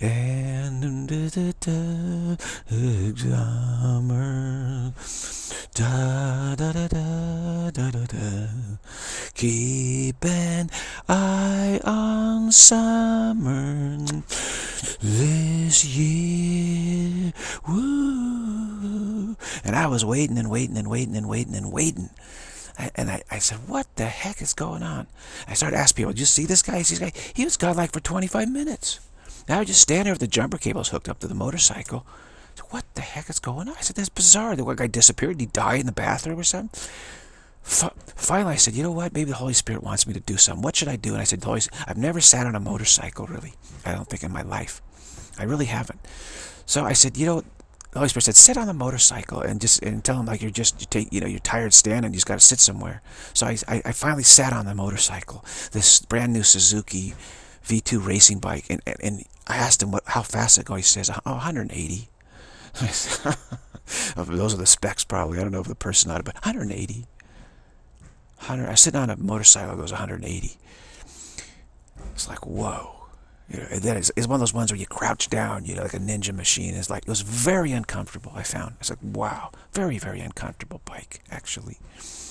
and da, da, da, summer Da da da da da da da. Keep an eye on summer this year. Woo. And I was waiting and waiting and waiting and waiting and waiting. I, and I, I said, what the heck is going on? I started asking people, did you see this guy? See this guy? He was gone like for twenty-five minutes. Now I just stand there with the jumper cables hooked up to the motorcycle. So what the heck is going on? I said, that's bizarre. The guy disappeared. Did he die in the bathroom or something? F finally, I said, you know what? Maybe the Holy Spirit wants me to do something. What should I do? And I said, Holy, I've never sat on a motorcycle, really. I don't think in my life. I really haven't. So I said, you know, the Holy Spirit said, sit on the motorcycle and just and tell him like you're just you take you know you're tired standing, you just got to sit somewhere. So I, I I finally sat on the motorcycle, this brand new Suzuki V two racing bike, and and, and I asked him what how fast it go. He says, oh, one hundred eighty. Those are the specs probably. I don't know if the person on it, but one hundred eighty. one hundred. I sit on a motorcycle that goes one hundred eighty. It's like whoa. You know, that is, is one of those ones where you crouch down, you know, like a ninja machine. It's like, it was very uncomfortable, I found. It's like, wow, very, very uncomfortable bike, actually.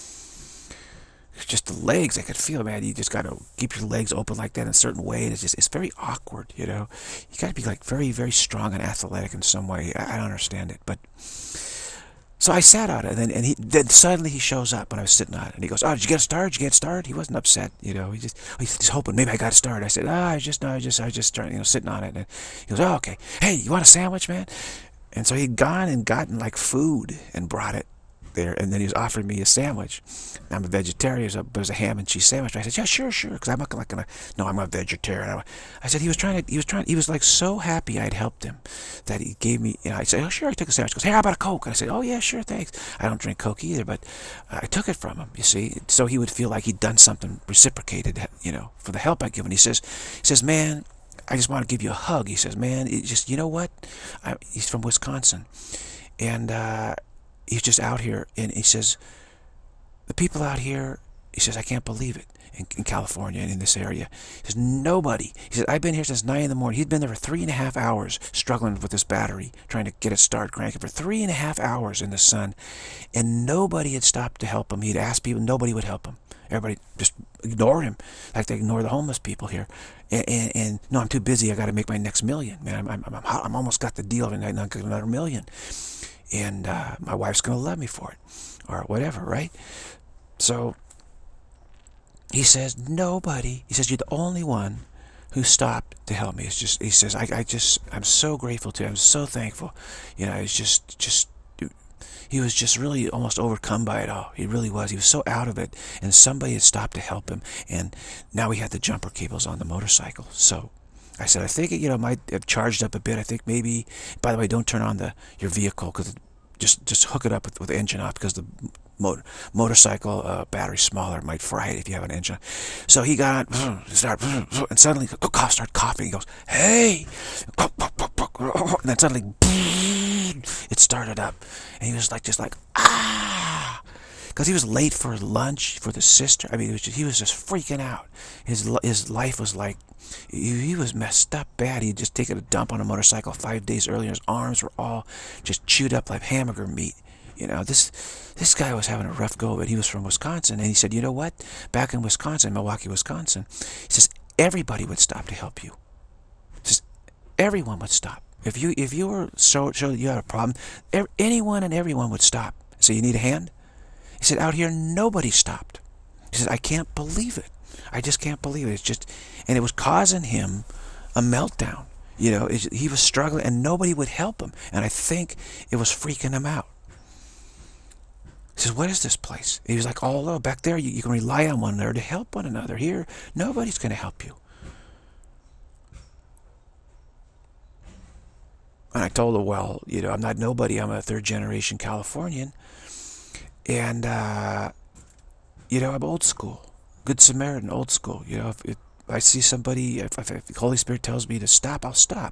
It's just the legs, I could feel, man. You just got to keep your legs open like that in a certain way. And it's just, it's very awkward, you know. You got to be like very, very strong and athletic in some way. I, I don't understand it, but... So I sat on it, and then, and he, then suddenly he shows up when I was sitting on it, and he goes, oh, did you get a start? Did you get a start? He wasn't upset, you know, he just, he's just hoping, maybe I got a start. I said, ah, I just, no, I just, I just started, you know, sitting on it, and he goes, oh, okay, hey, you want a sandwich, man? And so he'd gone and gotten, like, food and brought it there, and then he was offering me a sandwich. I'm a vegetarian, so it was a ham and cheese sandwich. I said, yeah, sure, sure, because I'm not like gonna, no, I'm a vegetarian. I said, he was trying to, he was trying, he was like so happy I'd helped him that he gave me, you know, I said, oh, sure, I took a sandwich. He goes, hey, how about a Coke? And I said, oh, yeah, sure, thanks. I don't drink Coke either, but I took it from him, you see, so he would feel like he'd done something reciprocated, you know, for the help I give him. He says, he says, man, I just want to give you a hug. He says, man, it just, you know what? I, he's from Wisconsin, and uh, he's just out here, and he says, the people out here, he says, I can't believe it, in, in California and in this area. He says, nobody. He says, I've been here since nine in the morning. He'd been there for three and a half hours struggling with this battery, trying to get it started cranking for three and a half hours in the sun, and nobody had stopped to help him. He'd asked people, nobody would help him. Everybody just ignored him, like they ignore the homeless people here. And, and, and no, I'm too busy. I got to make my next million, man. I'm, I'm, I'm, I'm almost got the deal, and I got another million. And uh, my wife's going to love me for it, or whatever, right? So he says, nobody, he says, you're the only one who stopped to help me. It's just, he says, I, I just, I'm so grateful to you. I'm so thankful. You know, it's just, just, he was just really almost overcome by it all. He really was. He was so out of it. And somebody had stopped to help him. And now he had the jumper cables on the motorcycle. So I said, I think it, you know, might have charged up a bit. I think maybe, by the way, don't turn on the your vehicle, because just, just hook it up with, with the engine off, because the motor, motorcycle uh, battery smaller, might fry it if you have an engine. So he got on, started, and suddenly started coughing. He goes, hey, and then suddenly it started up, and he was like, just like, ah, because he was late for lunch for the sister. I mean, it was just, he was just freaking out. His his life was like, he, he was messed up bad. He had just taken a dump on a motorcycle five days earlier. His arms were all just chewed up like hamburger meat. You know, this this guy was having a rough go of it. He was from Wisconsin, and he said, you know what? Back in Wisconsin, Milwaukee, Wisconsin, he says, everybody would stop to help you. He says, everyone would stop. If you if you were so, so you had a problem, er, anyone and everyone would stop. So you need a hand? He said, out here, nobody stopped. He said, I can't believe it. I just can't believe it. It's just, and it was causing him a meltdown. You know, it, he was struggling, and nobody would help him. And I think it was freaking him out. He says, what is this place? He was like, oh, look, back there, you, you can rely on one another to help one another. Here, nobody's going to help you. And I told her, well, you know, I'm not nobody. I'm a third-generation Californian. And, uh, you know, I'm old school. Good Samaritan, old school. You know, if, if I see somebody, if, if, if the Holy Spirit tells me to stop, I'll stop.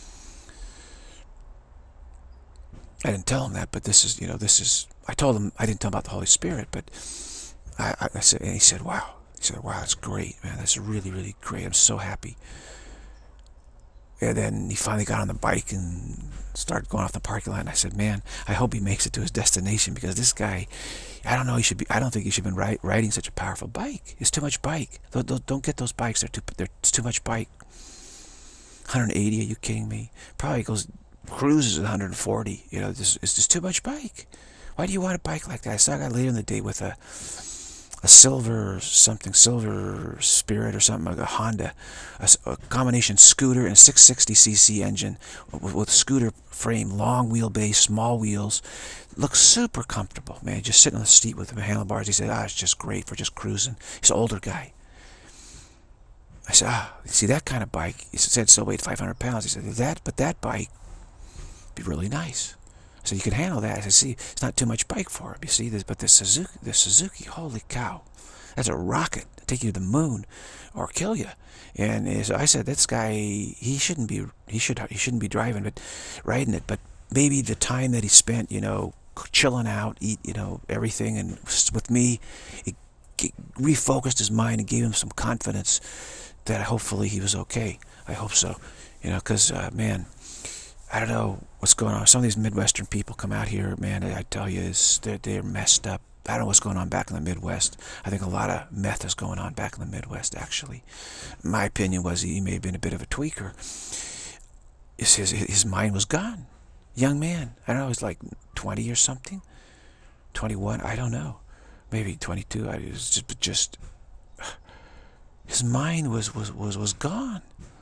I didn't tell him that, but this is, you know, this is, I told him, I didn't tell him about the Holy Spirit, but I, I, I said, and he said, wow. He said, wow, that's great, man. That's really, really great. I'm so happy. And then he finally got on the bike and started going off the parking lot, and I said, man, I hope he makes it to his destination, because this guy, I don't know, he should be, I don't think he should have been ri riding such a powerful bike. It's too much bike. Don't, don't get those bikes. They're too, they're, it's too much bike. one hundred eighty, are you kidding me? Probably goes, cruises at one hundred forty. You know, this, it's just too much bike. Why do you want a bike like that? I saw a guy later in the day with a, a silver something, silver Spirit or something, like a Honda, a, a combination scooter and a six sixty c c engine with, with a scooter frame, long wheelbase, small wheels. Looks super comfortable, man. Just sitting on the seat with the handlebars. He said, ah, it's just great for just cruising. He's an older guy. I said, ah, see that kind of bike? He said, still weighed five hundred pounds. He said, that, but that bike be really nice. So you can handle that. I said, see, it's not too much bike for him. You see this, but the Suzuki, the Suzuki, holy cow, that's a rocket. Take you to the moon, or kill you. And as I said, this guy, he shouldn't be, he should, he shouldn't be driving, but riding it. But maybe the time that he spent, you know, chilling out, eat, you know, everything, and with me, it refocused his mind and gave him some confidence that hopefully he was okay. I hope so, you know, because uh, man, I don't know what's going on. Some of these Midwestern people come out here, man, I tell you, is they're, they're messed up. I don't know what's going on back in the Midwest. I think a lot of meth is going on back in the Midwest, actually. My opinion was he may have been a bit of a tweaker. His, his, his mind was gone. Young man. I don't know, he was like twenty or something. twenty-one, I don't know. Maybe twenty-two. I was just, just his mind was, was, was, was gone.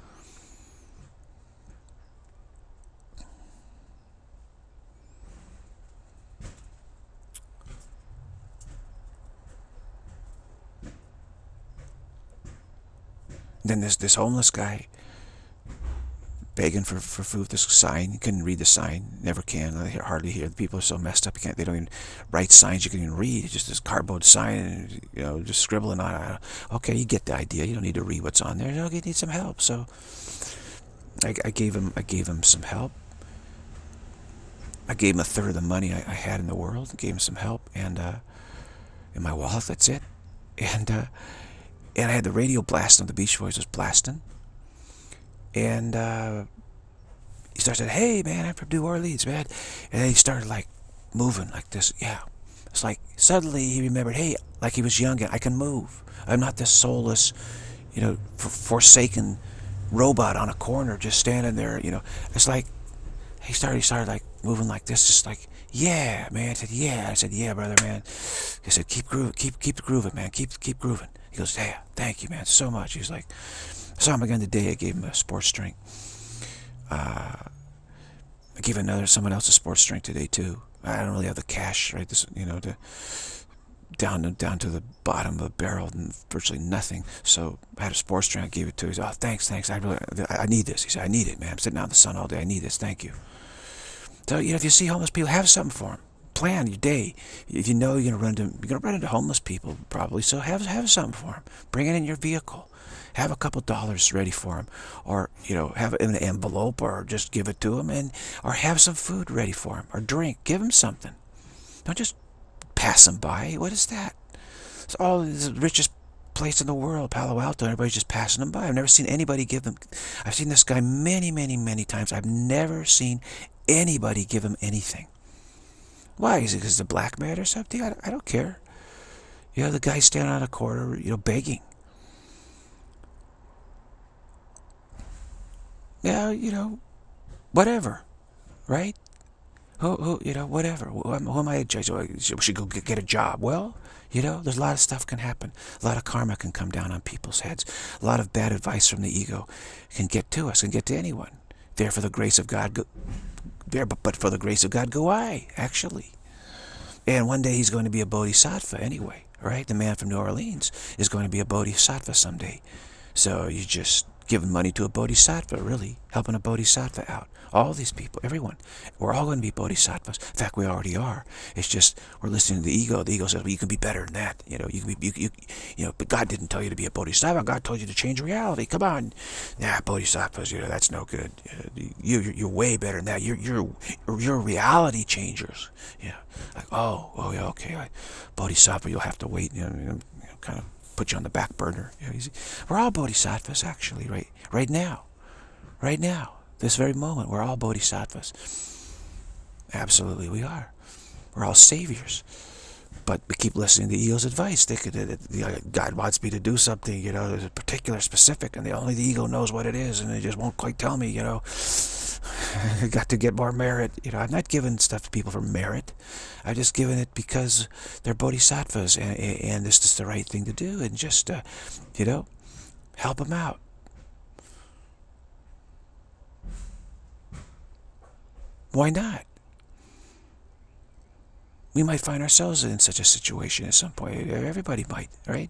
Then there's this homeless guy begging for, for food. This sign, you couldn't read the sign, never can. I hardly hear. The people are so messed up, you can't, they don't even write signs you can even read. It's just this cardboard sign, and, you know, just scribbling on it. Okay, you get the idea. You don't need to read what's on there. You okay, need some help. So I, I gave him, I gave him some help. I gave him a third of the money I, I had in the world. I gave him some help, and uh, in my wallet, that's it. And uh, and I had the radio blasting. The Beach Boys was blasting. And uh, he started saying, hey, man, I'm from New Orleans, man. And then he started, like, moving like this. Yeah. It's like, suddenly he remembered, hey, like he was young, I can move. I'm not this soulless, you know, forsaken robot on a corner just standing there, you know. It's like, he started, he started, like, moving like this, just like, yeah, man. I said, yeah. I said, yeah, brother, man. He said, keep grooving, keep, keep grooving, man. Keep, keep grooving. He goes, yeah, thank you, man, so much. He's like, I saw him again today. I gave him a sports drink. Uh, I gave another someone else a sports drink today too. I don't really have the cash, right? This, you know, to down to down to the bottom of the barrel and virtually nothing. So I had a sports drink. I gave it to him. He said, "Oh, thanks, thanks. I really, I need this." He said, "I need it, man. I'm sitting out in the sun all day. I need this. Thank you." So you know, if you see homeless people, have something for them. Plan your day. If you know you're gonna run into you're gonna run into homeless people probably, so have have something for them. Bring it in your vehicle. Have a couple dollars ready for them, or you know, have it in an envelope, or just give it to them, and or have some food ready for them, or drink. Give them something. Don't just pass them by. What is that? It's all the richest place in the world, Palo Alto. Everybody's just passing them by. I've never seen anybody give them. I've seen this guy many, many, many times. I've never seen anybody give him anything. Why? Is it because the black man or something? I, I don't care. You know, the guy standing on a corner, you know, begging. Yeah, you know, whatever, right? Who, who, you know, whatever. Who, who am I to judge? We should go get, get a job. Well, you know, there's a lot of stuff can happen. A lot of karma can come down on people's heads. A lot of bad advice from the ego can get to us, can get to anyone. There for the grace of God, go, there, but, but for the grace of God go I, actually. And one day he's going to be a bodhisattva anyway, right? The man from New Orleans is going to be a bodhisattva someday. So you just giving money to a bodhisattva, really, helping a bodhisattva out. All these people, everyone, we're all going to be bodhisattvas. In fact, we already are. It's just we're listening to the ego. The ego says, well, you can be better than that. You know, you can be, you, you, you know, but God didn't tell you to be a bodhisattva. God told you to change reality. Come on, yeah, bodhisattvas. You know, that's no good. You, you're, you're way better than that. You're, you're, you're reality changers. Yeah, like, oh, oh yeah, okay, I, bodhisattva. You'll have to wait. You know, you know kind of put you on the back burner. You know, we're all bodhisattvas, actually, right, right now, right now. This very moment, we're all bodhisattvas. Absolutely, we are. We're all saviors. But we keep listening to the ego's advice. They could, uh, God wants me to do something, you know, there's a particular, specific, and the only the ego knows what it is, and they just won't quite tell me, you know. I got to get more merit. You know, I'm not giving stuff to people for merit. I'm just giving it because they're bodhisattvas, and, and this is the right thing to do, and just, uh, you know, help them out. Why not? We might find ourselves in such a situation at some point. Everybody might, right?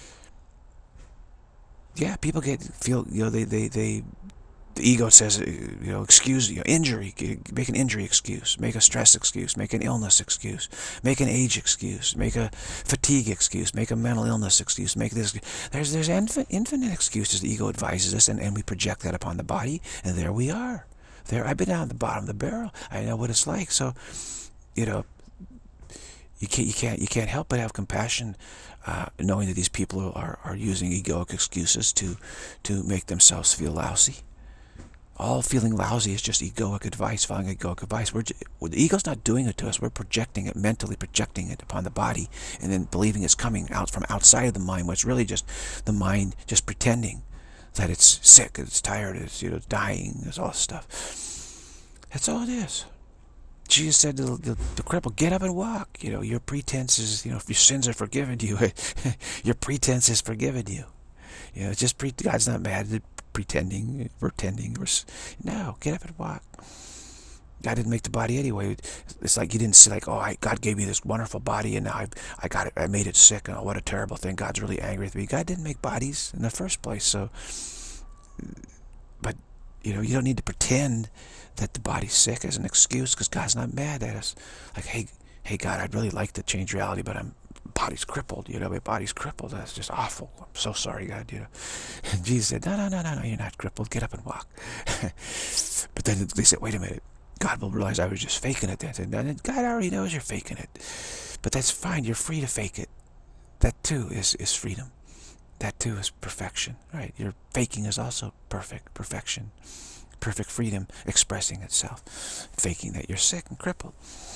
Yeah, people get feel you know they they they the ego says you know excuse you know injury, make an injury excuse, make a stress excuse, make an illness excuse, make an age excuse, make a fatigue excuse, make a mental illness excuse, make this. There's there's infinite, infinite excuses the ego advises us, and and we project that upon the body, and there we are. There, I've been down at the bottom of the barrel. I know what it's like. So, you know. You can't, you can't, you can't help but have compassion, uh, knowing that these people are, are using egoic excuses to, to make themselves feel lousy. All feeling lousy is just egoic advice, following egoic advice. We're, well, the ego's not doing it to us. We're projecting it, mentally projecting it upon the body, and then believing it's coming out from outside of the mind, when it's really just the mind just pretending that it's sick, it's tired, it's you know dying, there's all this stuff. That's all it is. Jesus said to the, the, the cripple, get up and walk. You know, your pretense is, you know, if your sins are forgiven you, your pretense is forgiven you. You know, it's just pre God's not mad at pretending, pretending. No, get up and walk. God didn't make the body anyway. It's like you didn't say like, oh, I, God gave me this wonderful body, and now I, I got it, I made it sick, and oh, what a terrible thing. God's really angry with me. God didn't make bodies in the first place, so. But you know, you don't need to pretend that the body's sick as an excuse, because God's not mad at us. Like, hey, hey, God, I'd really like to change reality, but I'm body's crippled. You know, my body's crippled. That's just awful. I'm so sorry, God. You know, and Jesus said, no, no, no, no, no, you're not crippled. Get up and walk. But then they said, wait a minute. God will realize I was just faking it. Then said, God already knows you're faking it, but that's fine. You're free to fake it. That too is is freedom. That too is perfection, right? Your faking is also perfect, perfection. Perfect freedom expressing itself. Faking that you're sick and crippled.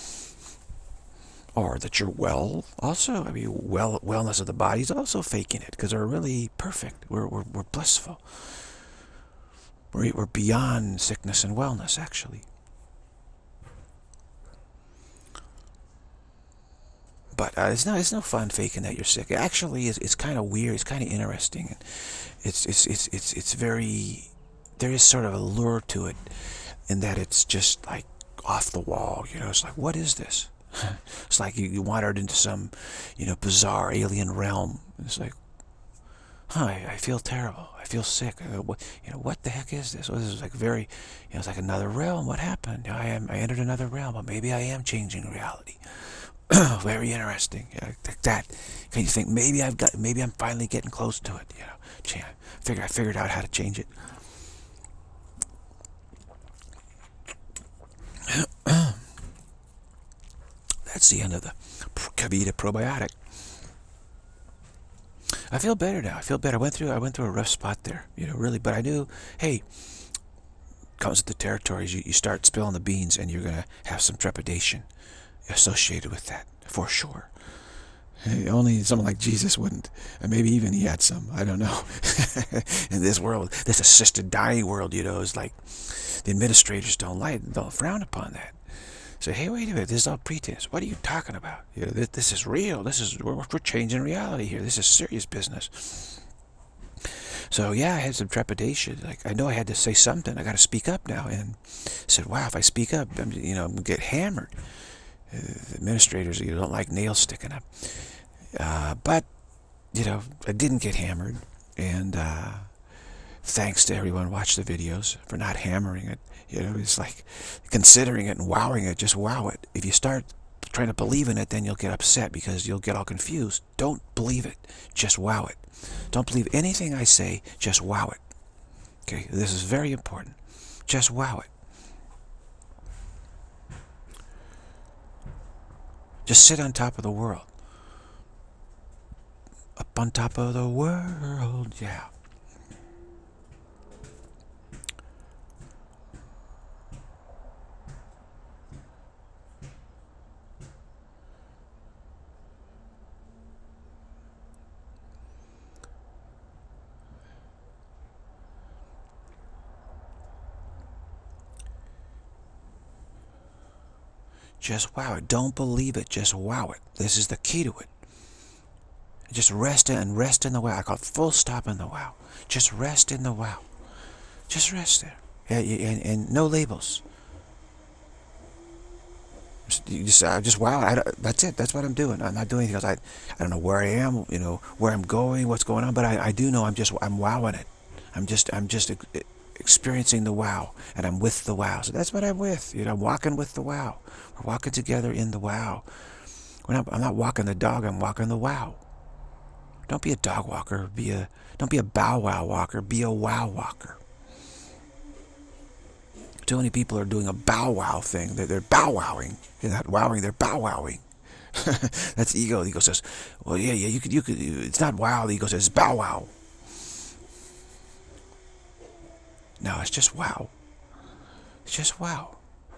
Or that you're well also. I mean, well, wellness of the body is also faking it, because we're really perfect. We're, we're, we're blissful. We're, we're beyond sickness and wellness, actually. But uh, it's, not, it's no fun faking that you're sick. Actually, it's, it's kind of weird. It's kind of interesting. It's, it's, it's, it's, it's very... There is sort of a lure to it, in that it's just like off the wall. You know, it's like, what is this? It's like you, you wandered into some, you know, bizarre alien realm. It's like, huh, I, I feel terrible. I feel sick. I go, what, you know, what the heck is this? Well, this is like very, you know, it's like another realm. What happened? I am, I entered another realm, but maybe I am changing reality. Very interesting. Yeah, like that. Can you think maybe I've got, maybe I'm finally getting close to it? You know, I figure I figured out how to change it. That's the end of the Kavita probiotic. I feel better now. I feel better. I went through I went through a rough spot there, you know, really. But I knew, hey, comes with the territories. You, you start spilling the beans, and you're gonna have some trepidation associated with that, for sure. Hey, only someone like Jesus wouldn't, and maybe even he had some. I don't know. In this world, this assisted dying world, you know, is like the administrators don't like, don't frown upon that. Say, hey, wait a minute, this is all pretense. What are you talking about? You know, this, this is real. This is we're, we're changing reality here. This is serious business. So yeah, I had some trepidation. Like, I know I had to say something. I got to speak up now. And I said, wow, if I speak up, I'm, you know, I'm gonna get hammered. Uh, the administrators, you know, don't like nails sticking up. Uh, but you know, I didn't get hammered, and uh, thanks to everyone who watched the videos for not hammering it. You know, it's like considering it and wowing it. Just wow it. If you start trying to believe in it, then you'll get upset because you'll get all confused. Don't believe it. Just wow it. Don't believe anything I say. Just wow it. Okay, this is very important. Just wow it. Just sit on top of the world. Up on top of the world, yeah. Just wow it. Don't believe it. Just wow it. This is the key to it. Just rest in and rest in the wow. I call it full stop in the wow. Just rest in the wow. Just rest there. And, and, and no labels. You just, uh, just wow. I, that's it. That's what I'm doing. I'm not doing anything else. I, I don't know where I am, you know, where I'm going, what's going on, but I, I do know I'm just, I'm wowing it. I'm just, I'm just experiencing the wow, and I'm with the wow. So that's what I'm with. You know, I'm walking with the wow. We're walking together in the wow. We're not, I'm not walking the dog. I'm walking the wow. Don't be a dog walker. Be a, don't be a bow wow walker. Be a wow walker. Too many people are doing a bow wow thing. They're, they're bow wowing. They're not wowing. They're bow wowing. That's ego. The ego says, "Well, yeah, yeah, you could, you could. It's not wow." The ego says, "Bow wow." No, it's just wow. It's just wow.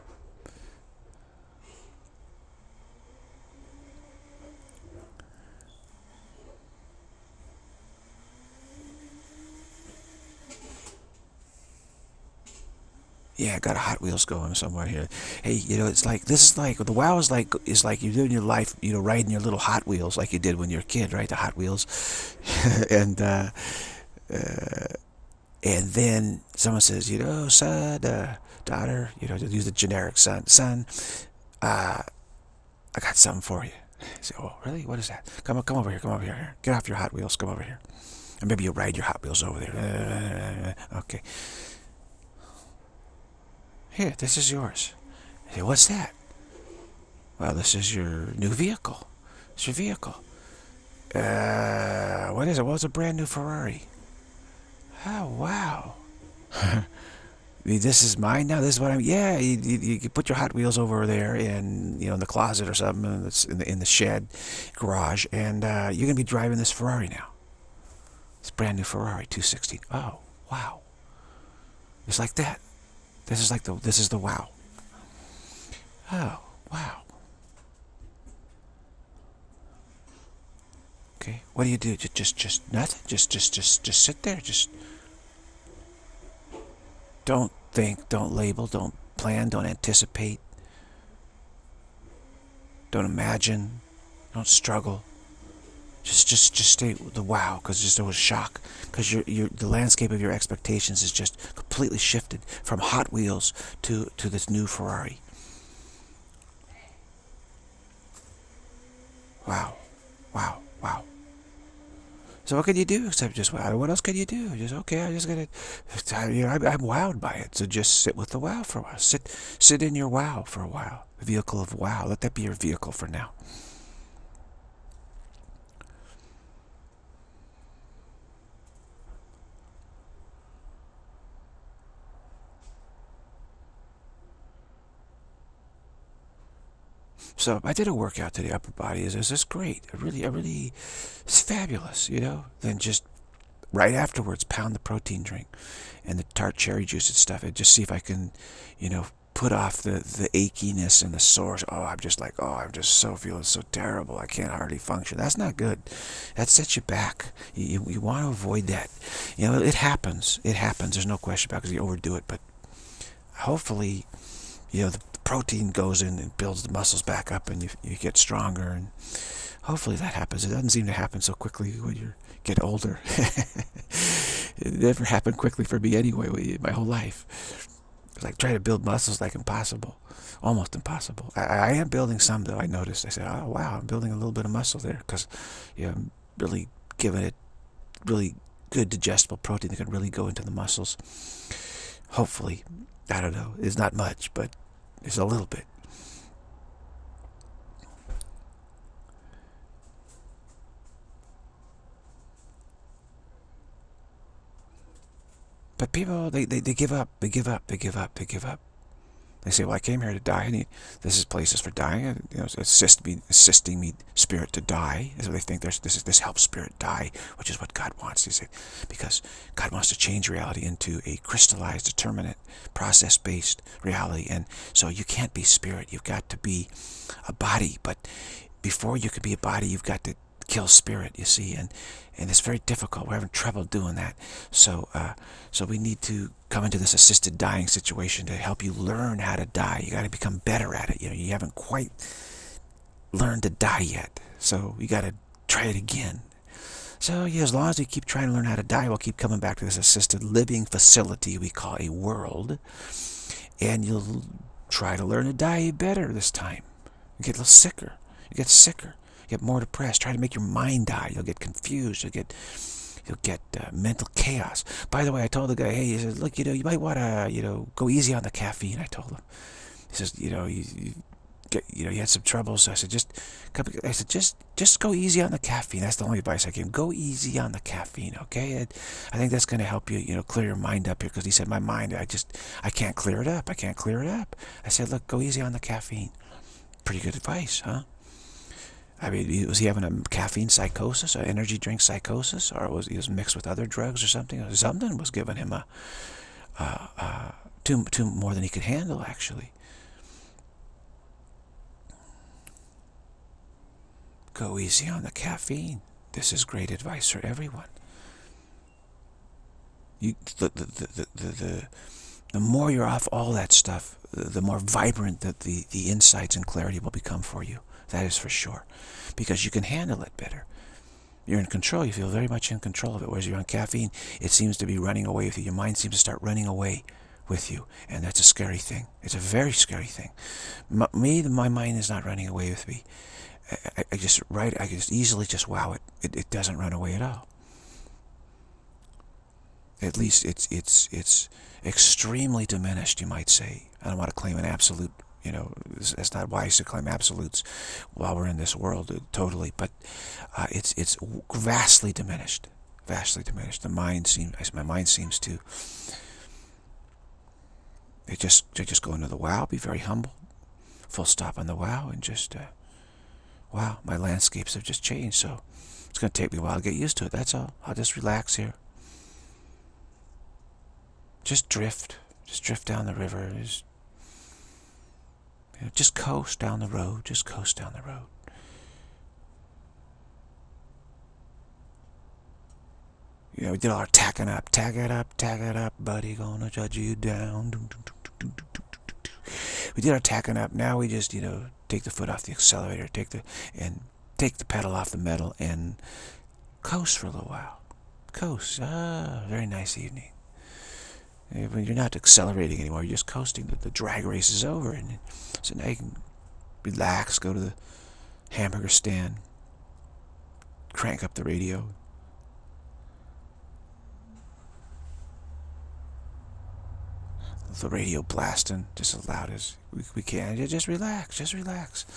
Yeah, I got a Hot Wheels going somewhere here. Hey, you know, it's like, this is like, the wow is like, is like you're doing your life, you know, riding your little Hot Wheels like you did when you were a kid, right? The Hot Wheels. and, uh, uh, and then someone says, you know, son, uh, daughter, you know, to use the generic son, son, uh, I got something for you. You say, oh, really? What is that? Come, come over here, come over here. Get off your Hot Wheels, come over here. And maybe you ride your Hot Wheels over there. Uh, okay. Here, this is yours. I say, what's that? Well, this is your new vehicle. It's your vehicle. Uh, what is it? Well, it's a brand new Ferrari. Oh, wow. This is mine now. This is what I'm. Yeah, you, you, you put your Hot Wheels over there in, you know, in the closet or something, in the in the, in the shed, garage, and uh, you're gonna be driving this Ferrari now. It's brand new Ferrari two sixteen. Oh, wow. It's like that. This is like the. This is the wow. Oh, wow. Okay, what do you do? Just, just, just nothing. Just, just, just, just sit there. Just don't think. Don't label. Don't plan. Don't anticipate. Don't imagine. Don't struggle. Just, just, just stay with the wow, because just there was shock, because your, your, the landscape of your expectations is just completely shifted from Hot Wheels to to this new Ferrari. Wow, wow, wow. So what can you do except just wow? What else can you do? Just okay. I just gotta, you know, I'm, I'm wowed by it. So just sit with the wow for a while. Sit, sit in your wow for a while. The vehicle of wow. Let that be your vehicle for now. So I did a workout today, upper body. Is this great? I really, I really, it's fabulous, you know. Then just right afterwards, pound the protein drink and the tart cherry juice and stuff, and just see if I can, you know, put off the the achiness and the sores. Oh, I'm just like, oh, I'm just so feeling so terrible. I can't hardly function. That's not good. That sets you back. You you, you want to avoid that. You know, it happens. It happens. There's no question about it because you overdo it. But hopefully, you know, the protein goes in and builds the muscles back up, and you you get stronger, and hopefully that happens. It doesn't seem to happen so quickly when you get older. It never happened quickly for me anyway. My whole life, it's like trying to build muscles, like impossible, almost impossible. I, I am building some though. I noticed. I said, oh wow, I'm building a little bit of muscle there because, you know, I'm really giving it really good digestible protein that can really go into the muscles. Hopefully, I don't know. It's not much, but it's a little bit. But people, they, they, they give up, they give up, they give up, they give up. They say, well, I came here to die, and this is places for dying. You know, assist me, assisting me, spirit to die. So they think there's this is this helps spirit die, which is what God wants. They say, because God wants to change reality into a crystallized, determinate, process-based reality. And so you can't be spirit. You've got to be a body. But before you can be a body, you've got to kill spirit, you see, and and it's very difficult. We're having trouble doing that. So uh, so we need to come into this assisted dying situation to help you learn how to die. You got to become better at it. You know, you haven't quite learned to die yet, so you got to try it again. So yeah, as long as we keep trying to learn how to die, we'll keep coming back to this assisted living facility we call a world, and you'll try to learn to die better this time. You get a little sicker. You get sicker. You get more depressed. Try to make your mind die. You'll get confused. You'll get you'll get uh, mental chaos. By the way, I told the guy, hey, he says, look, you know, you might want to, you know, go easy on the caffeine. I told him. He says, you know, you, you get, you know, you had some troubles. So I said, just, I said, just, just go easy on the caffeine. That's the only advice I gave him. Go easy on the caffeine, okay? And I think that's going to help you, you know, clear your mind up here. Because he said, my mind, I just, I can't clear it up. I can't clear it up. I said, look, go easy on the caffeine. Pretty good advice, huh? I mean, was he having a caffeine psychosis, an energy drink psychosis, or was he was mixed with other drugs or something? Or something was giving him a, uh, uh, too, too more than he could handle, actually. Go easy on the caffeine. This is great advice for everyone. You, the, the, the, the, the, the more you're off all that stuff, the more vibrant that the, the insights and clarity will become for you. That is for sure. Because you can handle it better. You're in control. You feel very much in control of it. Whereas you're on caffeine, it seems to be running away with you. Your mind seems to start running away with you. And that's a scary thing. It's a very scary thing. M me, my mind is not running away with me. I, I just right. I can just easily just wow it. it. It doesn't run away at all. At least it's it's it's extremely diminished, you might say. I don't want to claim an absolute. You know, it's not wise to claim absolutes while we're in this world, uh, totally. But uh, it's it's vastly diminished, vastly diminished. The mind seems, my mind seems to. They just they just go into the wow, be very humble, full stop on the wow, and just uh, wow, my landscapes have just changed. So it's going to take me a while to get used to it. That's all. I'll just relax here. Just drift, just drift down the river. Just, You know, just coast down the road. Just coast down the road. You know, we did all our tacking up. Tack it up, tack it up, buddy. Gonna judge you down. We did our tacking up. Now we just, you know, take the foot off the accelerator, take the and take the pedal off the metal, and coast for a little while. Coast. Ah, very nice evening. When you're not accelerating anymore, you're just coasting. The, the drag race is over, and so now you can relax, go to the hamburger stand, crank up the radio, the radio blasting just as loud as we, we can. Just relax, just relax.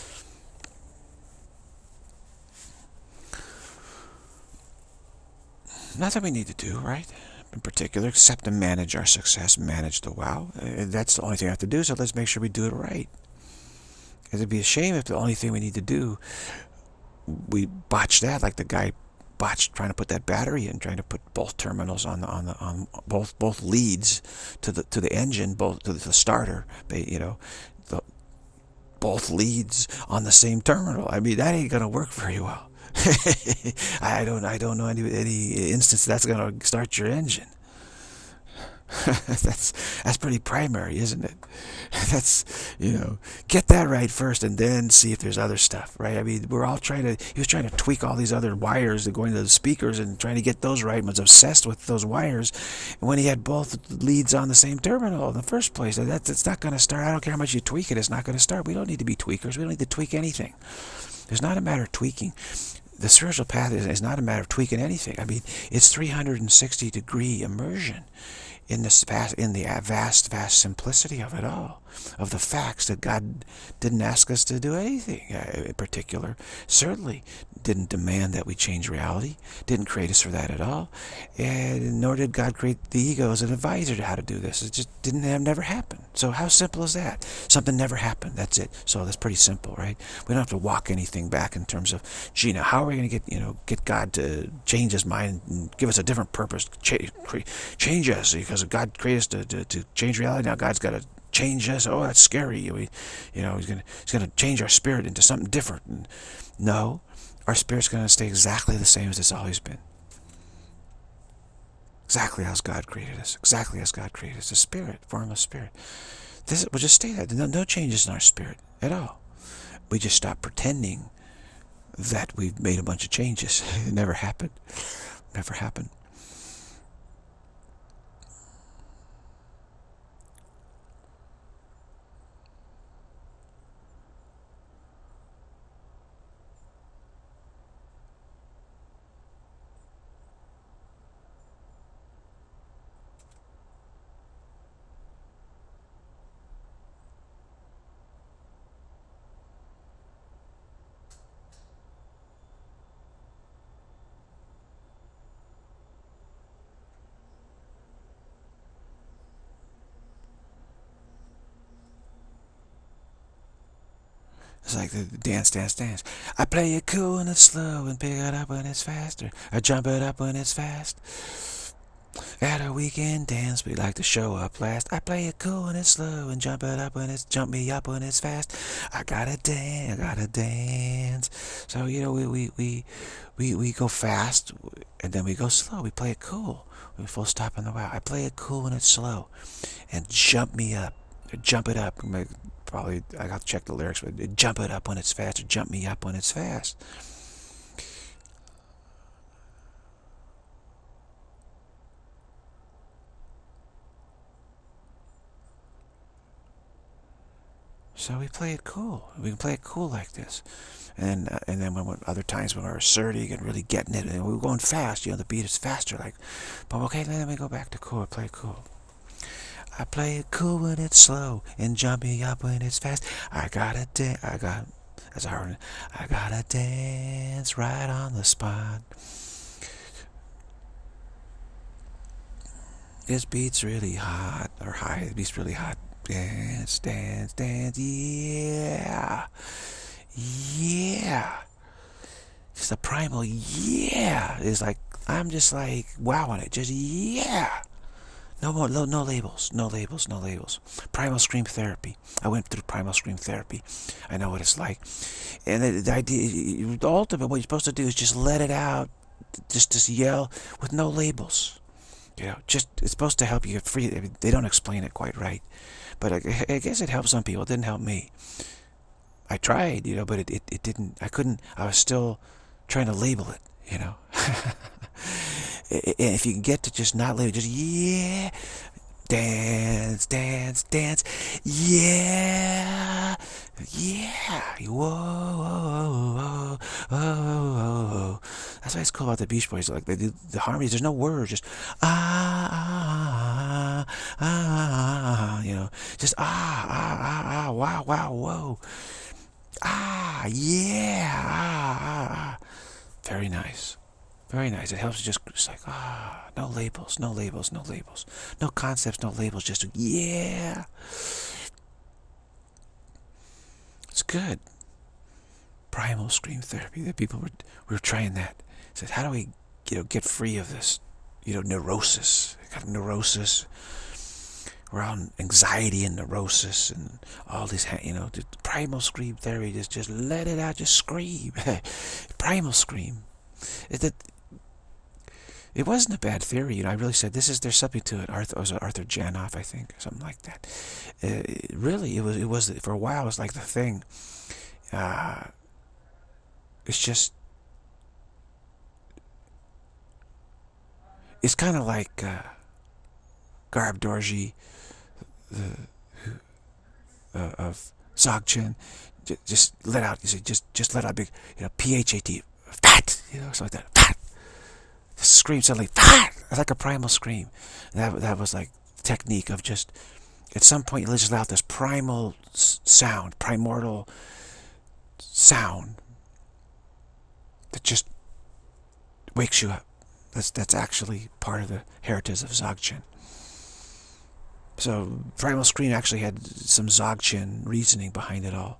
Nothing we need to do, right? In particular, except to manage our success, manage the wow. Uh, that's the only thing I have to do, so let's make sure we do it right. It'd be a shame if the only thing we need to do, we botch that, like the guy botched trying to put that battery in, trying to put both terminals on the on the on both both leads to the to the engine, both to the starter, you know, the, both leads on the same terminal. I mean, that ain't gonna work very well. I don't I don't know any any instance that's gonna start your engine. that's that's pretty primary, isn't it? That's, you know, get that right first and then see if there's other stuff, right? I mean, we're all trying to, he was trying to tweak all these other wires that go into the speakers and trying to get those right, and was obsessed with those wires when he had both leads on the same terminal in the first place. That's, it's not going to start. I don't care how much you tweak it, it's not going to start. We don't need to be tweakers. We don't need to tweak anything. It's not a matter of tweaking. The spiritual path is, is not a matter of tweaking anything. I mean, it's three hundred sixty degree immersion in this vast, in the vast, vast simplicity of it all, of the facts that God didn't ask us to do anything in particular, certainly didn't demand that we change reality, didn't create us for that at all, and nor did God create the ego as an advisor to how to do this. It just didn't have, never happen. So how simple is that? Something never happened. That's it. So that's pretty simple, right? We don't have to walk anything back in terms of, gee, now how are we going to get, you know, get God to change His mind and give us a different purpose, change, change us, because God created us to, to, to change reality. Now God's got to change us. Oh, that's scary. We, you know, He's gonna He's gonna change our spirit into something different. And no. Our spirit's going to stay exactly the same as it's always been. Exactly as God created us. Exactly as God created us. A spirit, form of spirit. This will just stay that. No, no changes in our spirit at all. We just stop pretending that we've made a bunch of changes. It never happened. Never happened. It's like the dance, dance, dance. I play it cool when it's slow and pick it up when it's faster. I jump it up when it's fast. At a weekend dance, we like to show up last. I play it cool when it's slow and jump it up when it's jump me up when it's fast. I gotta dance, I gotta dance. So you know we we we we, we go fast and then we go slow. We play it cool. We full stop in the wow. I play it cool when it's slow, and jump me up, jump it up. Probably I got to check the lyrics, but jump it up when it's fast, or jump me up when it's fast. So we play it cool. We can play it cool like this. And uh, and then when, when other times when we're asserting and really getting it, and we're going fast, you know, the beat is faster. Like, but okay, then we go back to cool. Play it cool. I play it cool when it's slow and jumping up when it's fast. I gotta dance. I got. That's hard. I gotta dance right on the spot. This beat's really hot, or high. This beat's really hot. Dance, dance, dance. Yeah, yeah. Just a primal yeah. It's like I'm just like wowing it. Just yeah. No more, no, no labels, no labels, no labels. Primal Scream therapy. I went through Primal Scream therapy. I know what it's like. And the, the idea, the ultimate, what you're supposed to do is just let it out, just just yell with no labels. You know, just it's supposed to help you get free. I mean, they don't explain it quite right, but I, I guess it helped some people. It didn't help me. I tried, you know, but it, it, it didn't. I couldn't. I was still trying to label it, you know. If you can get to just not label, just yeah, dance, dance, dance, yeah, yeah, whoa, whoa, whoa, whoa, whoa. That's why it's cool about the Beach Boys. Like they do the harmonies. There's no words. Just ah, ah, ah, ah, you know, just ah, ah, ah, ah, wow, wow, whoa, ah, yeah, ah, ah, ah. Very nice. Very nice. It helps just, just like, ah, no labels, no labels, no labels. No concepts, no labels, just, yeah. It's good. Primal Scream therapy. The people were, we were trying that. Said, how do we, you know, get free of this, you know, neurosis? Got neurosis. Around anxiety and neurosis and all this, you know, the Primal Scream therapy. Just, just let it out. Just scream. Primal Scream. It, it, it wasn't a bad theory, you know. I really said this is there's something to it. Arthur was it Arthur Janoff, I think, something like that. Uh, it, really, it was it was for a while. It was like the thing. Uh, it's just it's kind of like uh, Garb Dorji, the uh, of Dzogchen. Just, just let out. You say just just let out big, you know, P H A T, fat, you know, something like that. Fat. Scream suddenly, fat. It's like a primal scream. And that that was like technique of just at some point you just let out this primal sound, primordial sound that just wakes you up. That's that's actually part of the heritage of Dzogchen. So Primal Scream actually had some Dzogchen reasoning behind it all.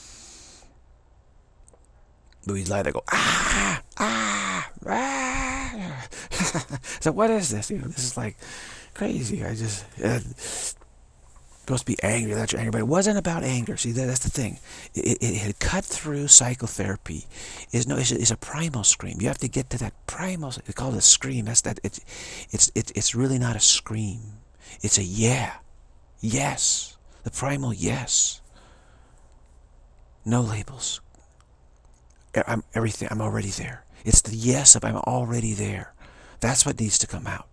But we'd like to go, ah, ah, ah. So what is this? You know, this is like crazy. I just, uh, Supposed to be angry, let your anger, but it wasn't about anger. See, that, that's the thing. It, it, it had cut through psychotherapy. Is no, it's a, it's a primal scream. You have to get to that primal. They call it a scream. That's that. It's, it's, it's, it's really not a scream. It's a yeah, yes, the primal yes. No labels. I'm everything. I'm already there. It's the yes of I'm already there. That's what needs to come out.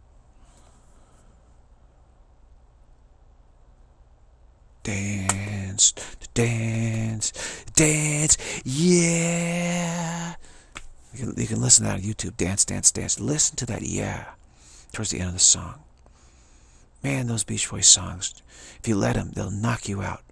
Dance, dance, dance, yeah. You can, you can listen to that on YouTube. Dance, dance, dance. Listen to that yeah towards the end of the song. Man, those Beach Boys songs, if you let them, they'll knock you out.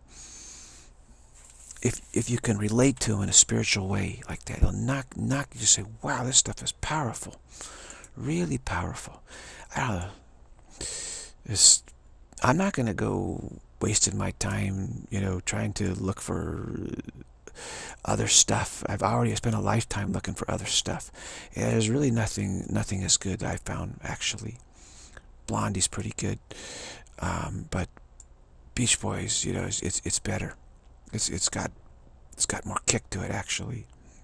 If if you can relate to them in a spiritual way like that, they'll knock, knock you. Just say, wow, this stuff is powerful. Really powerful. I don't know. It's, I'm not going to go wasting my time, you know, trying to look for other stuff. I've already spent a lifetime looking for other stuff. Yeah, there's really nothing, nothing as good I found, actually. Blondie's pretty good, um, but Beach Boys, you know, it's it's, it's better. It's it's got it's got more kick to it, actually.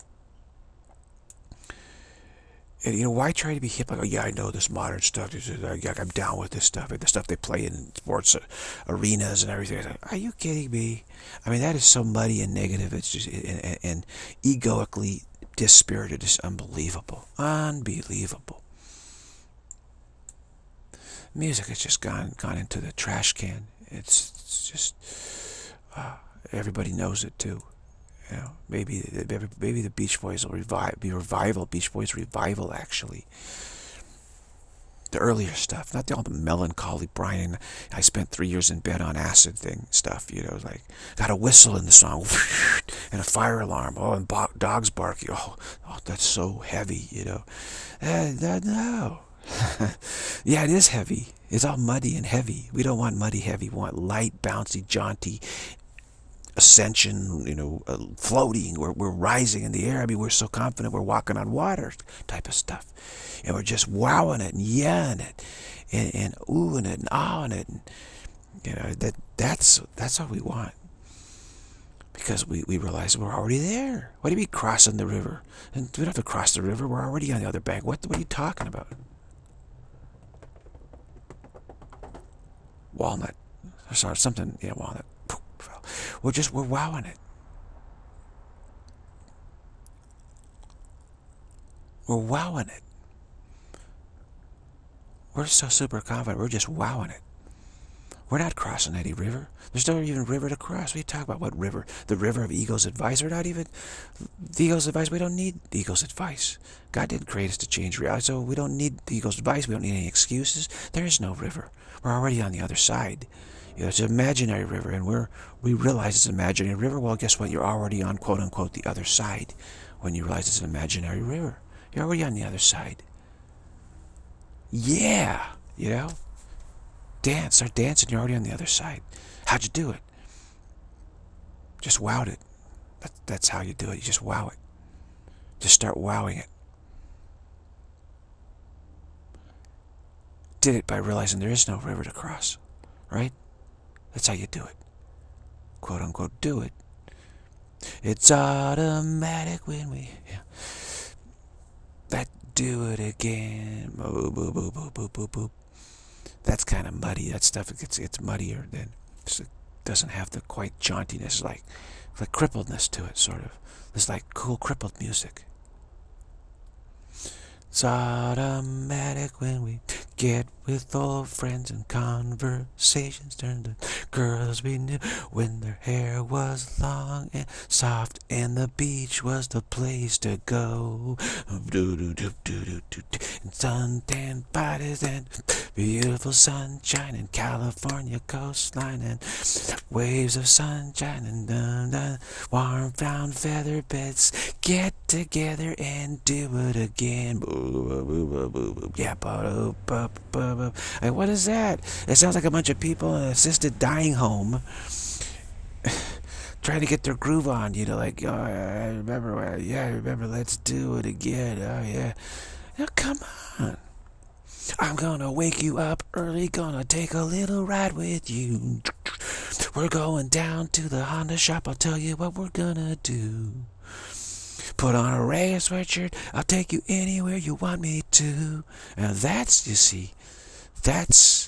And, you know, why try to be hip? Like, oh, yeah, I know this modern stuff. I'm down with this stuff. The stuff they play in sports arenas and everything. Like, are you kidding me? I mean, that is so muddy and negative. It's just and, and egoically dispirited. It's unbelievable, unbelievable. Music has just gone gone into the trash can. It's, it's just uh, everybody knows it too. You know, maybe maybe the Beach Boys will revive, be revival. Beach Boys revival, actually. The earlier stuff, not the, all the melancholy Brian. I spent three years in bed on acid thing stuff. You know, like got a whistle in the song and a fire alarm. Oh, and dogs barking. Oh, oh, that's so heavy. You know, uh, no. Yeah, it is heavy. It's all muddy and heavy. We don't want muddy, heavy. We want light, bouncy, jaunty. Ascension, you know, uh, floating, we're, we're rising in the air. I mean, we're so confident we're walking on water type of stuff. And we're just wowing it and yeahing it and, and oohing it and ahhing it. And, you know, that that's that's what we want. Because we, we realize we're already there. What do you mean crossing the river? And we don't have to cross the river. We're already on the other bank. What, what are you talking about? Walnut. Sorry, something, yeah, walnut. We're just, we're wowing it. We're wowing it. We're so super confident, we're just wowing it. We're not crossing any river. There's no even river to cross. What are you talking about? What river? The river of ego's advice? We're not even the ego's advice. We don't need the ego's advice. God didn't create us to change reality, so we don't need the ego's advice. We don't need any excuses. There is no river. We're already on the other side. You know, it's an imaginary river, and we're we realize it's an imaginary river. Well, guess what? You're already on quote unquote the other side when you realize it's an imaginary river. You're already on the other side. Yeah, you know. Dance, start dancing. You're already on the other side. How'd you do it? Just wowed it. That, that's how you do it. You just wow it. Just start wowing it. Did it by realizing there is no river to cross, right? That's how you do it. Quote unquote, do it. It's automatic when we, yeah. That do it again. Boop, boop, boop, boop, boop, boop, boop. That's kind of muddy. That stuff, it gets, it's muddier than, it doesn't have the quite jauntiness, like, like crippledness to it, sort of. It's like cool crippled music. It's automatic when we get with old friends and conversations turn to girls we knew when their hair was long and soft and the beach was the place to go. And suntan bodies and beautiful sunshine and California coastline and waves of sunshine and dun, dun, warm brown feather beds. Get together and do it again. Yeah, hey, what is that? It sounds like a bunch of people in an assisted dying home trying to get their groove on, you know, like, oh, I remember, yeah, I remember, let's do it again, oh, yeah. Now, come on. I'm gonna wake you up early, gonna take a little ride with you. We're going down to the Honda shop. I'll tell you what we're gonna do. Put on a Ray sweatshirt. I'll take you anywhere you want me to. And that's, you see, that's,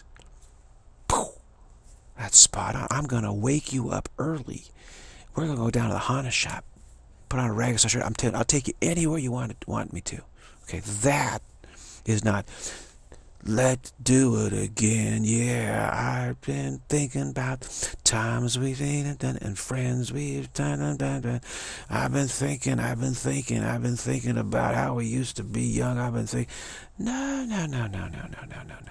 that's spot on. I'm gonna wake you up early. We're gonna go down to the Honda shop. Put on a Ray sweatshirt. I'm telling, I'll take you anywhere you want to, want me to. Okay, that is not. Let's do it again. Yeah, I've been thinking about times we've seen it done and friends we've done and done, done. I've been thinking, I've been thinking, I've been thinking about how we used to be young. I've been thinking, no, no, no, no, no, no, no, no, no.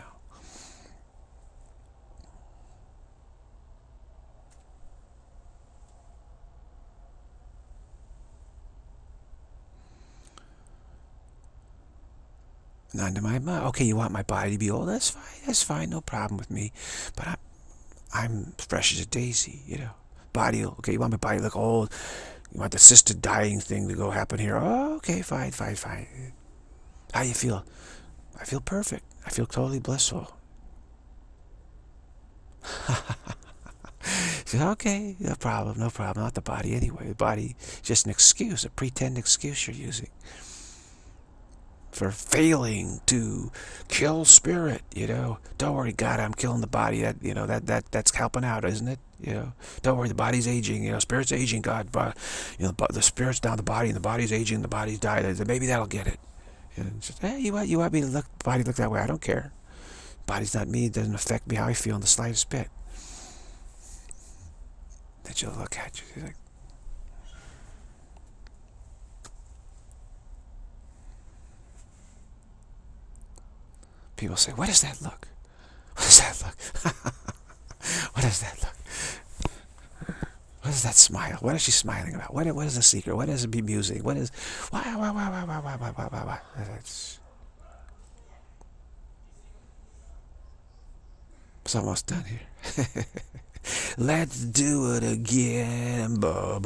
Not to my mind. Okay, you want my body to be old? That's fine. That's fine. No problem with me. But I'm, I'm fresh as a daisy, you know. Body, okay, you want my body to look old? You want the assisted dying thing to go happen here? Oh, okay, fine, fine, fine. How you feel? I feel perfect. I feel totally blissful. Okay, no problem, no problem. Not the body anyway. The body just an excuse, a pretend excuse you're using for failing to kill spirit, you know. Don't worry, God, I'm killing the body. That, you know, that that that's helping out, isn't it? You know, don't worry, the body's aging. You know, spirit's aging. God, you know, the spirit's down the body, and the body's aging. The body's dying. Maybe that'll get it. And just, hey, you want you want me to look body look that way? I don't care. Body's not me. It doesn't affect me how I feel in the slightest bit. Then she'll look at you. She's like, people say, what does that look? What does that look? What does that look? What is that smile? What is she smiling about? What, what is the secret? What is it bemusing? What is... Why, why, why, why, why, why, why, why, why, why? It's, it's almost done here. Let's do it again.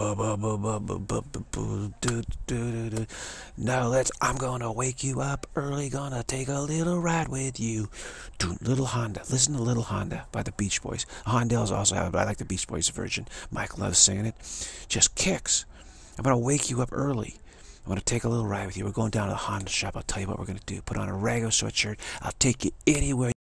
No, let's. I'm gonna wake you up early. Gonna take a little ride with you. Little Honda. Listen to Little Honda by the Beach Boys. Hondells also have it, but I like the Beach Boys version. Mike loves singing it. Just kicks. I'm gonna wake you up early. I'm gonna take a little ride with you. We're going down to the Honda shop. I'll tell you what we're gonna do. Put on a Rago sweatshirt. I'll take you anywhere.